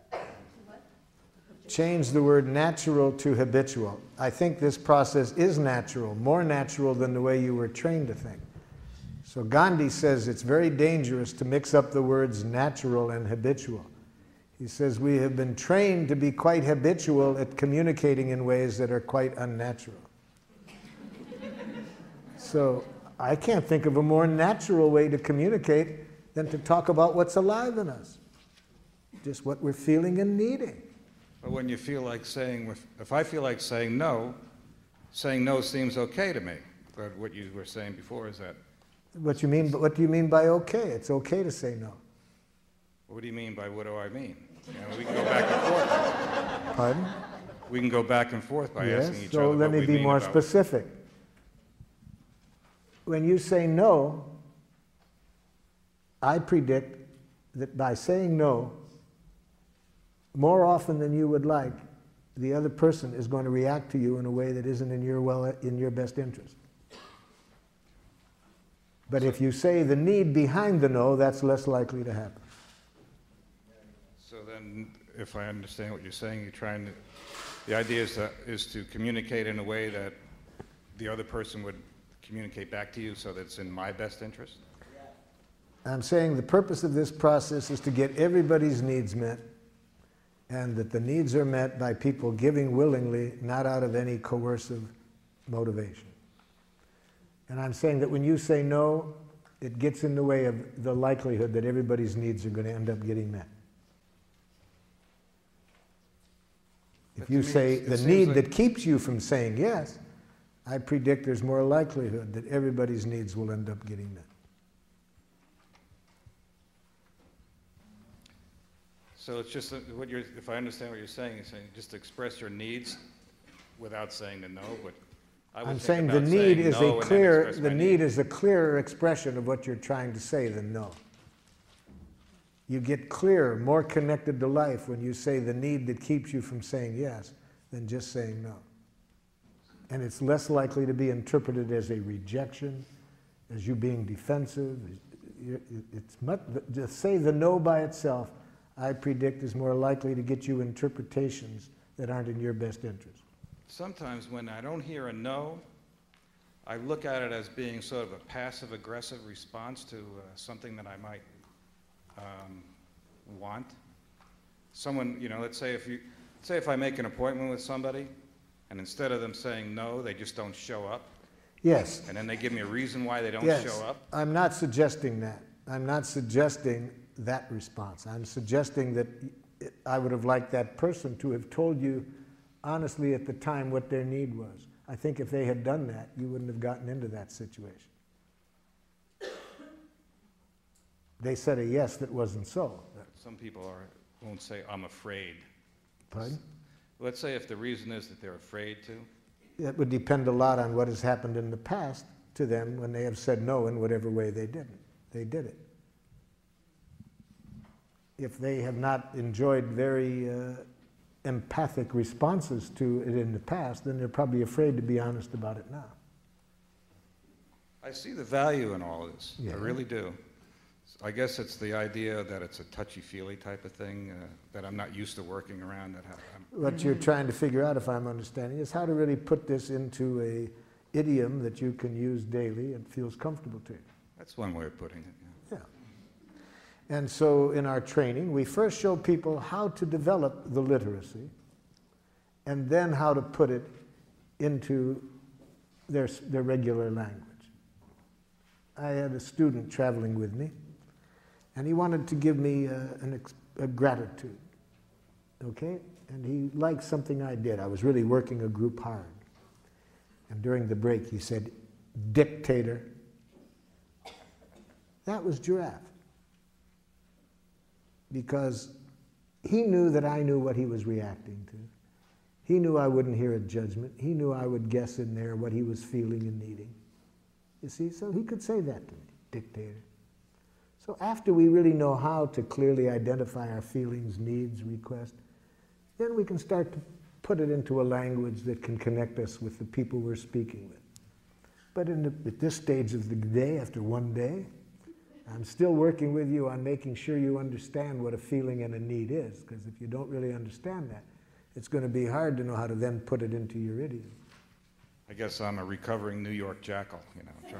Change the word natural to habitual. I think this process is natural, more natural than the way you were trained to think. So Gandhi says it's very dangerous to mix up the words natural and habitual. He says we have been trained to be quite habitual at communicating in ways that are quite unnatural. So I can't think of a more natural way to communicate than to talk about what's alive in us, just what we're feeling and needing. But when you feel like saying, if I feel like saying no seems okay to me. But what you were saying before is that. What do you mean by okay? It's okay to say no. What do you mean by what do I mean? You know, we can go back and forth. Pardon? We can go back and forth by asking each other. So let what me we be mean more about specific. When you say no, I predict that by saying no, more often than you would like, the other person is going to react to you in a way that isn't in your best interest. But if you say the need behind the no, that's less likely to happen. So then, if I understand what you're saying, the idea is to communicate in a way that the other person would communicate back to you so that it's in my best interest? I'm saying the purpose of this process is to get everybody's needs met, and that the needs are met by people giving willingly, not out of any coercive motivation. And I'm saying that when you say no, it gets in the way of the likelihood that everybody's needs are going to end up getting met. If you say the need that keeps you from saying yes, I predict there's more likelihood that everybody's needs will end up getting met. So it's just if I understand what you're saying just express your needs without saying the no. But I'm saying the need is a clearer expression of what you're trying to say than no. You get clearer, more connected to life when you say the need that keeps you from saying yes than just saying no. And it's less likely to be interpreted as a rejection, as you being defensive. Just say the no by itself, I predict, is more likely to get you interpretations that aren't in your best interest. Sometimes when I don't hear a no, I look at it as being sort of a passive-aggressive response to something that I might want. Someone, let's say if I make an appointment with somebody, and instead of them saying no, they just don't show up. Yes. And then they give me a reason why they don't show up. I'm not suggesting that. I'm not suggesting that response. I'm suggesting that I would have liked that person to have told you honestly at the time what their need was. I think if they had done that, you wouldn't have gotten into that situation. They said a yes that wasn't so. Some people won't say, I'm afraid. Pardon? Let's say if the reason is that they're afraid to. It would depend a lot on what has happened in the past to them when they have said no in whatever way they did it. If they have not enjoyed very empathic responses to it in the past, then they're probably afraid to be honest about it now. I see the value in all of this. Yeah. I really do. I guess it's the idea that it's a touchy-feely type of thing that I'm not used to working around. What you're trying to figure out, if I'm understanding, is how to really put this into an idiom that you can use daily and feels comfortable to you. That's one way of putting it. Yeah. And so in our training, we first show people how to develop the literacy and then how to put it into their regular language. I had a student traveling with me, and he wanted to give me a gratitude, okay? and he liked something I did. I was really working a group hard. And during the break, he said, "Dictator." That was Giraffe. Because he knew that I knew what he was reacting to. He knew I wouldn't hear a judgment. He knew I would guess in there what he was feeling and needing. You see, so he could say that to me, dictator. So after we really know how to clearly identify our feelings, needs, requests, then we can start to put it into a language that can connect us with the people we're speaking with. But at this stage of the day, after one day, I'm still working with you on making sure you understand what a feeling and a need is, because if you don't really understand that, it's going to be hard to know how to then put it into your idiom. I guess I'm a recovering New York jackal, you know.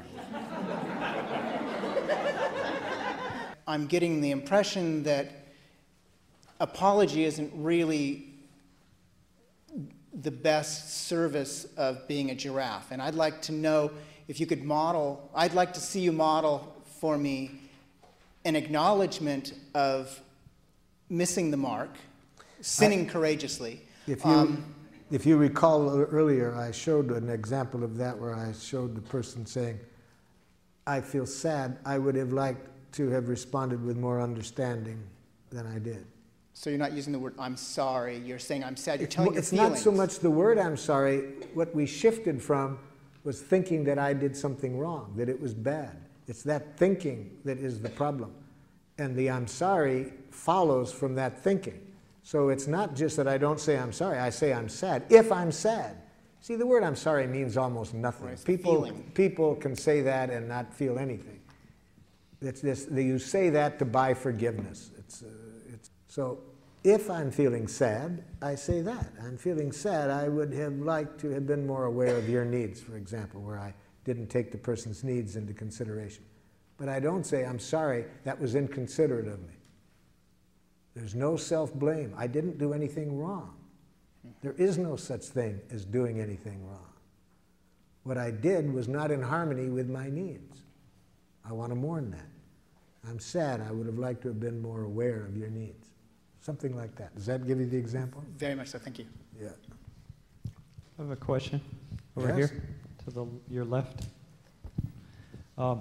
I'm getting the impression that apology isn't really the best service of being a giraffe. And I'd like to know if you could model, I'd like to see you model for me an acknowledgement of missing the mark, sinning courageously. If you recall earlier, I showed an example of that where I showed the person saying, "I feel sad. I would have liked to have responded with more understanding than I did." So you're not using the word "I'm sorry," you're saying "I'm sad," you're telling your It's feelings. not so much the word "I'm sorry." What we shifted from was thinking that I did something wrong, that it was bad. It's that thinking that is the problem. And the "I'm sorry" follows from that thinking. So it's not just that I don't say "I'm sorry," I say "I'm sad." If I'm sad. See, the word "I'm sorry" means almost nothing. Right, people can say that and not feel anything. It's this, you say that to buy forgiveness. So if I'm feeling sad, I say that. I'm feeling sad. I would have liked to have been more aware of your needs, for example, where I didn't take the person's needs into consideration. But I don't say, "I'm sorry, that was inconsiderate of me." There's no self-blame. I didn't do anything wrong. There is no such thing as doing anything wrong. What I did was not in harmony with my needs. I want to mourn that. I'm sad. I would have liked to have been more aware of your needs. Something like that. Does that give you the example? Very much so. Thank you. Yeah. I have a question over Yes? here to your left. I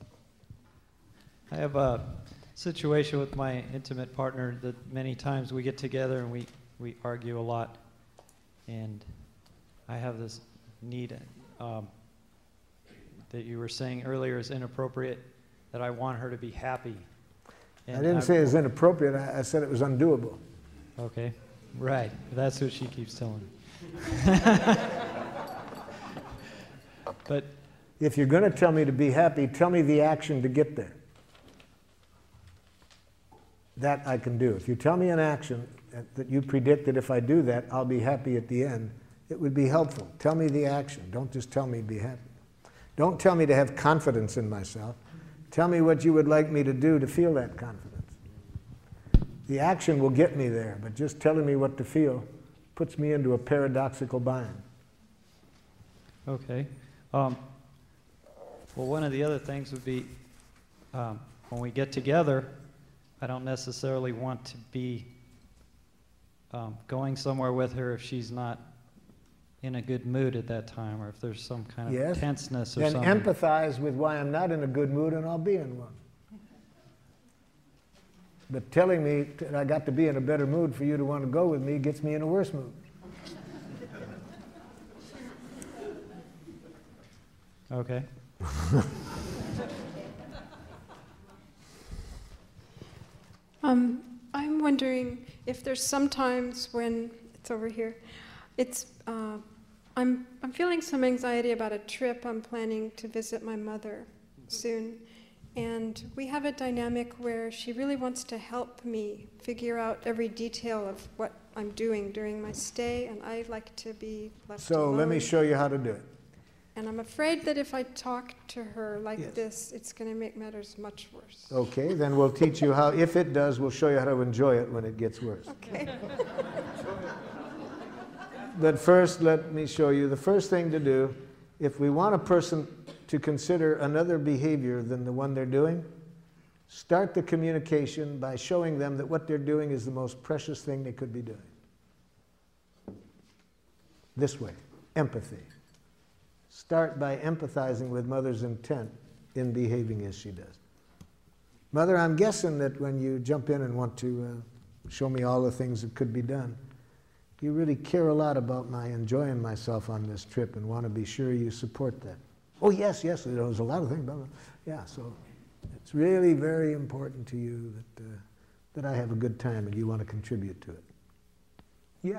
have a situation with my intimate partner that many times we get together and we argue a lot. And I have this need that you were saying earlier is inappropriate, that I want her to be happy. I didn't say it was inappropriate. I said it was undoable. Okay, right. That's what she keeps telling me. But if you're going to tell me to be happy, tell me the action to get there. That I can do. If you tell me an action that you predict that if I do that, I'll be happy at the end, it would be helpful. Tell me the action. Don't just tell me be happy. Don't tell me to have confidence in myself. Tell me what you would like me to do to feel that confidence. The action will get me there, but just telling me what to feel puts me into a paradoxical bind. okay. Well, one of the other things would be when we get together, I don't necessarily want to be going somewhere with her if she's not in a good mood at that time, or if there's some kind of tenseness or then something. empathize with why I'm not in a good mood and I'll be in one. But telling me that I got to be in a better mood for you to want to go with me gets me in a worse mood. Okay. I'm wondering if there's some times when it's over here. It's I'm feeling some anxiety about a trip I'm planning to visit my mother soon, and we have a dynamic where she really wants to help me figure out every detail of what I'm doing during my stay, and I like to be left So alone. let me show you how to do it. And I'm afraid that if I talk to her like this, it's going to make matters much worse. Okay, then we'll teach you how, if it does, we'll show you how to enjoy it when it gets worse. Okay. But first, let me show you the first thing to do. If we want a person to consider another behavior than the one they're doing, start the communication by showing them that what they're doing is the most precious thing they could be doing. this way, empathy. Start by empathizing with Mother's intent in behaving as she does. Mother, I'm guessing that when you jump in and want to show me all the things that could be done, you really care a lot about my enjoying myself on this trip and want to be sure you support that. Oh, yes, yes, there's a lot of things. Blah, blah. Yeah, so it's really very important to you that I have a good time and you want to contribute to it. Yeah.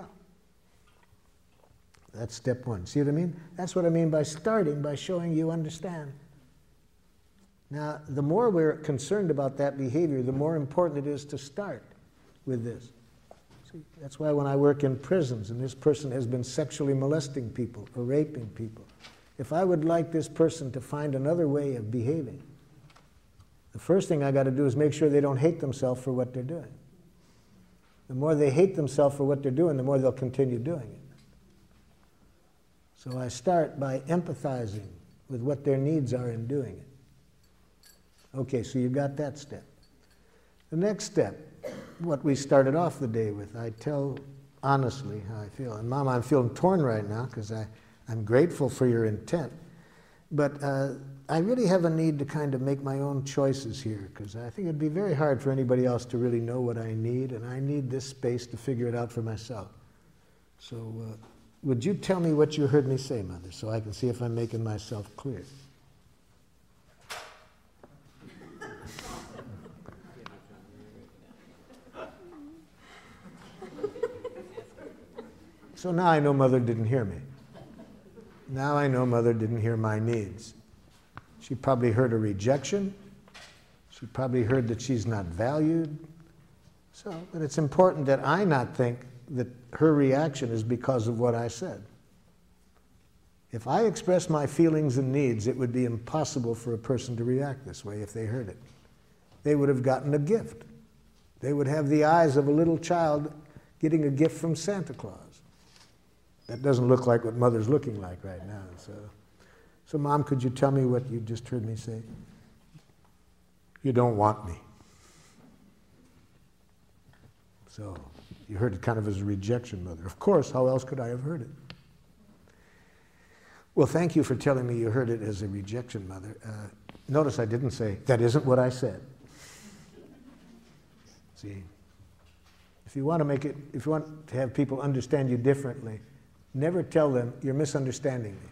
That's step one. See what I mean? That's what I mean by starting, by showing you understand. Now, the more we're concerned about that behavior, the more important it is to start with this. See, that's why when I work in prisons and this person has been sexually molesting people or raping people, if I would like this person to find another way of behaving, the first thing I got to do is make sure they don't hate themselves for what they're doing. The more they hate themselves for what they're doing, the more they'll continue doing it. So I start by empathizing with what their needs are in doing it. Okay, so you got that step. The next step, what we started off the day with, I tell honestly how I feel. And Mom, I'm feeling torn right now because I'm grateful for your intent. But I really have a need to kind of make my own choices here because I think it'd be very hard for anybody else to really know what I need, and I need this space to figure it out for myself. So would you tell me what you heard me say, Mother, so I can see if I'm making myself clear? So now I know Mother didn't hear me. Now I know Mother didn't hear my needs. She probably heard a rejection. She probably heard that she's not valued. So, but it's important that I not think that her reaction is because of what I said. If I express my feelings and needs, it would be impossible for a person to react this way if they heard it. They would have gotten a gift. They would have the eyes of a little child getting a gift from Santa Claus. That doesn't look like what Mother's looking like right now. So Mom, could you tell me what you just heard me say? You don't want me. So you heard it kind of as a rejection, Mother. Of course, how else could I have heard it? Well, thank you for telling me you heard it as a rejection, Mother. Notice I didn't say, that isn't what I said. See, if you want to have people understand you differently, never tell them, you're misunderstanding me.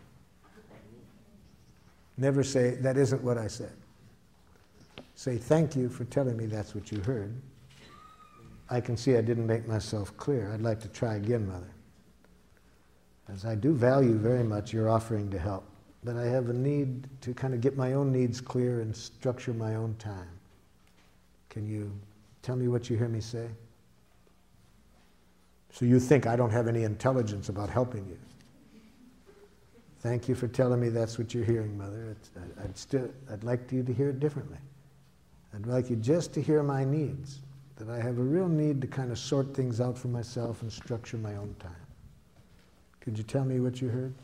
Never say, that isn't what I said. Say, thank you for telling me that's what you heard. I can see I didn't make myself clear. I'd like to try again, Mother. As I do value very much your offering to help, but I have a need to kind of get my own needs clear and structure my own time. Can you tell me what you hear me say? So you think I don't have any intelligence about helping you. Thank you for telling me that's what you're hearing, Mother. I'd like you to hear it differently. I'd like you just to hear my needs, that I have a real need to kind of sort things out for myself and structure my own time. Could you tell me what you heard?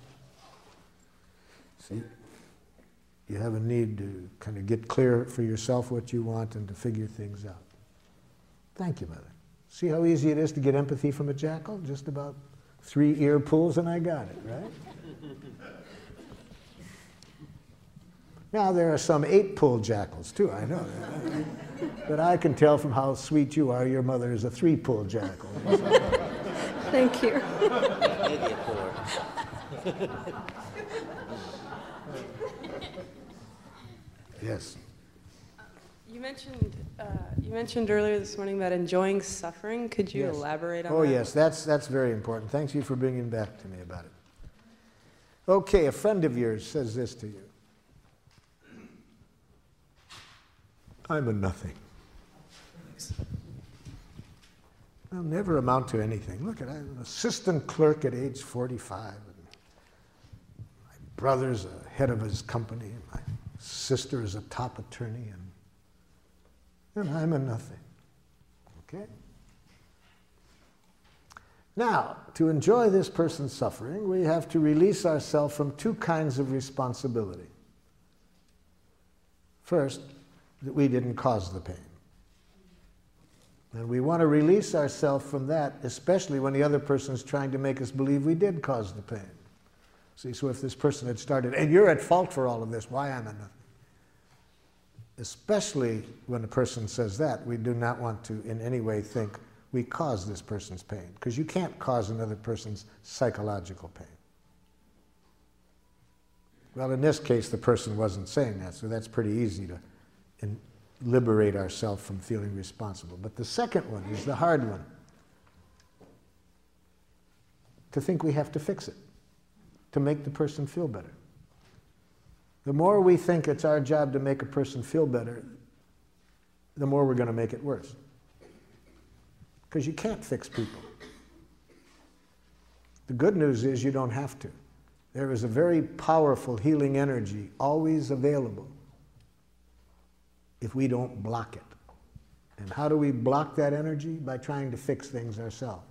See, you have a need to kind of get clear for yourself what you want and to figure things out. Thank you, Mother. See how easy it is to get empathy from a jackal? Just about 3 ear pulls and I got it, right? Now there are some 8-pull jackals too, I know that. But I can tell from how sweet you are, your mother is a 3-pull jackal. Thank you. Yes. You mentioned earlier this morning about enjoying suffering. Could you elaborate on that? Oh yes, that's very important. Thank you for bringing back to me about it. Okay, a friend of yours says this to you. I'm a nothing. I'll never amount to anything. Look, I'm an assistant clerk at age 45. And my brother's a head of his company. And my sister is a top attorney. And I'm a nothing. Okay? Now, to enjoy this person's suffering, we have to release ourselves from 2 kinds of responsibility. First, that we didn't cause the pain. And we want to release ourselves from that, especially when the other person is trying to make us believe we did cause the pain. See, so if this person had started, and you're at fault for all of this, why am I nothing? Especially when a person says that, we do not want to in any way think we caused this person's pain, because you can't cause another person's psychological pain. Well, in this case, the person wasn't saying that, so that's pretty easy to liberate ourselves from feeling responsible. But the second one is the hard one. To think we have to fix it, to make the person feel better. The more we think it's our job to make a person feel better, the more we're going to make it worse. Because you can't fix people. The good news is you don't have to. There is a very powerful healing energy always available if we don't block it. And how do we block that energy? By trying to fix things ourselves.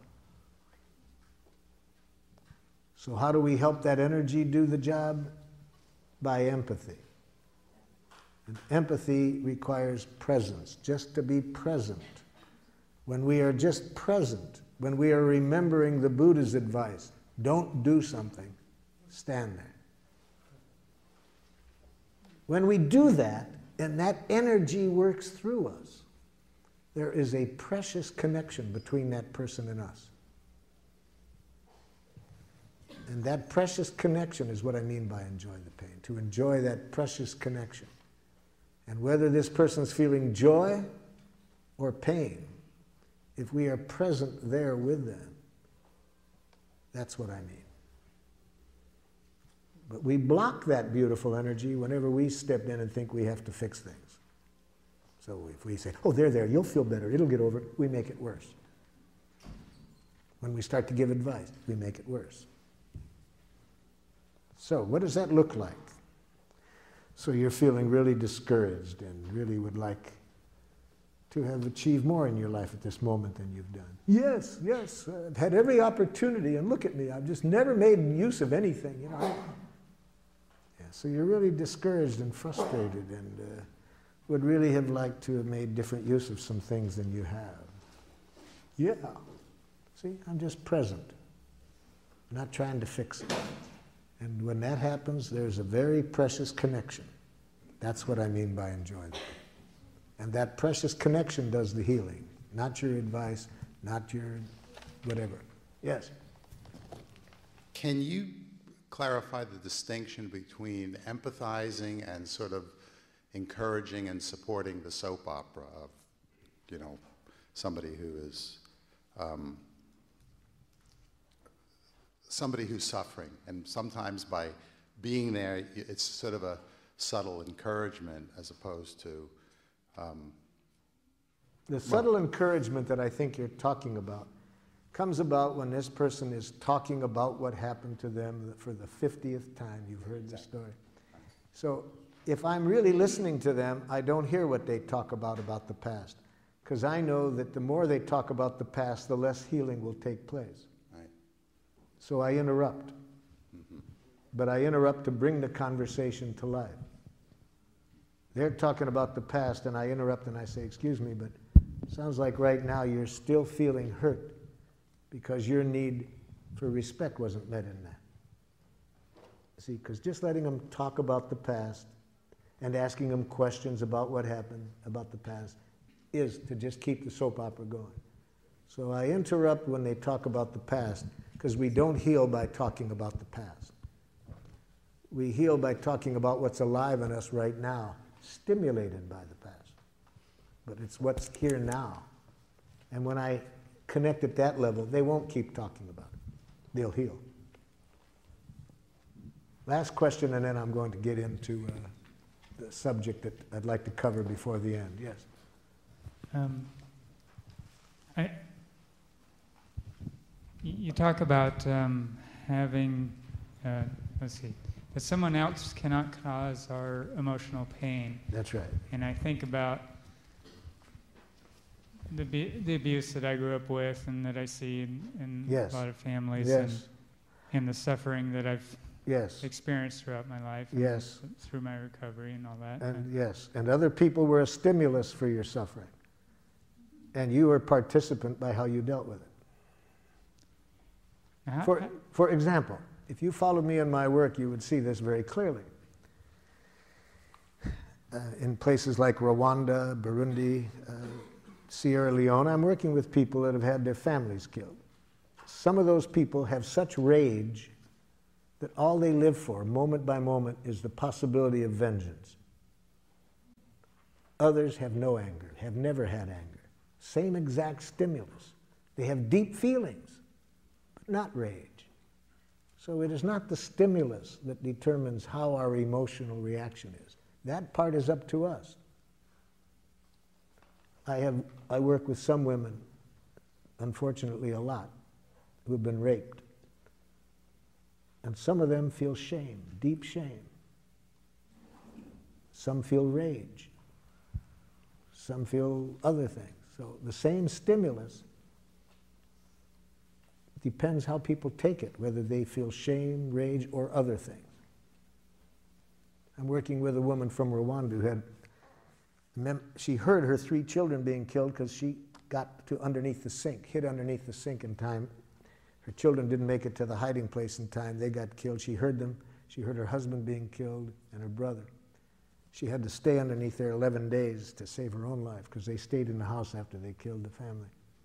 So how do we help that energy do the job? By empathy. And empathy requires presence, just to be present. When we are just present, when we are remembering the Buddha's advice, don't do something, stand there. When we do that, and that energy works through us, there is a precious connection between that person and us. And that precious connection is what I mean by enjoy the pain, to enjoy that precious connection. And whether this person's feeling joy or pain, if we are present there with them, that's what I mean. But we block that beautiful energy whenever we step in and think we have to fix things. So if we say, oh, there, you'll feel better, it'll get over it, we make it worse. When we start to give advice, we make it worse. So what does that look like? So you're feeling really discouraged and really would like to have achieved more in your life at this moment than you've done. Yes, I've had every opportunity, and look at me, I've just never made use of anything, you know. So you're really discouraged and frustrated and would really have liked to have made different use of some things than you have. Yeah. See, I'm just present. I'm not trying to fix it. And when that happens, there's a very precious connection. That's what I mean by enjoyment. And that precious connection does the healing, not your advice, not your whatever. Yes? Can you clarify the distinction between empathizing and sort of encouraging and supporting the soap opera of, you know, somebody who is somebody who's suffering, and sometimes by being there, it's sort of a subtle encouragement as opposed to the subtle encouragement that I think you're talking about comes about when this person is talking about what happened to them for the 50th time. You've heard the story. So if I'm really listening to them, I don't hear what they talk about the past, because I know that the more they talk about the past, the less healing will take place. Right. So I interrupt. But I interrupt to bring the conversation to life. They're talking about the past, and I interrupt and I say, excuse me, but it sounds like right now you're still feeling hurt because your need for respect wasn't met in that. See, because just letting them talk about the past and asking them questions about what happened about the past is to just keep the soap opera going. So I interrupt when they talk about the past, because we don't heal by talking about the past. We heal by talking about what's alive in us right now, stimulated by the past. But it's what's here now. And when I connect at that level, they won't keep talking about it. They'll heal. Last question, and then I'm going to get into the subject that I'd like to cover before the end. Yes? You talk about having, let's see, that someone else cannot cause our emotional pain. That's right. And I think about the abuse that I grew up with and that I see in Yes. a lot of families, Yes. and the suffering that I've Yes. experienced throughout my life, Yes. through my recovery and all that. And yes, and other people were a stimulus for your suffering. And you were a participant by how you dealt with it. For example, if you followed me in my work, you would see this very clearly. In places like Rwanda, Burundi, Sierra Leone, I'm working with people that have had their families killed. Some of those people have such rage that all they live for, moment by moment, is the possibility of vengeance. Others have no anger, have never had anger. Same exact stimulus. They have deep feelings, but not rage. So it is not the stimulus that determines how our emotional reaction is. That part is up to us. I work with some women, unfortunately a lot, who have been raped. And some of them feel shame, deep shame. Some feel rage. Some feel other things. So the same stimulus depends how people take it, whether they feel shame, rage, or other things. I'm working with a woman from Rwanda who had, she heard her 3 children being killed because she got to underneath the sink, hid underneath the sink in time. Her children didn't make it to the hiding place in time. They got killed. She heard them. She heard her husband being killed and her brother. She had to stay underneath there 11 days to save her own life because they stayed in the house after they killed the family.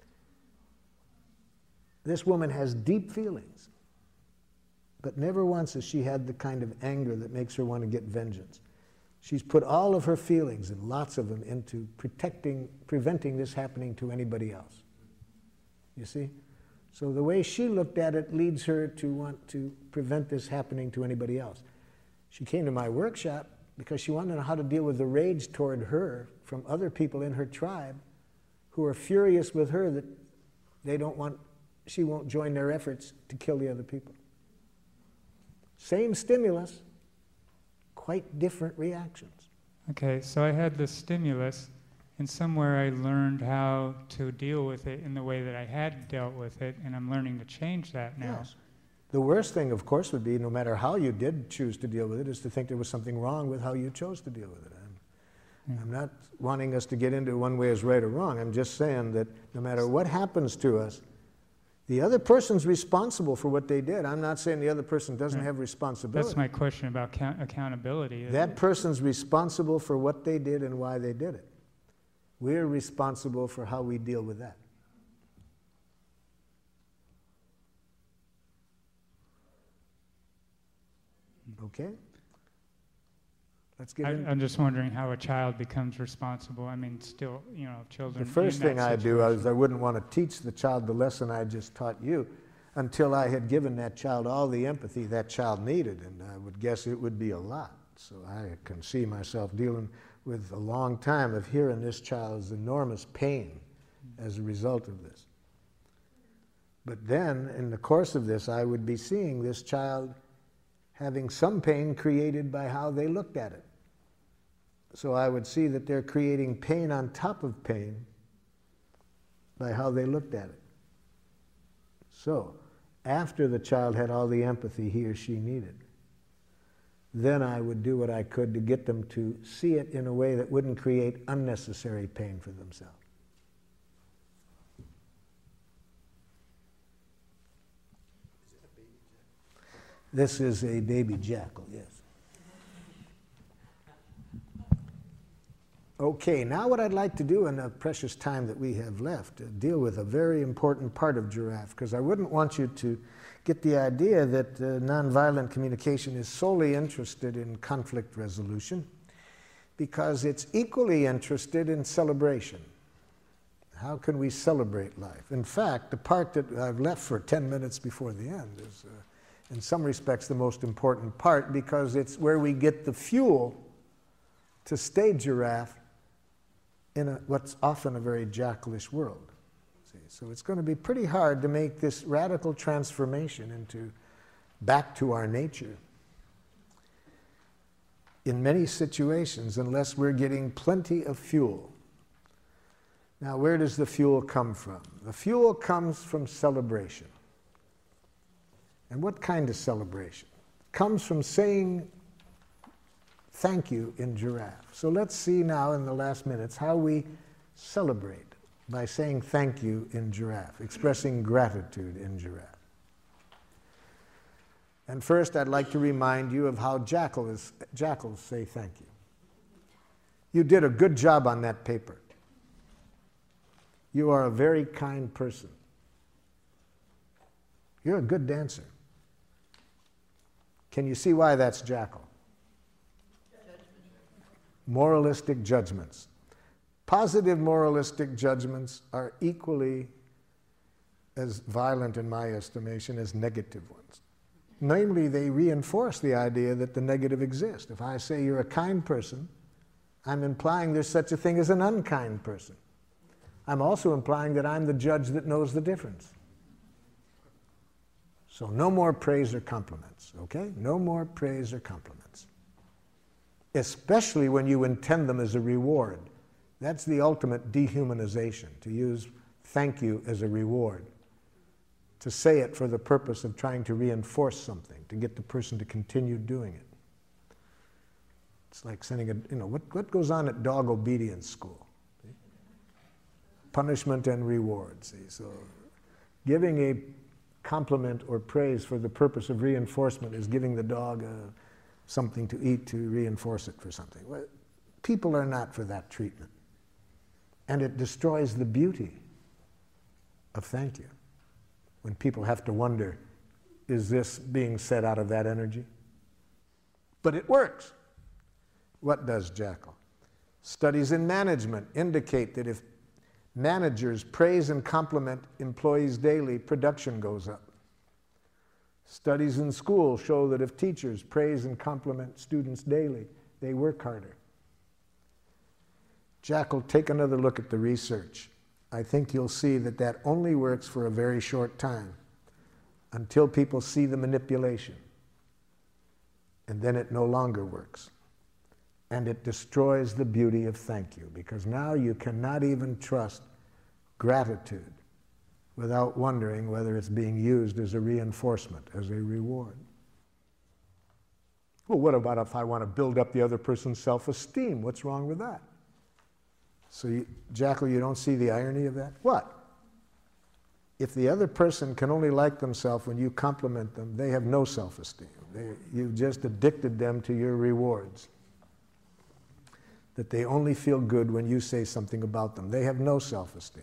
This woman has deep feelings, but never once has she had the kind of anger that makes her want to get vengeance. She's put all of her feelings, and lots of them, into preventing this happening to anybody else. You see? So the way she looked at it leads her to want to prevent this happening to anybody else. She came to my workshop because she wanted to know how to deal with the rage toward her from other people in her tribe who are furious with her that she won't join their efforts to kill the other people. Same stimulus, quite different reactions. Okay, so I had the stimulus, and somewhere I learned how to deal with it in the way that I had dealt with it, and I'm learning to change that now. Yes. The worst thing, of course, would be, no matter how you did choose to deal with it, is to think there was something wrong with how you chose to deal with it. I'm not wanting us to get into one way is right or wrong. I'm just saying that no matter what happens to us, the other person's responsible for what they did. I'm not saying the other person doesn't have responsibility. That's my question about accountability. That person's responsible for what they did and why they did it. We're responsible for how we deal with that. Okay? Let's get in. I'm just wondering how a child becomes responsible. I mean, still, you know, children. The first thing I do is I wouldn't want to teach the child the lesson I just taught you until I had given that child all the empathy that child needed, and I would guess it would be a lot. So I can see myself dealing with a long time of hearing this child's enormous pain as a result of this. But then, in the course of this, I would be seeing this child having some pain created by how they looked at it. So I would see that they're creating pain on top of pain by how they looked at it. So, after the child had all the empathy he or she needed, then I would do what I could to get them to see it in a way that wouldn't create unnecessary pain for themselves. This is a baby jackal, yes. Okay, now what I'd like to do in the precious time that we have left, deal with a very important part of giraffe, because I wouldn't want you to get the idea that nonviolent communication is solely interested in conflict resolution, because it's equally interested in celebration. How can we celebrate life? In fact, the part that I've left for 10 minutes before the end is in some respects the most important part, because it's where we get the fuel to stay giraffe in what's often a very jackalish world. See? So it's going to be pretty hard to make this radical transformation back to our nature in many situations unless we're getting plenty of fuel. Now, where does the fuel come from? The fuel comes from celebration. And what kind of celebration? It comes from saying thank you in giraffe. So let's see now in the last minutes how we celebrate by saying thank you in giraffe, expressing gratitude in giraffe. And first, I'd like to remind you of how jackals say thank you. You did a good job on that paper. You are a very kind person. You're a good dancer. Can you see why that's jackal? Moralistic judgments. Positive moralistic judgments are equally as violent in my estimation as negative ones. Namely, they reinforce the idea that the negative exists. If I say you're a kind person, I'm implying there's such a thing as an unkind person. I'm also implying that I'm the judge that knows the difference. So no more praise or compliments, okay? No more praise or compliments. Especially when you intend them as a reward. That's the ultimate dehumanization, to use thank you as a reward. To say it for the purpose of trying to reinforce something, to get the person to continue doing it. It's like sending what goes on at dog obedience school? See? Punishment and reward, see? So giving a compliment or praise for the purpose of reinforcement is giving the dog something to eat to reinforce it for something. Well, people are not for that treatment. And it destroys the beauty of thank you. When people have to wonder, is this being said out of that energy? But it works. What does jackal? Studies in management indicate that if managers praise and compliment employees daily, production goes up. Studies in school show that if teachers praise and compliment students daily, they work harder. Jackal, take another look at the research. I think you'll see that that only works for a very short time, until people see the manipulation. And then it no longer works. And it destroys the beauty of thank you, because now you cannot even trust gratitude without wondering whether it's being used as a reinforcement, as a reward. Well, what about if I want to build up the other person's self-esteem? What's wrong with that? So, Jackal, you don't see the irony of that? What? If the other person can only like themselves when you compliment them, they have no self-esteem. You've just addicted them to your rewards. That they only feel good when you say something about them. They have no self-esteem.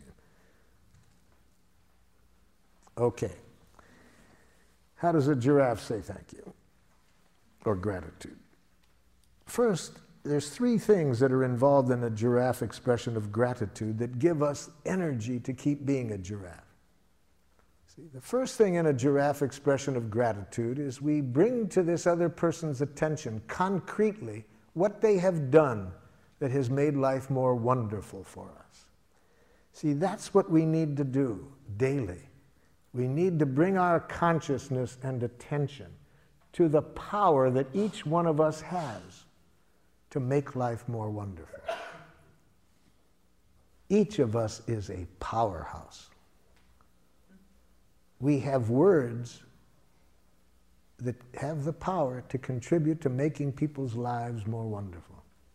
Okay. How does a giraffe say thank you? Or gratitude? First, there's three things that are involved in a giraffe expression of gratitude that give us energy to keep being a giraffe. See, the first thing in a giraffe expression of gratitude is we bring to this other person's attention concretely what they have done that has made life more wonderful for us. See, that's what we need to do daily. We need to bring our consciousness and attention to the power that each one of us has to make life more wonderful. Each of us is a powerhouse. We have words that have the power to contribute to making people's lives more wonderful.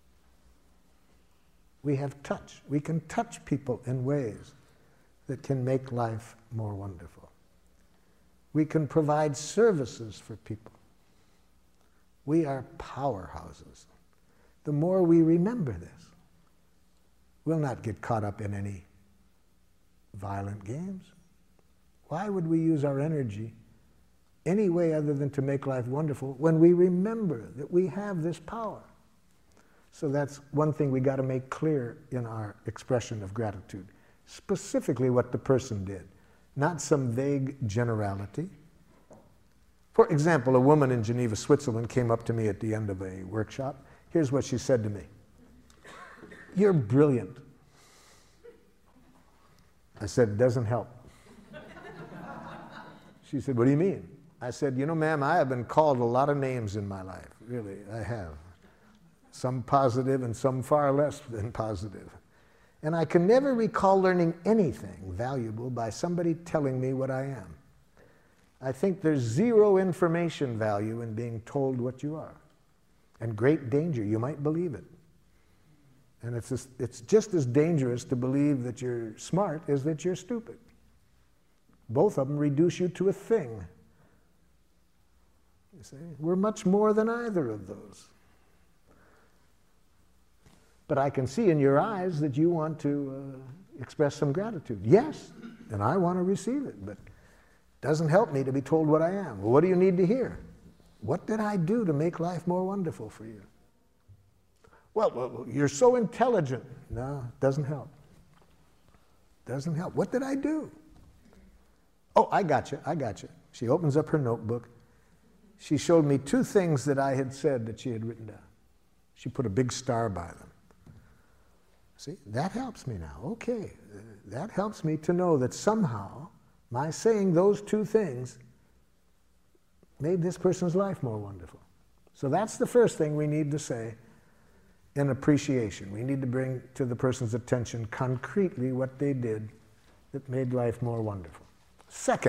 We have touch. We can touch people in ways that can make life more wonderful. We can provide services for people. We are powerhouses. The more we remember this, we'll not get caught up in any violent games. Why would we use our energy any way other than to make life wonderful when we remember that we have this power? So that's one thing we got to make clear in our expression of gratitude. Specifically what the person did, not some vague generality. For example, a woman in Geneva, Switzerland came up to me at the end of a workshop. Here's what she said to me. "You're brilliant." I said, "It doesn't help." She said, "What do you mean?" I said, "You know, ma'am, I have been called a lot of names in my life. Really, I have. Some positive and some far less than positive. And I can never recall learning anything valuable by somebody telling me what I am. I think there's zero information value in being told what you are. And great danger, you might believe it. And it's just as dangerous to believe that you're smart as that you're stupid. Both of them reduce you to a thing. You see, we're much more than either of those. But I can see in your eyes that you want to express some gratitude. Yes, and I want to receive it, but it doesn't help me to be told what I am. Well, what do you need to hear? What did I do to make life more wonderful for you? Well, you're so intelligent. No, it doesn't help. Doesn't help. What did I do? Oh, I got you. She opens up her notebook. She showed me 2 things that I had said that she had written down. She put a big star by them. See, that helps me now. Okay, that helps me to know that somehow my saying those 2 things made this person's life more wonderful. So that's the first thing we need to say in appreciation. We need to bring to the person's attention concretely what they did that made life more wonderful. Second,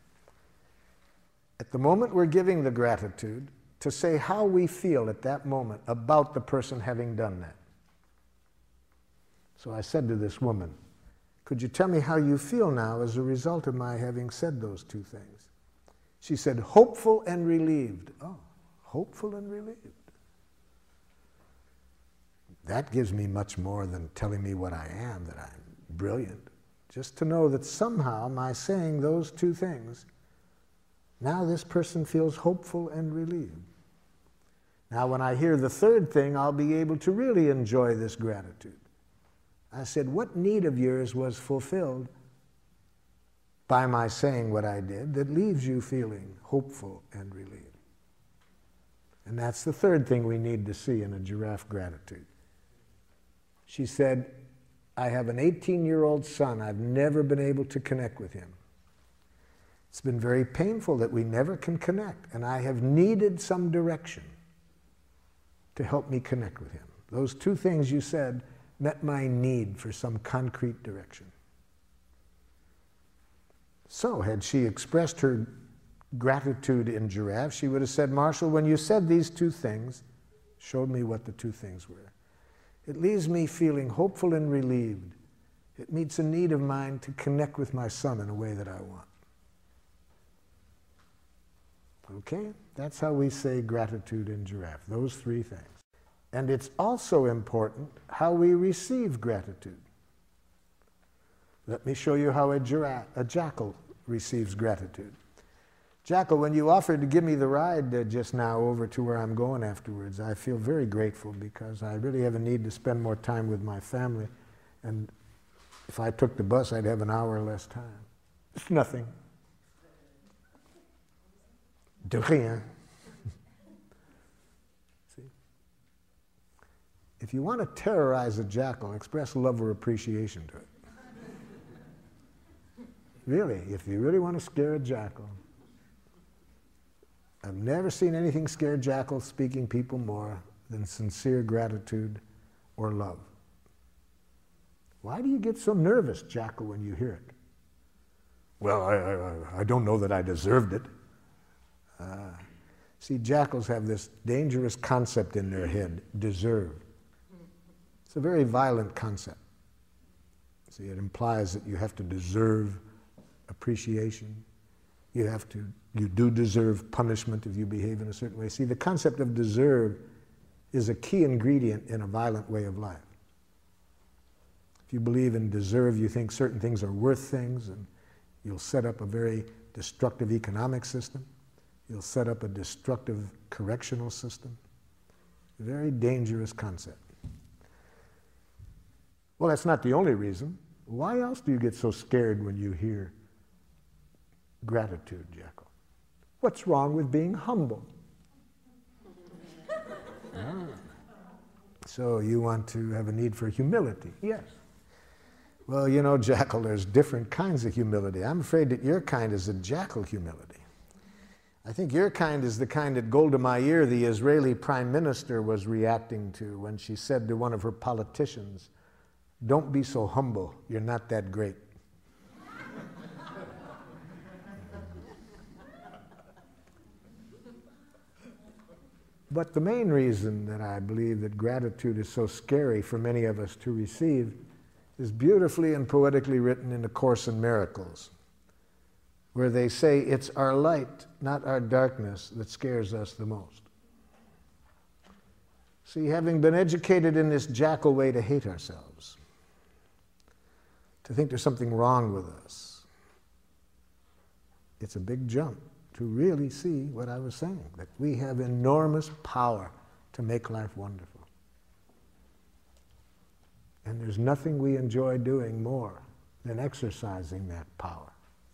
at the moment we're giving the gratitude, to say how we feel at that moment about the person having done that. So I said to this woman, could you tell me how you feel now as a result of my having said those 2 things? She said, hopeful and relieved. Oh, hopeful and relieved. That gives me much more than telling me what I am, that I'm brilliant. Just to know that somehow my saying those 2 things, now this person feels hopeful and relieved. Now when I hear the 3rd thing, I'll be able to really enjoy this gratitude. I said, what need of yours was fulfilled by my saying what I did that leaves you feeling hopeful and relieved? And that's the 3rd thing we need to see in a giraffe gratitude. She said, I have an 18-year-old son. I've never been able to connect with him. It's been very painful that we never can connect, and I have needed some direction to help me connect with him. Those 2 things you said met my need for some concrete direction. So, had she expressed her gratitude in giraffe, she would have said, Marshall, when you said these 2 things, showed me what the 2 things were. It leaves me feeling hopeful and relieved. It meets a need of mine to connect with my son in a way that I want. Okay? That's how we say gratitude in giraffe, those 3 things. And it's also important how we receive gratitude. Let me show you how a jackal receives gratitude. Jackal, when you offered to give me the ride just now over to where I'm going afterwards, I feel very grateful because I really have a need to spend more time with my family. And if I took the bus, I'd have an hour less time. It's nothing. De rien. See? If you want to terrorize a jackal, express love or appreciation to it. Really, if you really want to scare a jackal. I've never seen anything scare jackals speaking people more than sincere gratitude or love. Why do you get so nervous, jackal, when you hear it? Well, I don't know that I deserved it. See, jackals have this dangerous concept in their head, deserve. It's a very violent concept. See, it implies that you have to deserve appreciation. You do deserve punishment if you behave in a certain way. See, the concept of deserve is a key ingredient in a violent way of life. If you believe in deserve, you think certain things are worth things, and you'll set up a very destructive economic system. You'll set up a destructive correctional system. A very dangerous concept. Well, that's not the only reason. Why else do you get so scared when you hear gratitude, Jackal? What's wrong with being humble? So you want to have a need for humility? Yes. Well, you know, Jackal, there's different kinds of humility. I'm afraid that your kind is a jackal humility. I think your kind is the kind that Golda Meir, the Israeli prime minister, was reacting to when she said to one of her politicians, "Don't be so humble, you're not that great." But the main reason that I believe that gratitude is so scary for many of us to receive is beautifully and poetically written in A Course in Miracles, where they say it's our light, not our darkness, that scares us the most. See, having been educated in this jackal way to hate ourselves, to think there's something wrong with us, it's a big jump to really see what I was saying, that we have enormous power to make life wonderful. And there's nothing we enjoy doing more than exercising that power.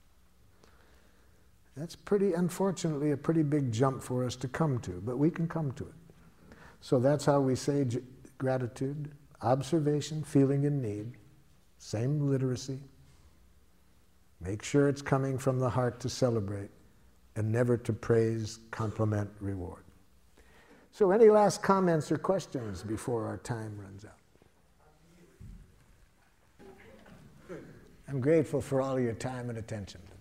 That's unfortunately, a pretty big jump for us to come to, but we can come to it. So that's how we say gratitude: observation, feeling, and need. Same literacy. Make sure it's coming from the heart to celebrate, and never to praise, compliment, reward. So any last comments or questions before our time runs out? I'm grateful for all your time and attention.